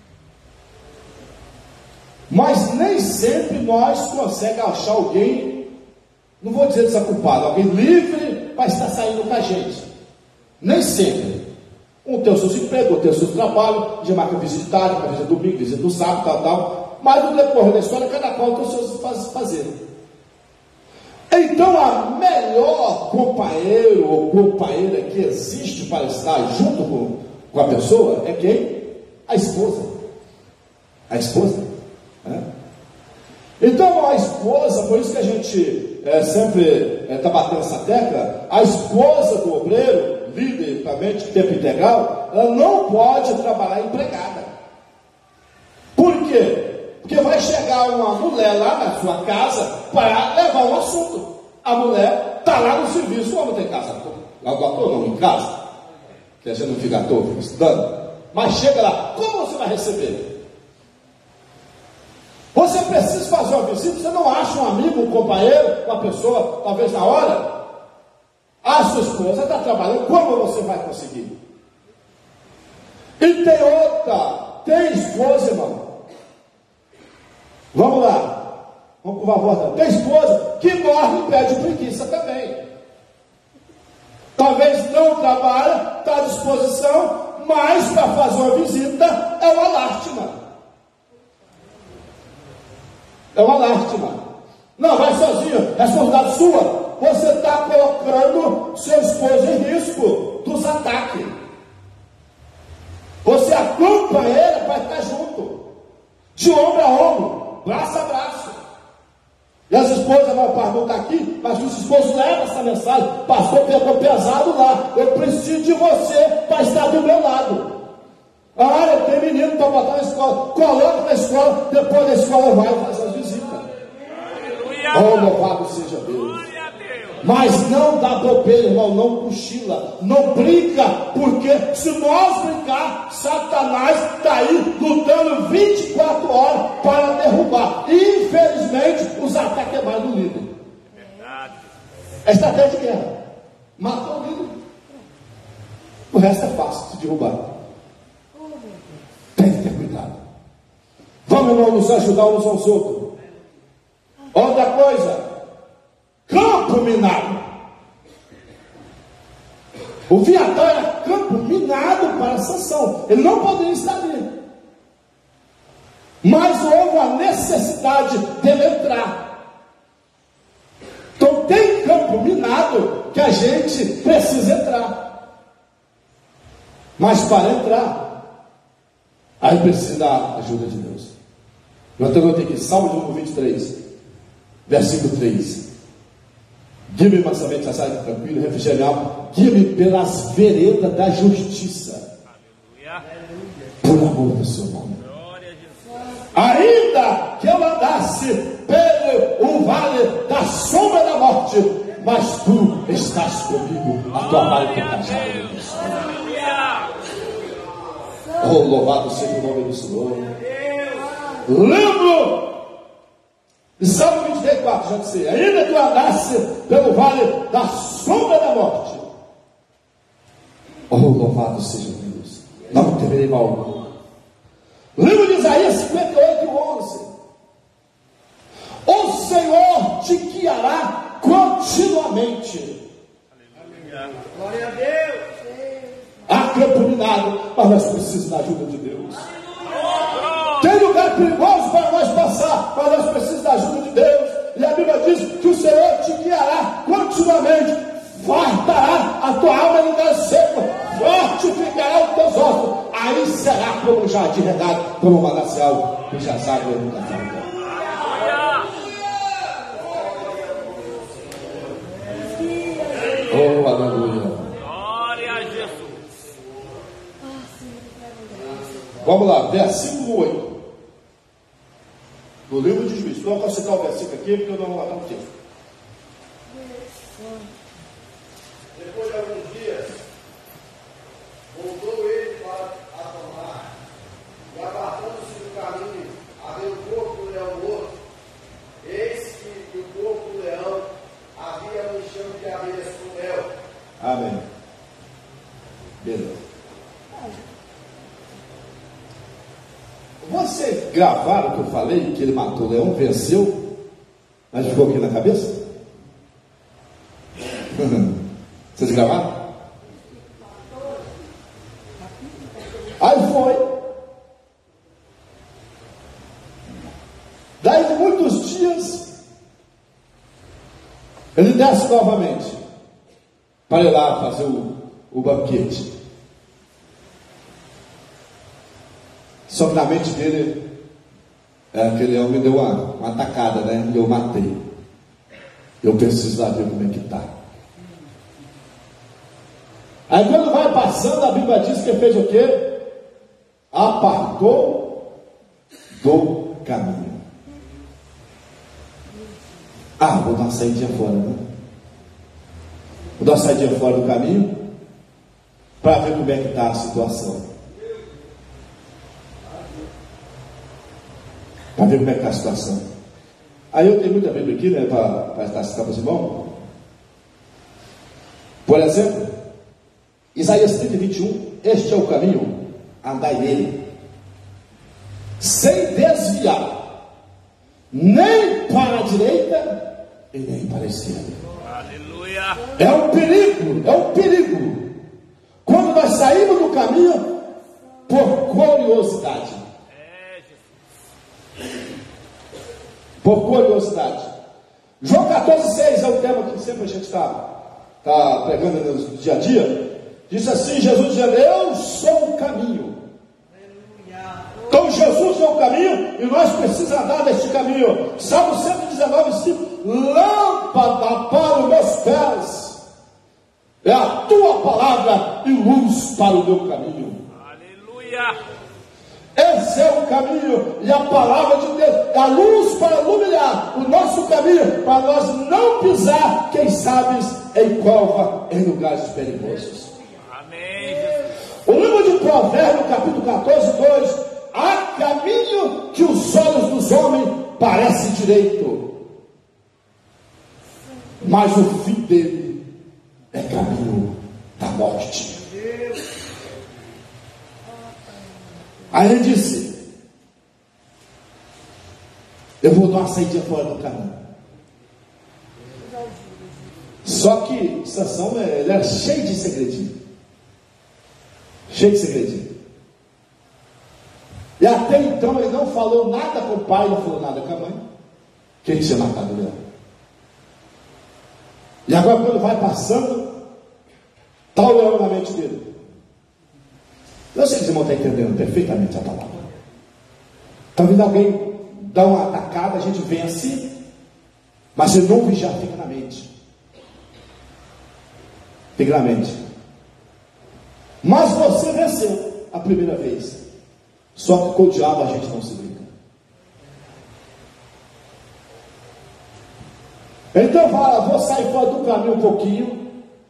Mas nem sempre nós conseguimos achar alguém, não vou dizer desocupado, alguém livre para estar saindo com a gente. Nem sempre. Um tem os seus empregos, outro tem o seu trabalho, já marca visita de tarde, visita domingo, visita do sábado, tal. Mas no decorrer da história, cada qual tem os seus fazer. Então, a melhor companheiro ou companheira que existe para estar junto com a pessoa é quem? A esposa. A esposa. Então a esposa, por isso que a gente sempre está batendo essa tecla, a esposa do obreiro, líder também de tempo integral, ela não pode trabalhar empregada. Por quê? Porque vai chegar uma mulher lá na sua casa para levar um assunto. A mulher está lá no serviço, o homem tem casa lá do ator, não em casa, que a gente não fica à toa, fica estudando. Mas chega lá, como você vai receber? Você precisa fazer uma visita, você não acha um amigo, um companheiro, uma pessoa, talvez na hora? A sua esposa está trabalhando, como você vai conseguir? E tem outra, tem esposa, irmão. Vamos lá, vamos com a volta. Tem esposa que morre e pede preguiça também. Talvez não trabalha, está à disposição, mas para fazer uma visita é uma lástima. É uma lástima. Não, vai sozinho, responsabilidade sua. Você está colocando seu esposo em risco dos ataques. Você acompanha ele para estar junto, de ombro a ombro, braço a braço. E as esposas, a maior parte não está aqui, mas os esposos levam essa mensagem. Pastor, pegou pesado lá, eu preciso de você para estar do meu lado. Ah, eu tenho menino para botar na escola, coloca na escola, depois da escola vai fazer as visitas. Oh, louvado seja Deus. Mas não dá bobeira, irmão, não cochila, não brinca, porque se nós brincar, Satanás está aí lutando 24 horas para derrubar. E infelizmente os ataques é mais do líder. É estratégia de guerra. Matou o líder. O resto é fácil de derrubar. Tem que ter cuidado. Vamos, irmão, nos ajudar uns aos outros. Outra coisa. Campo minado. O Viatã era campo minado para Sansão. Ele não poderia estar ali. Mas houve a necessidade dele entrar. Então tem campo minado que a gente precisa entrar. Mas para entrar, aí precisa da ajuda de Deus. Eu tenho aqui, Salmo de número 23, versículo 3. Guia-me mansamente a saída tranquila, refrigerial. Guia-me pelas veredas da justiça. Por amor do seu nome. Ainda que eu andasse pelo vale da sombra da morte, mas tu estás comigo, a tua vara e tua cajado. Oh, louvado seja o nome do Senhor. Lembro de Salmo 24, já disse, ainda que eu andasse pelo vale da sombra da morte, oh, louvado seja Deus, não temerei mal. Livro de Isaías 58, 11. O Senhor te guiará continuamente. Glória a Deus. Há campo minado, mas nós precisamos da ajuda de Deus. Tem lugar perigoso para nós passar, mas nós precisamos da ajuda de Deus. E a Bíblia diz que o Senhor te guiará continuamente, fartará a tua alma em lugar seco, fortificará os teus ossos, aí será como um jardim regado, como um manancial cujas águas nunca faltam. Oh, aleluia. Glória a Jesus. Vamos lá, versículo 8. Do livro de Juízes. Não vou citar o versículo aqui, porque eu não vou matar o texto. Depois de alguns dias, voltou ele para Atamar, e apartando-se do caminho, a ver o corpo do leão morto. Eis que o corpo do leão havia um enxame de abelhas com mel. Amém. Beleza. Vocês gravaram o que eu falei, que ele matou o leão, venceu, mas ficou aqui na cabeça? Vocês gravaram? Aí foi. Daí de muitos dias, ele desce novamente para ir lá fazer o banquete. Só que na mente dele, aquele leão me deu uma atacada, né? E eu matei. Eu preciso lá ver como é que está. Aí quando vai passando, a Bíblia diz que ele fez o quê? Apartou do caminho. Vou dar uma saidinha fora, né? Vou dar uma saidinha fora do caminho para ver como é que está a situação. Para ver como é que está a situação. Aí eu tenho muita Bíblia aqui, né? Para estar citando os irmãos. Por exemplo, Isaías 30, 21. Este é o caminho, andai nele, sem desviar, nem para a direita e nem para a esquerda. Aleluia. É um perigo. Quando nós saímos do caminho por curiosidade. por curiosidade. João 14,6 é o tema que sempre a gente está pregando no dia a dia. Diz assim, Jesus dizendo, eu sou o caminho. Então Jesus é o caminho e nós precisamos andar neste caminho. Salmo 119, 5, lâmpada para os meus pés é a tua palavra e luz para o meu caminho. Aleluia. Esse é o caminho e a palavra de Deus é a luz para iluminar o nosso caminho, para nós não pisar, quem sabe, em cova, em lugares perigosos. Amém, Jesus. O livro de Provérbios, capítulo 14, 2, há caminho que os olhos dos homens parecem direito, mas o fim dele é caminho da morte. Aí ele disse, eu vou dar uma saída fora do caminho. Só que Sansão, ele era cheio de segredinho. Cheio de segredinho. E até então ele não falou nada com o pai, não falou nada com a mãe, que ele tinha matado o leão. E agora quando vai passando, está o leão na mente dele. Eu sei que os irmãos estão entendendo perfeitamente a palavra. Está vindo alguém dar uma atacada, a gente vence, mas se não já fica na mente. Fica na mente. Mas você venceu a primeira vez. Só que com o diabo a gente não se brinca. Então fala, vou sair fora do caminho um pouquinho.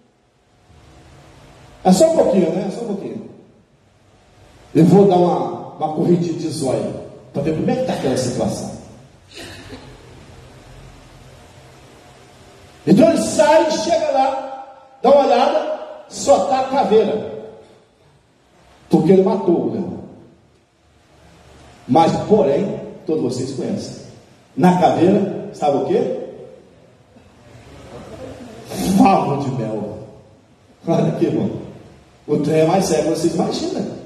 É só um pouquinho, né? É só um pouquinho. Eu vou dar uma corridinha de zóio para ver como é que está aquela situação. Então ele sai, chega lá, dá uma olhada, só está a caveira. Porque ele matou o leão. Mas, porém, todos vocês conhecem. Na caveira estava o quê? Favo de mel. Olha aqui, irmão. O trem é mais sério, vocês imaginam.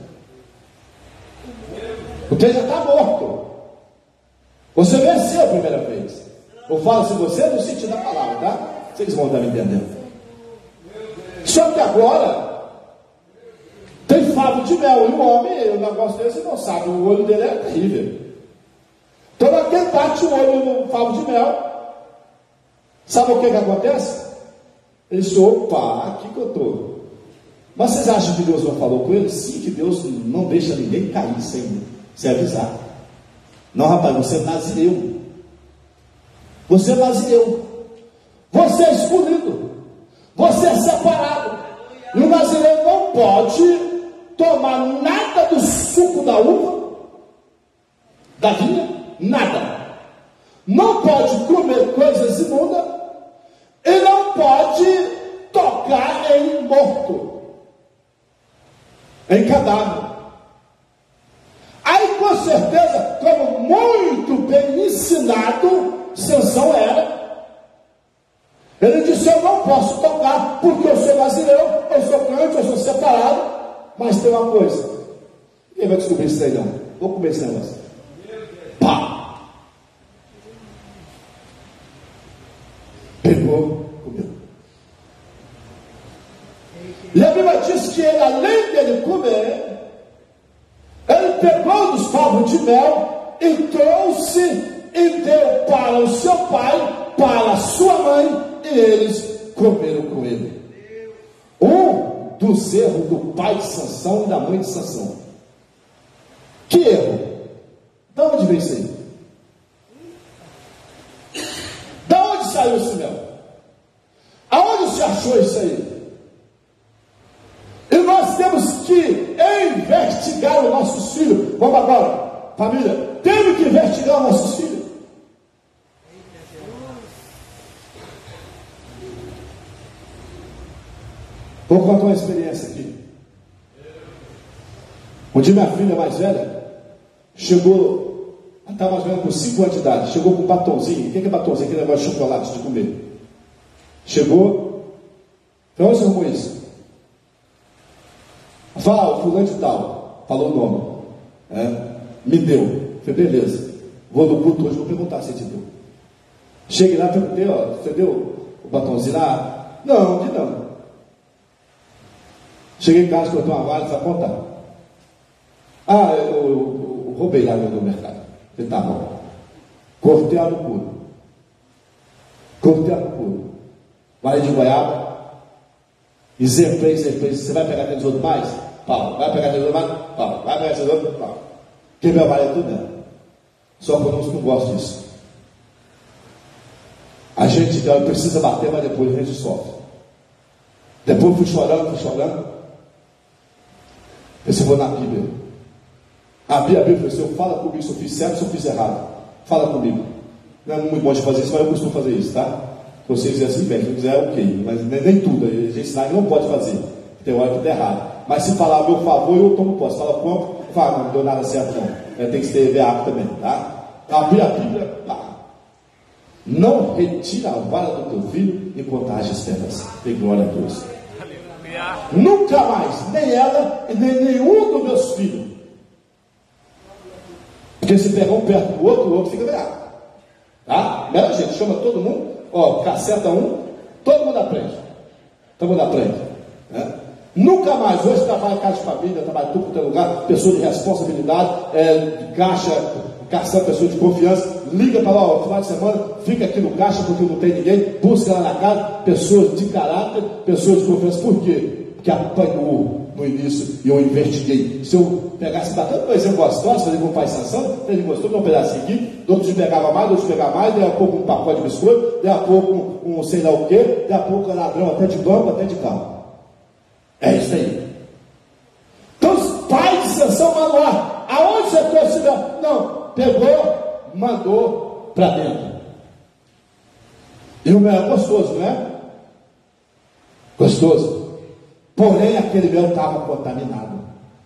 O trem já está morto. Você venceu a primeira vez. Eu falo assim, você no sentido da palavra, tá? Vocês vão estar me entendendo. Só que agora tem favo de mel. E o homem, o negócio dele, você não sabe, o olho dele é terrível. Então aquele bate o olho no favo de mel. Sabe o que acontece? Ele disse, opa, aqui que eu estou. Mas vocês acham que Deus não falou com ele? Sim, que Deus não deixa ninguém cair sem avisar. Não, rapaz, você é nazireu. Você é nazireu. Você é escolhido. Você é separado. E o nazireu não pode tomar nada do suco da uva, da vinha, nada. Não pode comer coisas imundas e não pode tocar em morto, em cadáver. Aí com certeza, como muito bem ensinado Sansão era, ele disse, eu não posso tocar, porque eu sou nazireu, eu sou crente, eu sou separado, mas tem uma coisa, quem vai descobrir isso aí não? Vou comer esse negócio. Pá! Pegou, comeu. E a Bíblia diz que ele, além dele comer, ele pegou dos favos de mel e trouxe e deu para o seu pai, para a sua mãe, e eles comeram com ele. Um dos erros do pai de Sansão e da mãe de Sansão. Que erro? De onde veio isso aí? De onde saiu esse mel? Aonde se achou isso aí? E nós temos que investigar os nossos filhos. Vamos agora, família, temos que investigar os nossos filhos. Vou contar uma experiência aqui. Um dia minha filha mais velha chegou, estava mais ou menos com 5 anos de idade, chegou com um batonzinho. O que é batonzinho? Aquele negócio de chocolate de comer. Chegou, falou, onde você arrumou isso? Fala, o fulano de tal, falou o nome, me deu. Falei, beleza, vou no culto hoje, vou perguntar se te deu. Cheguei lá e perguntei, ó, você deu o batonzinho lá? Não, que não. Cheguei em casa, cortei uma vara e falei, apontar. Ah, eu roubei lá no mercado. Falei, tá bom. Cortei ela no puro. Cortei ela no puro. Vara de goiaba. E zemplei. Você vai pegar dentro dos outros mais? Pau. Vai pegar dentro dos outros mais? Pau. Vai pegar dentro dos outros? Pau. Quem vai valer tudo dela. Só que eu não gosto disso. A gente precisa bater, mas depois a gente sofre. Depois fui chorando. Eu vou na Bíblia. A Bíblia falou assim, fala comigo se eu fiz certo ou se eu fiz errado. Fala comigo. Não é muito bom de fazer isso, mas eu costumo fazer isso, tá? Se você fizer assim, bem, se não quiser, ok. Mas nem tudo. A gente sabe que não pode fazer. Tem hora que dá errado. Mas se falar a meu favor, eu tomo posse. Fala como? Fala, não deu nada certo não. Tem que ter veado também, tá? Abrir a Bíblia, pá. Não retira a vara do teu filho enquanto haja esperança. Tem glória a Deus. Nunca mais, nem ela e nem nenhum dos meus filhos. Porque se pegar um perto do outro, o outro fica veado. Tá? Melhor gente, chama todo mundo, ó, caceta um, todo mundo aprende. Todo mundo aprende. Né? Nunca mais, hoje trabalha em casa de família, trabalha em tudo quanto é lugar, pessoa de responsabilidade, de caixa, pessoa de confiança, liga para lá, ó, final de semana, fica aqui no caixa porque não tem ninguém, busca lá na casa, pessoas de caráter, pessoas de confiança. Por quê? Porque apanhou no início e eu investiguei. Se eu pegasse batendo, por exemplo, gostosa, fazer com o pai Sansão, ele gostou de um pedacinho aqui, outros pegava mais, outros pegava mais, daí a pouco um pacote de biscoito, daí a pouco um sei lá o quê, daí a pouco ladrão até de banco, até de carro. É isso aí. Então os pais de Sansão mandam lá, aonde você trouxe? Não, pegou, mandou para dentro. E o mel é gostoso, não é? Gostoso. Porém, aquele mel estava contaminado.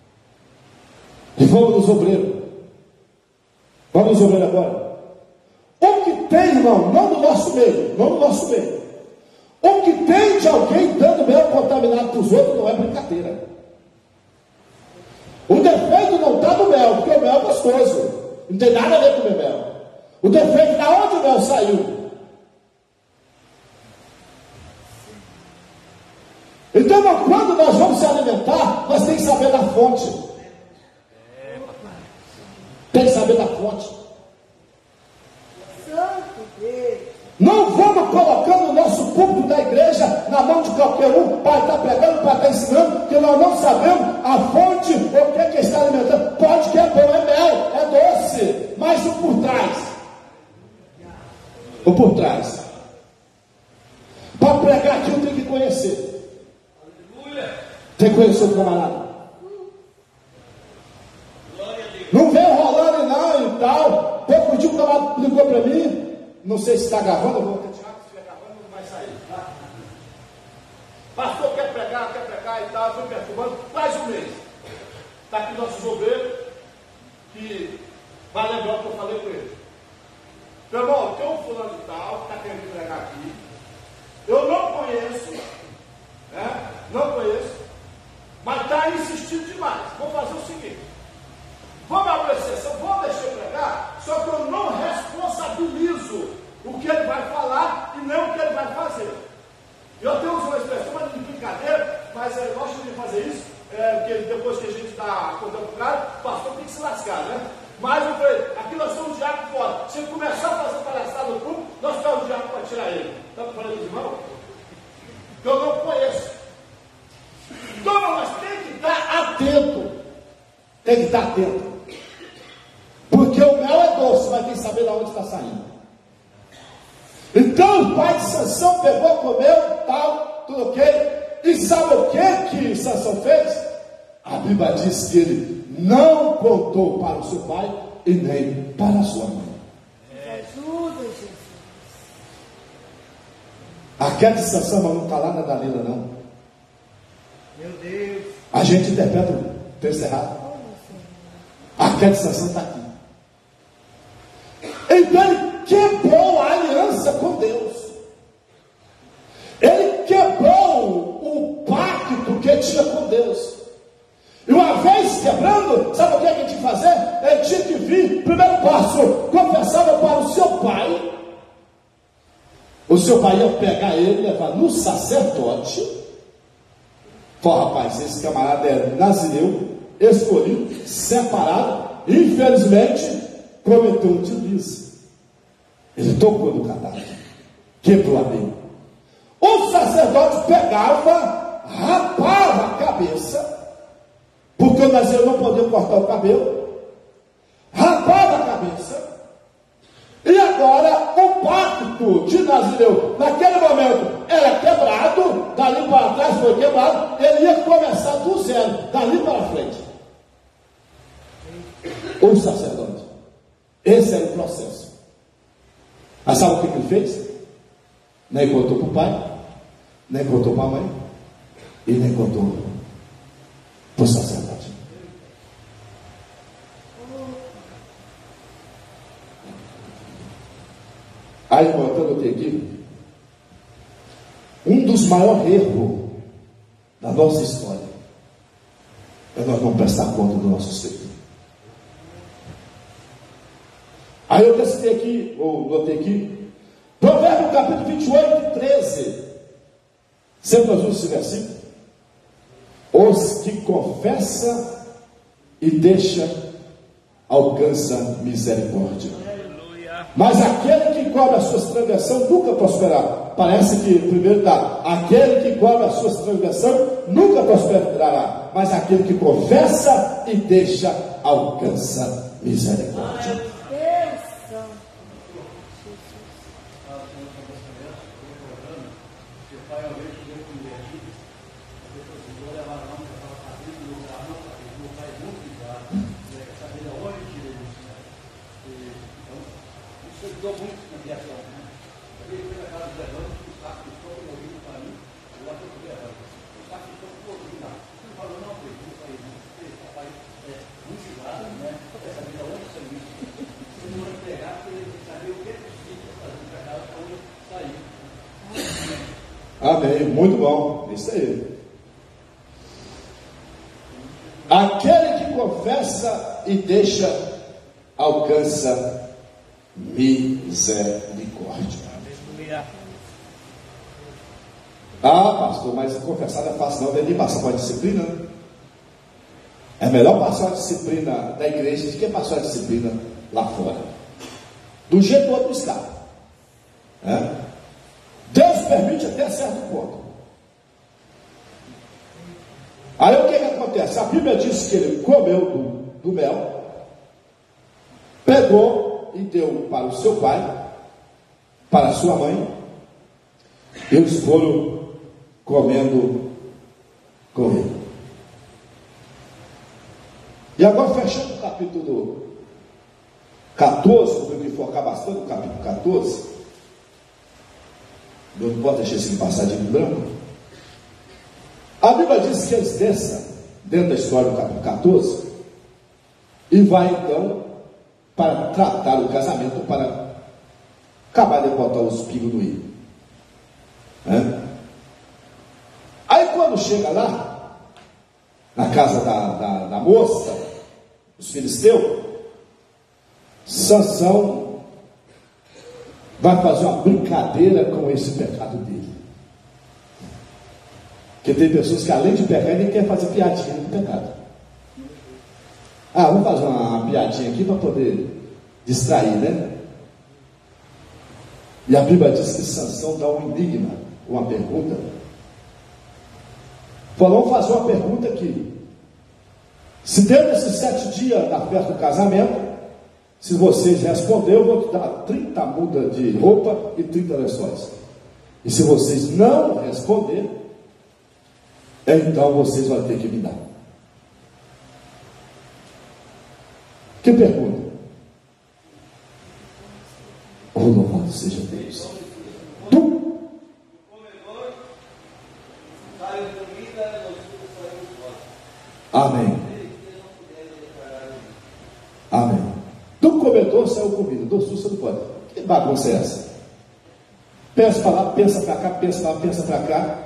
E vamos nos obreiros. Vamos nos obreiros agora. O que tem, irmão, não no nosso meio, o que tem de alguém dando mel contaminado para os outros não é brincadeira. O defeito não está no mel, porque o mel é gostoso. Não tem nada a ver com o mel. O defeito está onde o mel saiu. Então, quando nós vamos se alimentar, nós temos que saber da fonte. Tem que saber da fonte. Não vamos colocando o nosso púlpito da igreja na mão de qualquer um para estar pregando, para estar ensinando, porque nós não sabemos a fonte, o que está alimentando. Pode que é bom, é mel, é doce, mas o por trás. O por trás. Para pregar aquilo tem que conhecer. Tem que conhecer o camarada. Não vem rolando não e tal. Pouco dia o camarada ligou para mim. Não sei se está gravando, eu vou retirar, se estiver gravando não vai sair, tá? Pastor quer pregar e tal, eu fui perturbando, faz um mês. Está aqui nossos obreiros, que vai lembrar o que eu falei com ele. Meu irmão, tem um fulano de tal, que está querendo pregar aqui. Eu não conheço, né? Não conheço, mas está insistindo demais. Vou fazer o seguinte: vamos abrir exceção, vou deixar eu pregar, só que eu não responsabilizo o que ele vai falar e nem o que ele vai fazer. Eu tenho uma expressão de brincadeira, mas eu gosto de fazer isso, porque depois que a gente está contando o cara, o pastor tem que se lascar, né? Mas eu falei, aqui nós somos diácono fora. Se ele começar a fazer palhaçada no grupo, nós estamos diácono para tirar ele. Estamos falando de irmão? Que eu não conheço. Então, nós temos que estar atento. Tem que estar atento. Porque o mel é doce, mas tem que saber de onde está saindo. Então o pai de Sansão pegou, comeu, tal, tudo ok. E sabe o que Sansão fez? A Bíblia diz que ele não contou para o seu pai e nem para a sua mãe. Ajuda, Jesus. A queda de Sansão não está lá na Dalila, não. Meu Deus. A gente interpreta o texto errado. A queda de Sansão está aqui. Então ele quebrou a aliança com Deus. Ele quebrou o pacto que tinha com Deus. E uma vez quebrando, sabe o que ele tinha que fazer? Ele tinha que vir, primeiro passo, confessava para o seu pai. o seu pai ia pegar ele e levar no sacerdote. Fala, rapaz, esse camarada é nazireu, escolhido, separado, infelizmente cometeu um deslize. Ele tocou no cadáver, quebrou a lei. O sacerdote pegava, rapava a cabeça, porque o nazireu não podia cortar o cabelo, rapava a cabeça, e agora o pacto de nazireu, naquele momento, era quebrado, dali para trás foi quebrado, ele ia começar do zero, dali para frente. O sacerdote. Esse era o processo. Mas sabe o que ele fez? Nem contou para o pai, nem contou para a mãe, e nem contou para o sacerdote. Aí, irmão, então eu tenho aqui um dos maiores erros da nossa história é nós não prestar conta do nosso ser. Aí eu decidi aqui, ou notei aqui, Provérbio capítulo 28, 13. Sempre nós usamos esse versículo. Os que confessa e deixa, alcança misericórdia. Mas aquele que cobre as suas transgressões nunca prosperará. Parece que primeiro está, aquele que cobre as suas transgressões nunca prosperará. Mas aquele que confessa e deixa, alcança misericórdia. Amém, muito bom, isso aí. Aquele que confessa e deixa, alcança misericórdia. Ah, pastor, mas confessar não é fácil não, deve passar por uma disciplina, né? É melhor passar a disciplina da igreja do que passar a disciplina lá fora. Do jeito que o outro está. Deus permite até certo ponto. Aí o que acontece? A Bíblia diz que ele comeu do mel, pegou e deu para o seu pai, para a sua mãe, e eles foram comendo com ele. E agora, fechando o capítulo 14, eu tenho que focar bastante no capítulo 14. Eu não posso deixar esse passadinho em branco. A Bíblia diz que eles desçam dentro da história do capítulo 14 e vai então para tratar o casamento, para acabar de botar os pingos no i. Aí quando chega lá, na casa da moça, os filisteus, Sansão vai fazer uma brincadeira com esse pecado dele. Porque tem pessoas que além de pecar, nem quer fazer piadinha com o pecado. Ah, vamos fazer uma piadinha aqui para poder distrair, né? E a Bíblia diz que Sansão dá um enigma, uma pergunta. Falou, vamos fazer uma pergunta aqui. Se dentro desses 7 dias da festa do casamento, se vocês responderem, eu vou te dar 30 mudas de roupa e 30 lençóis. E se vocês não responderem, então vocês vão ter que me dar. Que pergunta? Oh, louvado seja Deus. Tu? Amém. Amém. Do comedor saiu comida, do sul você não pode. Que bagunça é essa? Pensa para lá, pensa para cá, pensa lá, pensa para cá.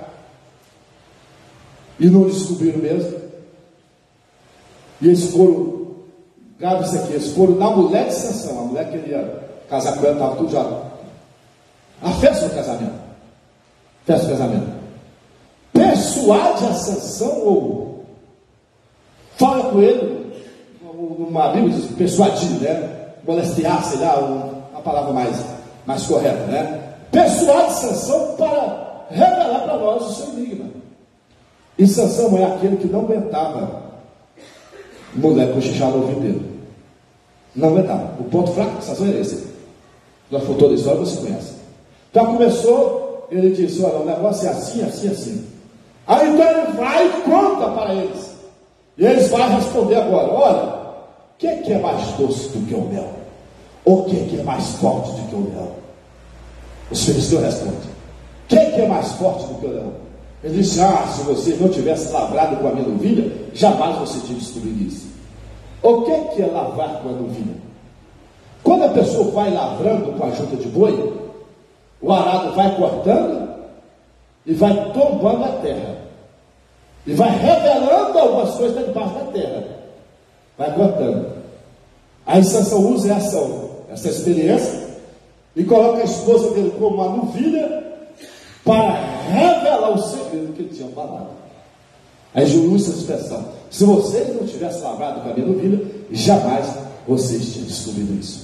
E não descobriram mesmo. E eles foram, grave isso aqui, eles foram na mulher de Sansão, a mulher que ele ia casar com ela, estava tudo já A festa do casamento. Festa do casamento. Persuade a Sansão, ou fala com ele, uma Bíblia diz persuadir, né? Molestear, sei lá, uma palavra mais correta, né? Persuade Sansão para revelar para nós o seu enigma. E Sansão é aquele que não aguentava mulher cochichar no ouvido dele. Não aguentava. O ponto fraco de Sansão é esse. Já foi toda a história, você conhece. Então começou, ele disse: olha, o negócio é assim, assim, assim. Aí então ele vai e conta para eles. E eles vão responder agora: olha, o que é mais doce do que o mel? Ou o que é mais forte do que o leão? Os filisteus respondem: o que é mais forte do que o leão? Ele disse: se você não tivesse lavrado com a minha novilha, jamais você tinha destruído isso. O que é lavrar com a novilha? Quando a pessoa vai lavrando com a junta de boi, o arado vai cortando e vai tombando a terra, e vai revelando algumas coisas debaixo da terra, vai cortando. Aí Sansão usa essa experiência e coloca a esposa dele como uma novilha para revelar o segredo que ele tinha falado. Aí Jesus usa essa expressão: se vocês não tivessem lavrado com a minha novilha, jamais vocês tinham descobrido isso.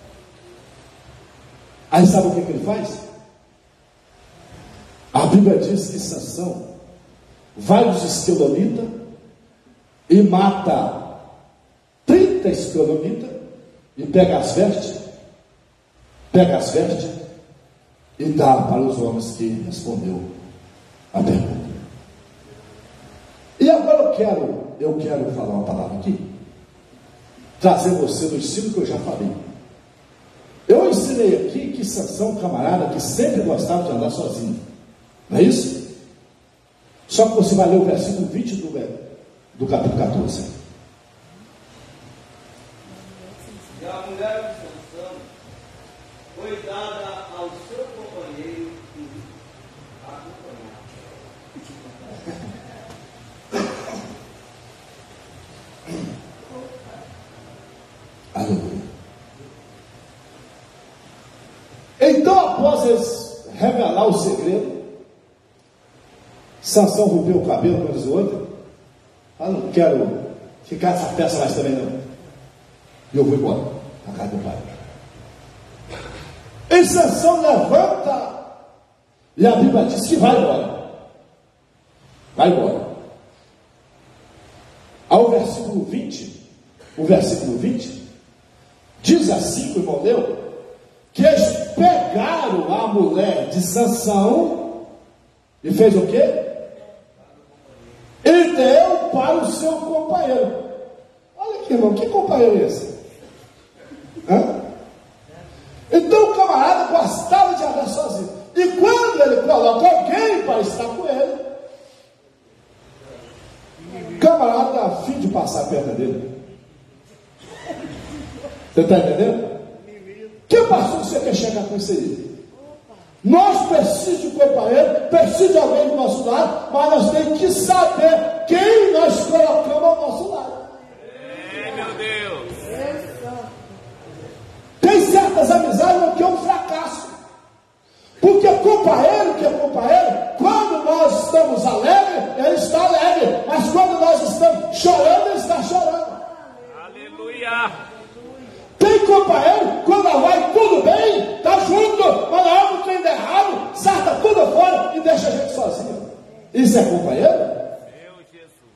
Aí sabe o que ele faz? A Bíblia diz que Sansão vai nos esquelonitas e mata 30 esquelonitas e pega as vestes e dá para os homens que respondeu a pergunta. E agora eu quero falar uma palavra aqui, trazer você no ensino que eu já falei. Eu ensinei aqui que Sansão é um camarada que sempre gostava de andar sozinho, não é isso? Só que você vai ler o versículo 20 do capítulo 14. E a mulher de Sansão foi dada ao seu companheiro e acompanhar. Aleluia. Então, após eles revelar o segredo, Sansão rompeu o cabelo, como diz o outro. Não quero ficar nessa peça mais também não. E eu vou embora na casa do pai. E Sansão levanta, e a Bíblia diz que vai embora. Vai embora. Ao versículo 20, o versículo 20, diz assim, o irmão leu, que eles pegaram a mulher de Sansão e fez o quê? E deu para o seu companheiro. Olha aqui, irmão, que companheiro é esse? Então o camarada gostava de andar sozinho. E quando ele coloca alguém para estar com ele, o camarada dá fim de passar perto dele. Você está entendendo? Que pastor você quer chegar com isso aí? Nós precisamos de um companheiro, precisamos de alguém do nosso lado, mas nós temos que saber quem nós colocamos ao nosso lado. Meu Deus! Tem certas amizades que é um fracasso. Porque companheiro que é companheiro, quando nós estamos alegres, ele está alegre. Mas quando nós estamos chorando, ele está chorando. Aleluia! Tem companheiro, quando vai tudo bem, está junto, mas na hora que tem errado, sarta tudo fora e deixa a gente sozinho. Isso é companheiro? Meu Jesus!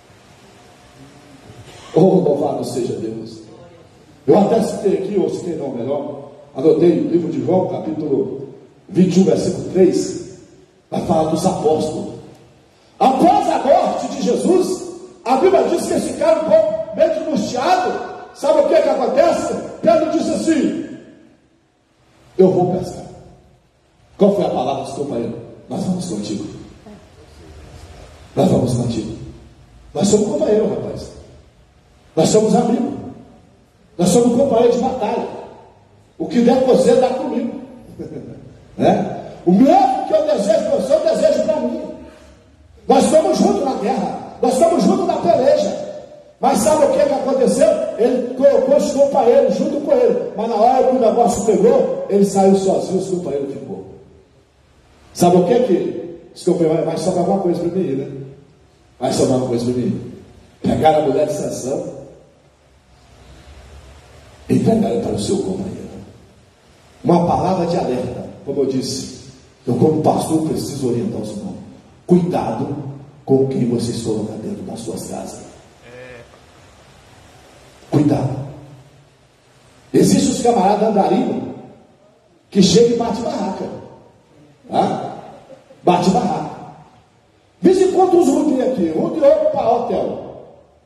Oh, louvado seja Deus. Eu até citei aqui, ou citei não, melhor, anotei o livro de João, capítulo 21, versículo 3, vai falar dos apóstolos. Após a morte de Jesus, a Bíblia diz que eles ficaram um pouco meio angustiados. Sabe o que acontece? Pedro disse assim: eu vou pescar. Qual foi a palavra dos companheiros? Nós vamos contigo. Nós vamos contigo. Nós somos companheiros, rapaz. Nós somos amigos. Nós somos companheiros de batalha. O que der você, dá comigo. Né? O mesmo que eu desejo para você, eu desejo para mim. Nós estamos juntos na guerra. Nós estamos juntos na peleja. Mas sabe o que aconteceu? Ele colocou os companheiros junto com ele. Mas na hora que o negócio pegou, ele saiu sozinho, os companheiros ficou. Sabe o que que? Vai sobrar alguma coisa para mim, né? Vai sobrar uma coisa para mim. Pegaram a mulher de Sansão e entregaram para o seu companheiro. Uma palavra de alerta, como eu disse. Eu, como pastor, preciso orientar os irmãos. Cuidado com quem vocês colocam dentro das suas casas. Cuidado. Existem os camaradas andarinos que chegam e bate barraca. Tá? Bate barraca. De vez em quando os ruim aqui, um de outro para o hotel.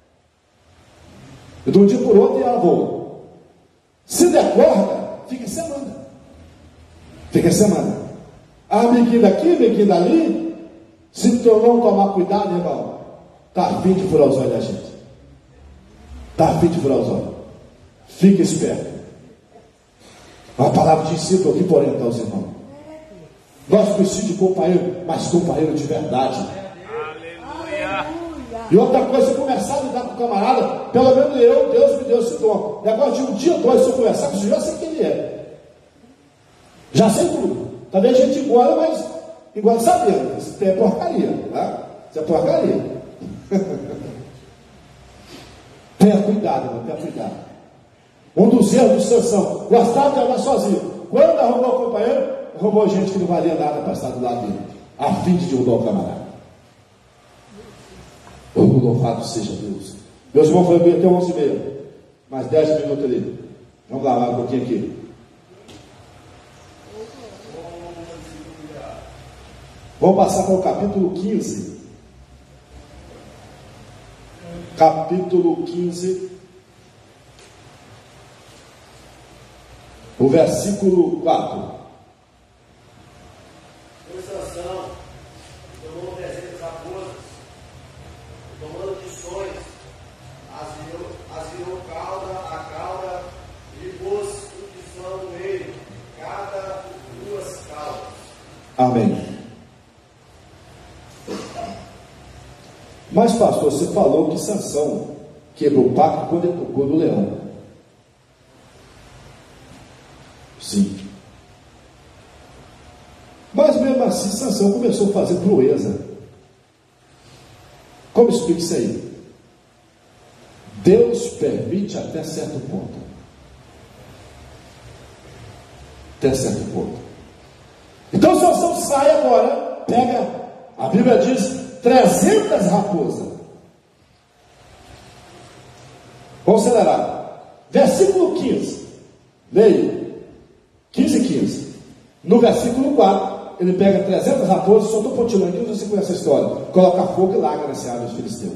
De um dia por outro e ela voa. Se der corda, fica semana. Fica semana. A amiguinha daqui, amiguinha dali. Se tu não tomar cuidado, irmão, está a fim de furar os olhos da gente. Está a fim de furar os olhos. Fica esperto. Uma palavra de ensino aqui para orientar os irmãos. Nós precisamos de companheiro, mas companheiro de verdade. Aleluia. E outra coisa, se começar a lidar com o camarada, pelo menos Deus me deu esse dom. Negócio de um dia, dois, se eu conversar com você, já sei quem ele é. Já sei tudo. Também a gente engole, mas engole sabendo. Isso é porcaria. Tá? Isso é porcaria. Tenha cuidado, irmão, tenha cuidado. Um dos erros de Sansão, gostava de andar sozinho. Quando arrumou o companheiro, arrumou gente que não valia nada para estar do lado dele, a fim de derrubar o camarada. Louvado seja Deus. Meus irmãos, foi bem até 11h30, mais 10 minutos ali. Vamos lá, um pouquinho aqui. Vamos passar para o capítulo 15. Capítulo 15. O versículo 4. Foi Sansão, tomou 300 raposas, tomando lições, as virou a cauda, e pôs fundição no meio, cada 2 caudas. Amém. Mas, pastor, você falou que Sansão quebrou o pacto quando ele tocou no leão. Sim. Mas mesmo assim, Sansão começou a fazer proeza. Como explica isso aí? Deus permite até certo ponto. Até certo ponto. Então Sansão sai agora, pega, a Bíblia diz, 300 raposas. Vamos acelerar. Versículo 15. Leia. 15. No versículo 4, ele pega 300 raposas, só estou continuando aqui, você conhece a história. Coloca fogo e larga nesse árvore dos filisteus.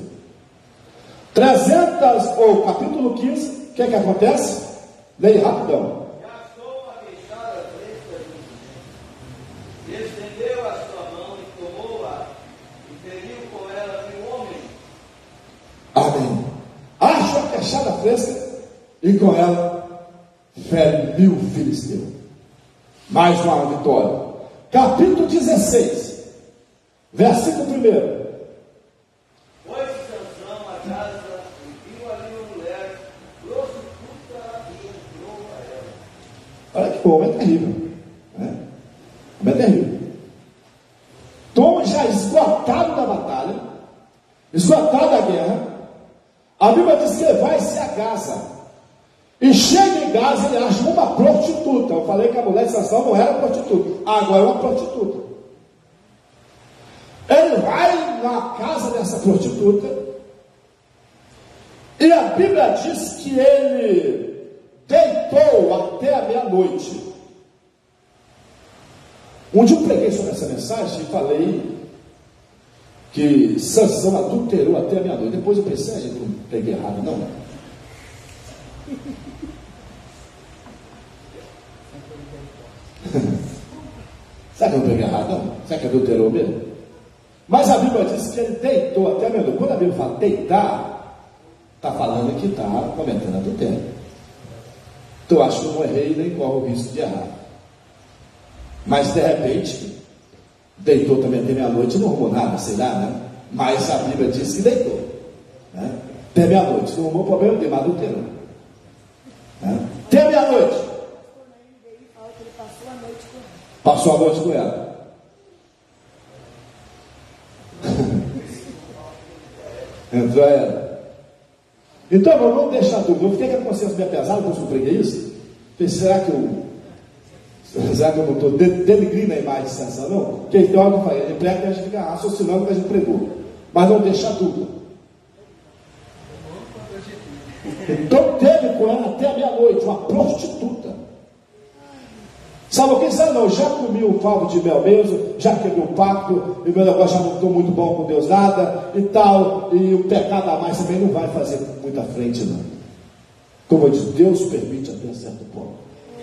300, ou capítulo 15, o que é que acontece? Leia rapidão. Gastou a queixada frente da gente. Ele estendeu a sua mão e tomou-a, e feriu com ela 1.000 homens. Amém. Acha a queixada fresca, e com ela fere 1.000 filisteus. Mais uma vitória. Capítulo 16, versículo 1. Foi Sansão à casa e viu ali uma mulher, prostituta, e entrou a ela. Olha que bom, é terrível. Né? É terrível. Tom já esgotado da batalha, esgotado da guerra, a Bíblia diz que ele vai se a Gaza. E chega em Gaza, ele acha uma prostituta. Eu falei que a mulher de Sansão não era prostituta, agora é uma prostituta. Ele vai na casa dessa prostituta, e a Bíblia diz que ele deitou até a meia-noite. Um dia eu preguei sobre essa mensagem e falei que Sansão adulterou até a meia-noite. Depois eu pensei, gente, não peguei errado, não. Será que eu não peguei errado? Não. Será que adulterou mesmo? Mas a Bíblia diz que ele deitou até a meia-noite. Quando a Bíblia fala deitar, está falando que está cometendo adultério. Então eu acho que eu não errei nem corro o risco de errar. Mas de repente, deitou também até meia-noite, não arrumou nada, sei lá, né? Mas a Bíblia diz que deitou, né? Até meia-noite, não arrumou problema de adulterou, né? Até meia-noite. Passou a noite com ela. Entrou ela. Então, irmão, não deixar dúvida. Eu fiquei com a consciência meio pesada quando eu preguei isso. Pensei, será que eu não estou denegrindo a imagem de Sansão? Não. Porque tem hora que eu falei, ele prega que a gente fica raciocinando o que a gente pregou. Mas não deixar dúvida. Então teve com ela até a meia-noite, uma prostituta. Sabe o que? Sabe não, já comi um favo de mel mesmo, já quebrei um pacto, e meu negócio já não estou muito bom com Deus nada, e tal, e o pecado a mais também não vai fazer muita frente não. Como eu disse, Deus permite até certo ponto.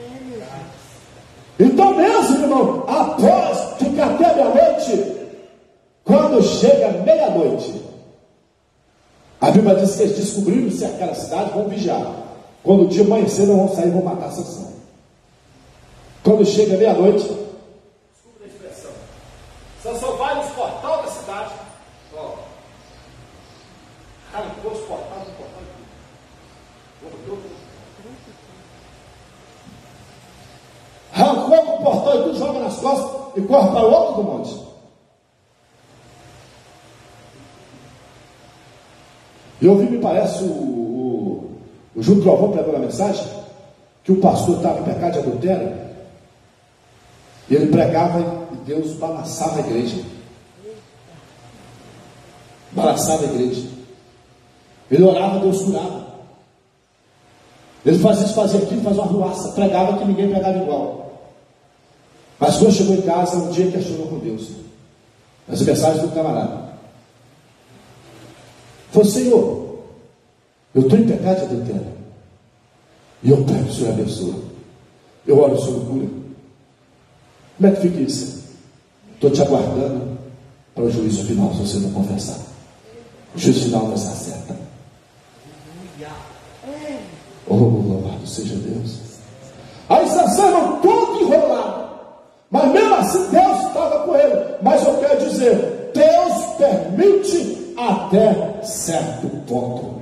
Então mesmo, irmão, após ficar até meia-noite, quando chega meia-noite, a Bíblia diz que eles descobriram se aquela cidade, vão vigiar. Quando o dia amanhecer, não vão sair, vão matar Sansão. Quando chega meia-noite, desculpa a expressão, Sansão vai nos portais da cidade, ó, arrancou os portais do portal e arrancou o portal e tudo, joga nas costas e corre para o outro do monte. E eu vi, me parece, o Júlio Trovão pregou na mensagem, que o pastor estava em pecado de adultério, e ele pregava e Deus balançava a igreja. Balançava a igreja. Ele orava, Deus curava. Ele fazia isso, fazia aquilo, fazia uma ruaça, pregava que ninguém pregava igual. Mas quando chegou em casa, um dia questionou com Deus. As mensagens do camarada. Falou, Senhor, eu estou em pecado de adultério. E eu peço que o Senhor abençoe. Eu oro, o Senhor cura. Como é que fica isso? Estou te aguardando para o juízo final, se você não confessar. O juízo final não está certo. Oh, louvado seja Deus. Aí Sansão era todo enrolado. Mas mesmo assim Deus estava com ele. Mas eu quero dizer, Deus permite até certo ponto.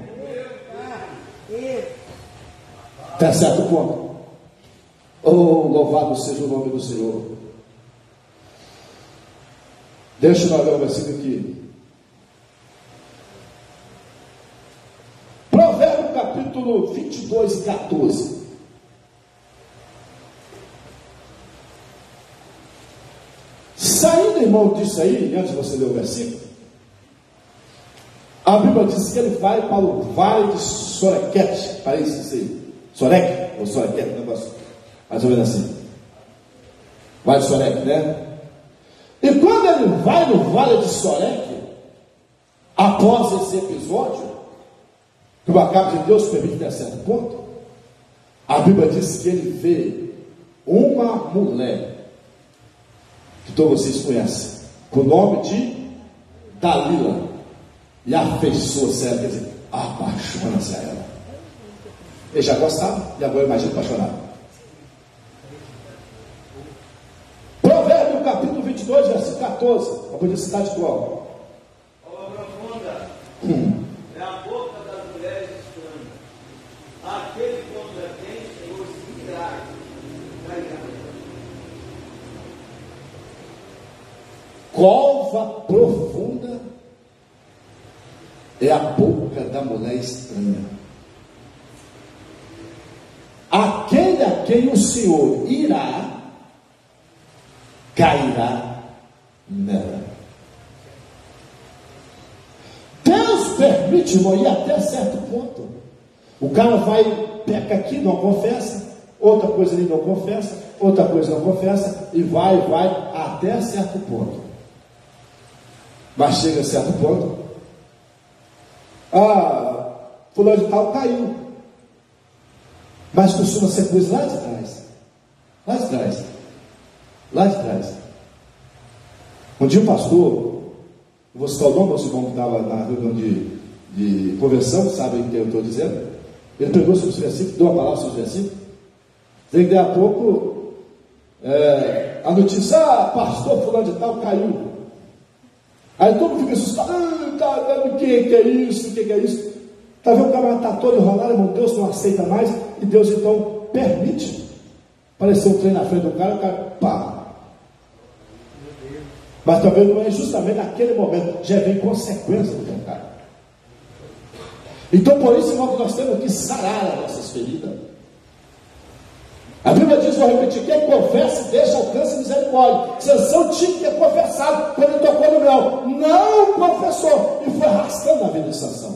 Até certo ponto. Oh, louvado seja o nome do Senhor. Deixa eu ler o versículo aqui. Provérbio capítulo 22, 14. Saindo, irmão, disso aí, antes de você ler o versículo, a Bíblia diz que ele vai para o vale de Sorequete. Parece isso aí. Soreque, ou Sorequete, negócio mais ou menos assim. Vale de Soreque, né? E quando ele vai no vale de Soreque, após esse episódio, que o acaso de Deus permite até certo ponto, a Bíblia diz que ele vê uma mulher, que todos vocês conhecem, com o nome de Dalila, e afeiçoa-se a ela, quer dizer, apaixona-se a ela. Ele já gostava, e agora imagina apaixonado. Provérbio capítulo 22, versículo 14. A publicidade igual. Obra profunda é a boca das mulheres estranhas. Aquele contra quem o Senhor se irá. Cova profunda é a boca da mulher estranha. Aquele a quem o Senhor irá, cairá nela. Deus permite, irmão, ir até certo ponto. O cara vai, peca aqui, não confessa, outra coisa ali não confessa, outra coisa não confessa, e vai até certo ponto. Mas chega a certo ponto, fulano de tal caiu. Mas costuma ser coisa lá de trás. Lá de trás. Lá de trás. Um dia o pastor, vou citar o nome do irmão que estava na reunião de conversão, sabe o que eu estou dizendo? Ele pegou sobre os versículos, deu uma palavra sobre os versículos. Daqui a pouco, a notícia, pastor fulano de tal caiu. Aí todo mundo fica assustado, o que é isso? O que é isso? Está vendo o camarada está todo enrolado, irmão, Deus não aceita mais, e Deus então permite. Apareceu um trem na frente do cara, o cara, pá. Mas talvez não é justamente naquele momento, já vem consequência do cara. Então, por isso, irmão, que nós temos que sarar as nossas feridas. A Bíblia diz, vou repetir, quem confessa e deixa alcança misericórdia. Sansão tinha que ter confessado quando ele tocou no mel. Não confessou e foi arrastando a vida de Sansão.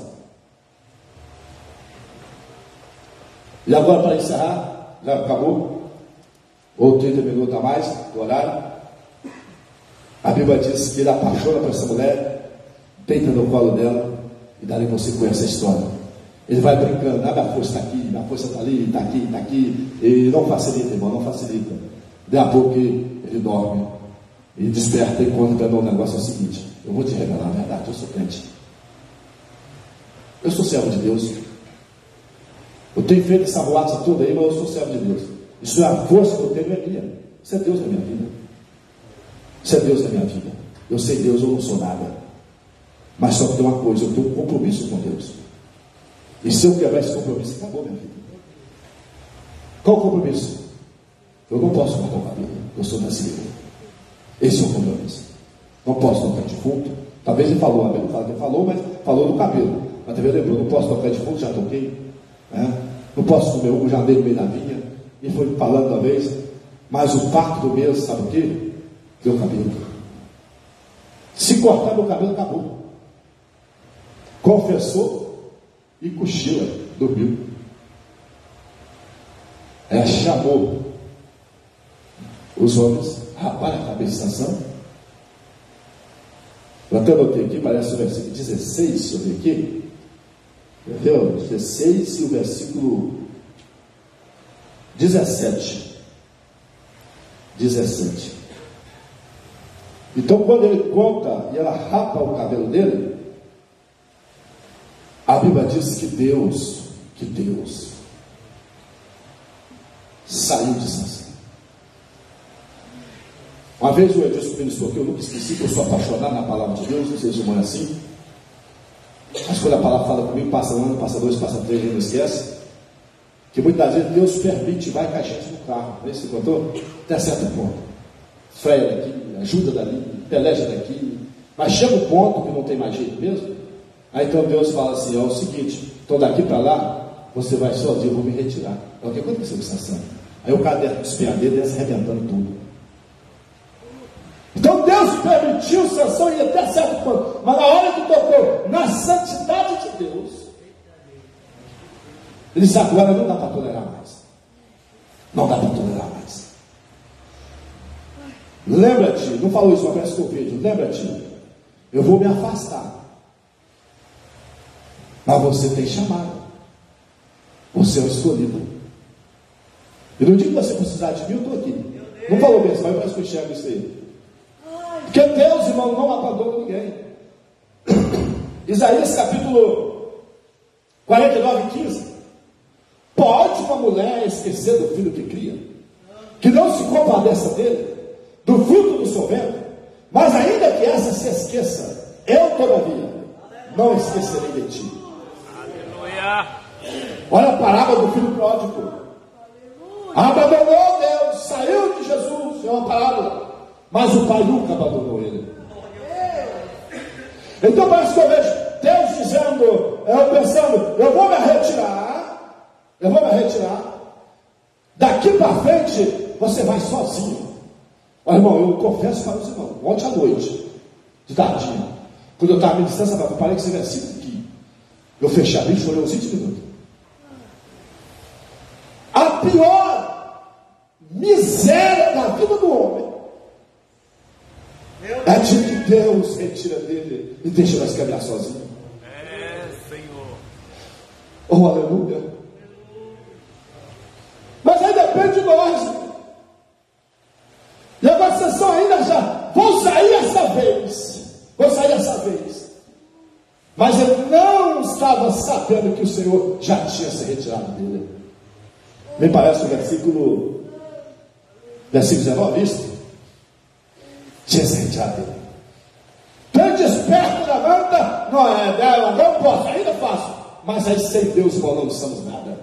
E agora, para encerrar, já acabou, ou 30 minutos a mais do horário. A Bíblia diz que ele apaixona por essa mulher, deita no colo dela, e dali você conhece a história. Ele vai brincando, a força está aqui, minha força está ali, está aqui, está aqui. E não facilita, irmão, não facilita. Daí a pouco ele dorme e desperta e conta para mim um negócio. É o seguinte: eu vou te revelar a verdade, eu sou crente, eu sou servo de Deus, eu tenho feito essa boate toda aí, mas eu sou servo de Deus. Isso é a força que eu tenho, é minha. Isso é Deus na minha vida. Isso é Deus na minha vida. Eu sei Deus, eu não sou nada. Mas só que tem uma coisa, eu tenho um compromisso com Deus. E se eu quebrar esse compromisso, acabou minha vida. Qual o compromisso? Eu não posso cortar o cabelo, eu sou brasileiro. Esse é o compromisso. Não posso tocar defunto. Talvez ele falou, ele falou, mas falou do cabelo. Mas também lembrou, não posso tocar defunto, já toquei. Não posso comer um janeiro no meio da vinha. E foi falando uma vez. Mas o pacto do mês, sabe o quê? Meu cabelo. Se cortar meu cabelo, acabou. Confessou e cochila, dormiu. Ela chamou os homens, raparam a cabeça de Sansão. Eu até anotei aqui, parece o versículo 16, deixa eu ver aqui. Entendeu? 16 e o versículo 17. Então, quando ele conta e ela rapa o cabelo dele, a Bíblia diz que Deus saiu de Sansão. Uma vez o Edilson ministrou que eu nunca esqueci, que eu sou apaixonado na palavra de Deus, não sei se o irmão é assim. Mas quando a palavra fala comigo, passa um ano, passa dois, passa três, ele não esquece. Que muitas vezes Deus permite, vai com a gente no carro, não é isso que você contou? Até certo ponto. Freia daqui, ajuda dali, peleja daqui. Mas chega um ponto que não tem mais jeito mesmo. Aí então Deus fala assim: é o seguinte, então daqui para lá, você vai sozinho, eu vou me retirar. O que aconteceu com Sansão? Aí o cara despeia dele, desce arrebentando tudo. Então Deus permitiu Sansão ir até certo ponto, mas na hora que tocou na santidade de Deus, ele disse: agora não dá para tolerar mais. Não dá para tolerar mais. Lembra-te, não falou isso, mas parece que eu vejo. Lembra-te, eu vou me afastar. Mas você tem chamado. Você é o escolhido. Eu não digo que você precisar de mim, eu estou aqui. Não falou mesmo, mas parece que eu enxergo isso aí. Porque Deus, irmão, não abandona ninguém. Isaías capítulo 49, 15. Pode uma mulher esquecer do filho que cria, que não se compadeça dele, do fruto do seu ventre? Mas ainda que essa se esqueça, eu todavia não esquecerei de ti. Aleluia. Olha a parábola do filho pródigo. Abandonou Deus, saiu de Jesus, é uma parábola. Mas o pai nunca abandonou ele. Então parece que eu vejo Deus dizendo, eu pensando, eu vou me retirar, daqui para frente você vai sozinho. Olha, irmão, eu confesso para os irmãos, ontem à noite, de tardinha, quando eu estava ministrando, eu parei com esse versículo aqui, eu fechei a Bíblia e chorei uns 20 minutos. A pior miséria da vida do homem é de que Deus retira dele e deixa nós caminhar sozinhos. É, Senhor. Oh, aleluia. Mas aí depende de nós. E agora vocês só ainda já vou sair essa vez. Mas ele não estava sabendo que o Senhor já tinha se retirado dele. Me parece o versículo 19, isso? Tinha se retirado dele. Então desperta, levanta, não é dela, não posso, ainda faço. Mas aí sem Deus, irmão, não somos nada.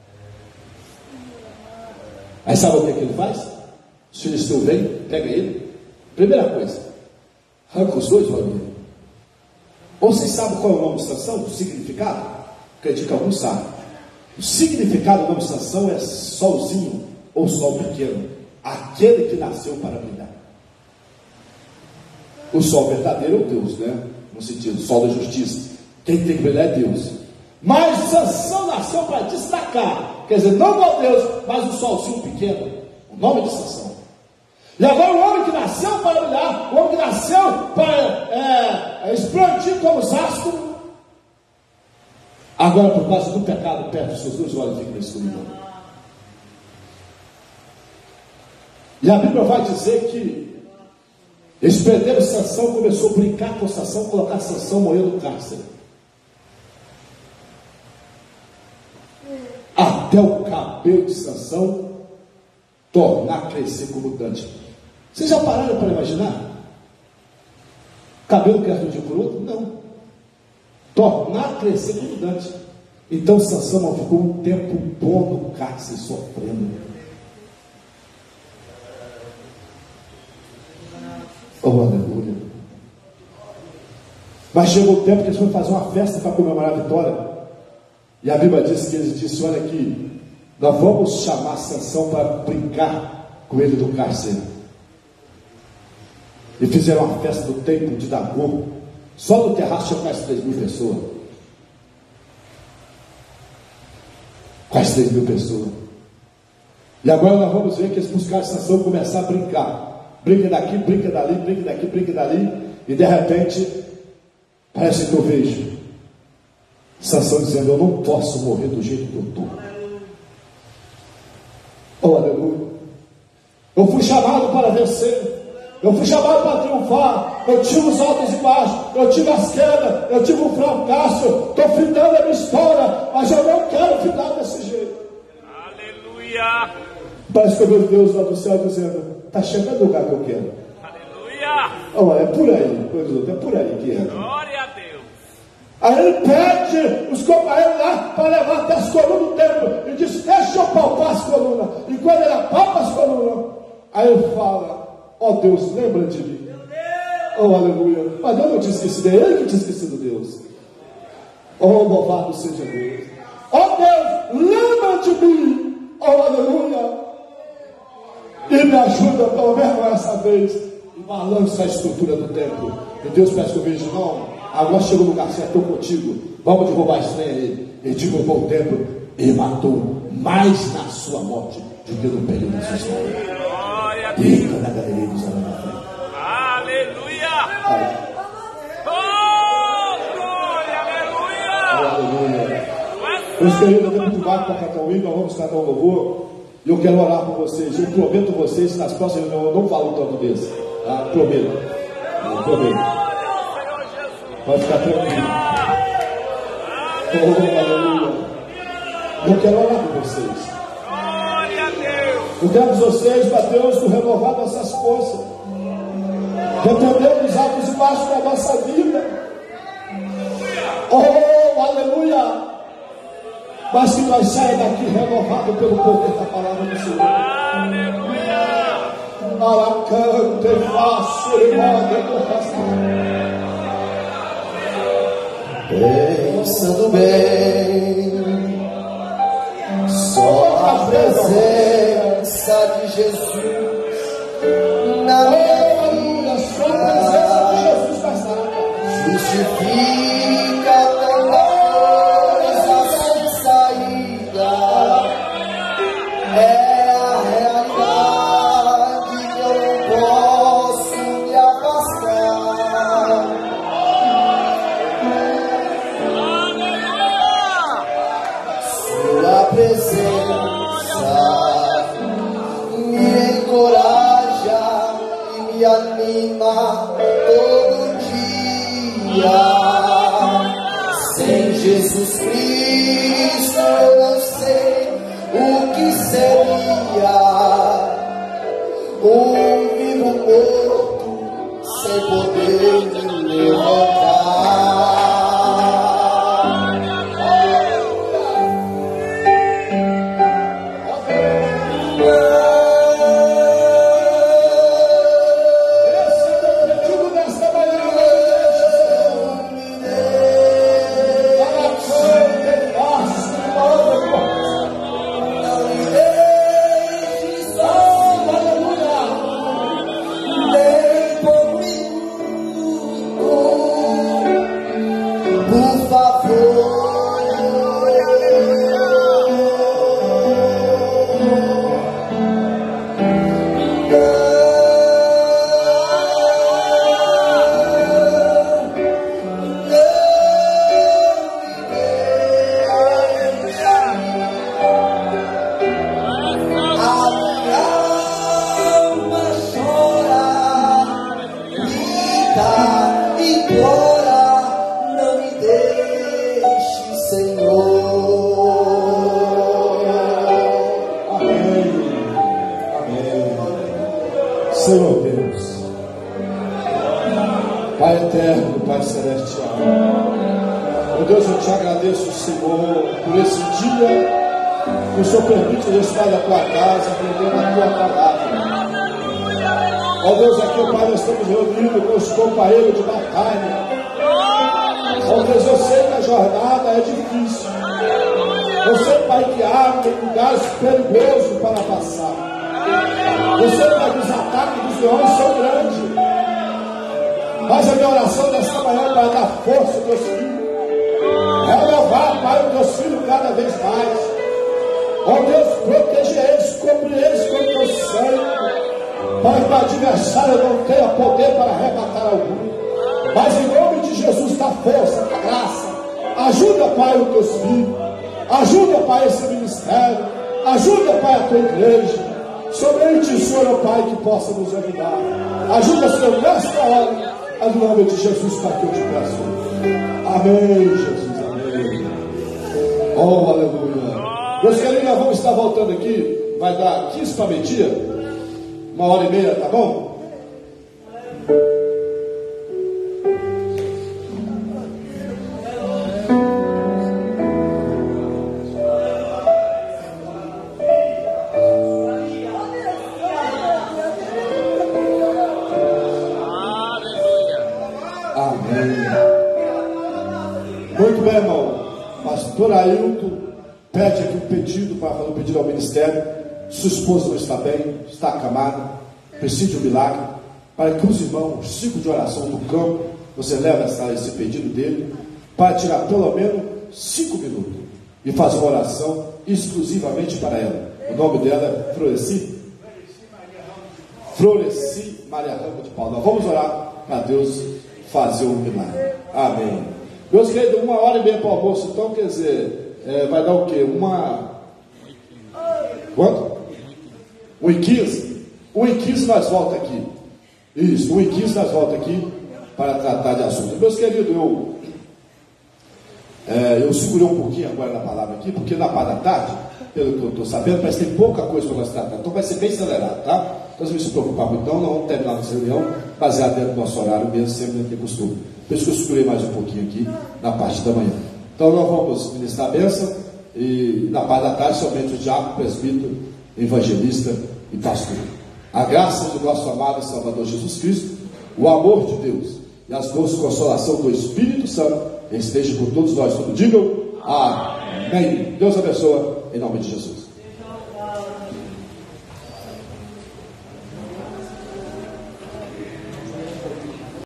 Aí sabe o que ele faz? Os filisteus vêm, pega ele. Primeira coisa, arranca os dois olhos dele. Ou vocês sabem qual é o nome de Sansão, o significado? acredito que alguns sabem. O significado do nome Sansão é solzinho ou sol pequeno, aquele que nasceu para brilhar. O sol verdadeiro é o Deus, né? No sentido, sol da justiça. Quem tem que brilhar é Deus. Mas Sansão nasceu para destacar, quer dizer, não igual Deus, mas o solzinho pequeno, o nome de Sansão. E agora o homem que nasceu para brilhar, o homem que nasceu para explodir como os astros, agora por causa do pecado perto dos seus dois olhos fica na escuridão. E a Bíblia vai dizer que eles prenderam Sansão, começou a brincar com Sansão, colocar Sansão morrendo no cárcere. Até o cabelo de Sansão tornar a crescer como Dante. Vocês já pararam para imaginar? Cabelo cresce de um dia por outro? Não. Tornar a crescer como Dante. Então Sansão não ficou um tempo bom no cárcere sofrendo. Oh, aleluia. Mas chegou o tempo que eles foram fazer uma festa para comemorar a vitória. E a Bíblia diz que eles disseram: olha aqui, nós vamos chamar Sansão para brincar com ele do cárcere. E fizeram uma festa no templo de Dagon. Só no terraço tinha quase 3.000 pessoas. Quase 3.000 pessoas. E agora nós vamos ver que eles buscaram Sansão e começaram a brincar. Brinca daqui, brinca dali, brinca daqui, brinca dali. E de repente, parece que eu vejo Sansão dizendo: eu não posso morrer do jeito que eu estou. Oh, aleluia. Eu fui chamado para vencer. Eu fui chamado para triunfar. Eu tive os altos e baixos. Eu tive as quedas. Eu tive um fracasso. Estou findando a minha história. Mas eu não quero findar desse jeito. Aleluia. Parece que eu vejo Deus lá do céu dizendo: está chegando o lugar que eu quero. Aleluia. Oh, é por aí. É por aí que é. Glória a Deus. Aí ele pede os companheiros lá para levar até as colunas do templo. E diz: deixa eu palpar as colunas. E quando ele apalpa as colunas, aí ele fala: ó Deus, lembra de mim. Oh, aleluia. Mas Deus não tinha esquecido, é ele que tinha esquecido Deus. Oh, louvado seja Deus. Oh Deus, lembra de mim. Oh, aleluia. E me ajuda pelo menos essa vez. E balança a estrutura do templo. E Deus pede que eu veja: não, agora chegou o lugar certo, estou contigo. Vamos derrubar esse trem aí. Ele derrubou o templo e matou mais na sua morte do que no período da sua história. Glória a Deus. Eita, na galeria dos anos. Aleluia. Oh, glória, aleluia. Aleluia. Meus queridos, eu tenho muito vago para cantar o hino, nós vamos cantar um louvor. E eu quero orar por vocês. Eu prometo a vocês que nas próximas reuniões eu não falo tanto desse. Tá? Prometo. Eu prometo. Pode ficar tranquilo. Oh, aleluia. Eu quero orar por vocês. Eu quero que vocês, para Deus, nos renovar nossas forças. Repreendendo os altos e baixos da nossa vida. Oh, aleluia. Mas que nós saia daqui renovado pelo poder da palavra do Senhor. Aleluia. Aracante e fácil e Pensando bem, só a presença de Jesus na minha vida, só a presença de Jesus basta. justifica coisa sem saída. É a realidade que eu não posso me afastar. Sua presença me encoraja e me anima todo dia. Sem Jesus Cristo eu não sei o que seria. Um vivo morto sem poder me levantar. implora, não me deixe, Senhor. Amém. Amém. Senhor Deus, Pai eterno, Pai celestial, meu Deus, eu te agradeço, Senhor, por esse dia que o Senhor permite eu estar na tua casa, aprendendo a tua palavra. Ó Deus, aqui, Pai, nós estamos reunidos com os companheiros de batalha. Ó Deus, eu sei que a jornada é difícil. Eu sei, Pai, que abre lugares perigosos para passar. Eu sei, Pai, que os ataques dos leões são grandes. Mas a minha oração nessa manhã é para dar força aos teus filhos. Renovar, Pai, os teus filhos cada vez mais. Ó Deus, protege eles, cobre eles com o teu sangue, para que o adversário não tenha poder para arrebatar algum. Mas em nome de Jesus, dá força, dá graça. Ajuda, Pai, os teus filhos. Ajuda, Pai, esse ministério. Ajuda, Pai, a tua igreja. Somente o Senhor, ó Pai, que possa nos ajudar. Ajuda, Senhor, nesta hora. Em nome de Jesus, Pai, que eu te peço. Amém, Jesus, amém. Oh, aleluia. Meus queridos, nós vamos estar voltando aqui. Vai dar 15 para meio-dia. 1h30, tá bom? Amém. Muito bem, irmão. Pastor Ailton pede aqui um pedido para fazer um pedido ao ministério. Sua esposa não está bem, está acamada, precisa de um milagre. Para que os irmãos, ciclo de oração do campo, você leva esse pedido dele, para tirar pelo menos 5 minutos e fazer uma oração exclusivamente para ela. O nome dela é Floreci Maria Ramos de Paulo. Nós vamos orar para Deus fazer um milagre. Amém. Meus queridos, 1h30 para o almoço, então quer dizer, vai dar o quê? Quanto? 1h15? 1h15 nós voltamos aqui. Isso, 1h15 nós voltamos aqui para tratar de assunto. Meus queridos, eu segurei um pouquinho agora na palavra aqui, porque na parte da tarde, pelo que eu estou sabendo, parece que tem pouca coisa para nós tratar. Então vai ser bem acelerado, tá? Então não se preocupar muito, então, nós vamos terminar nossa reunião baseado dentro do nosso horário mesmo, sempre não tem costume. Por isso que eu segurei mais um pouquinho aqui na parte da manhã. Então nós vamos ministrar a bênção e na parte da tarde somente o diácono, presbítero, evangelista e pastor. A graça do nosso amado Salvador Jesus Cristo, o amor de Deus e as doces consolação do Espírito Santo esteja com todos nós. Todos digam amém. Deus abençoe em nome de Jesus.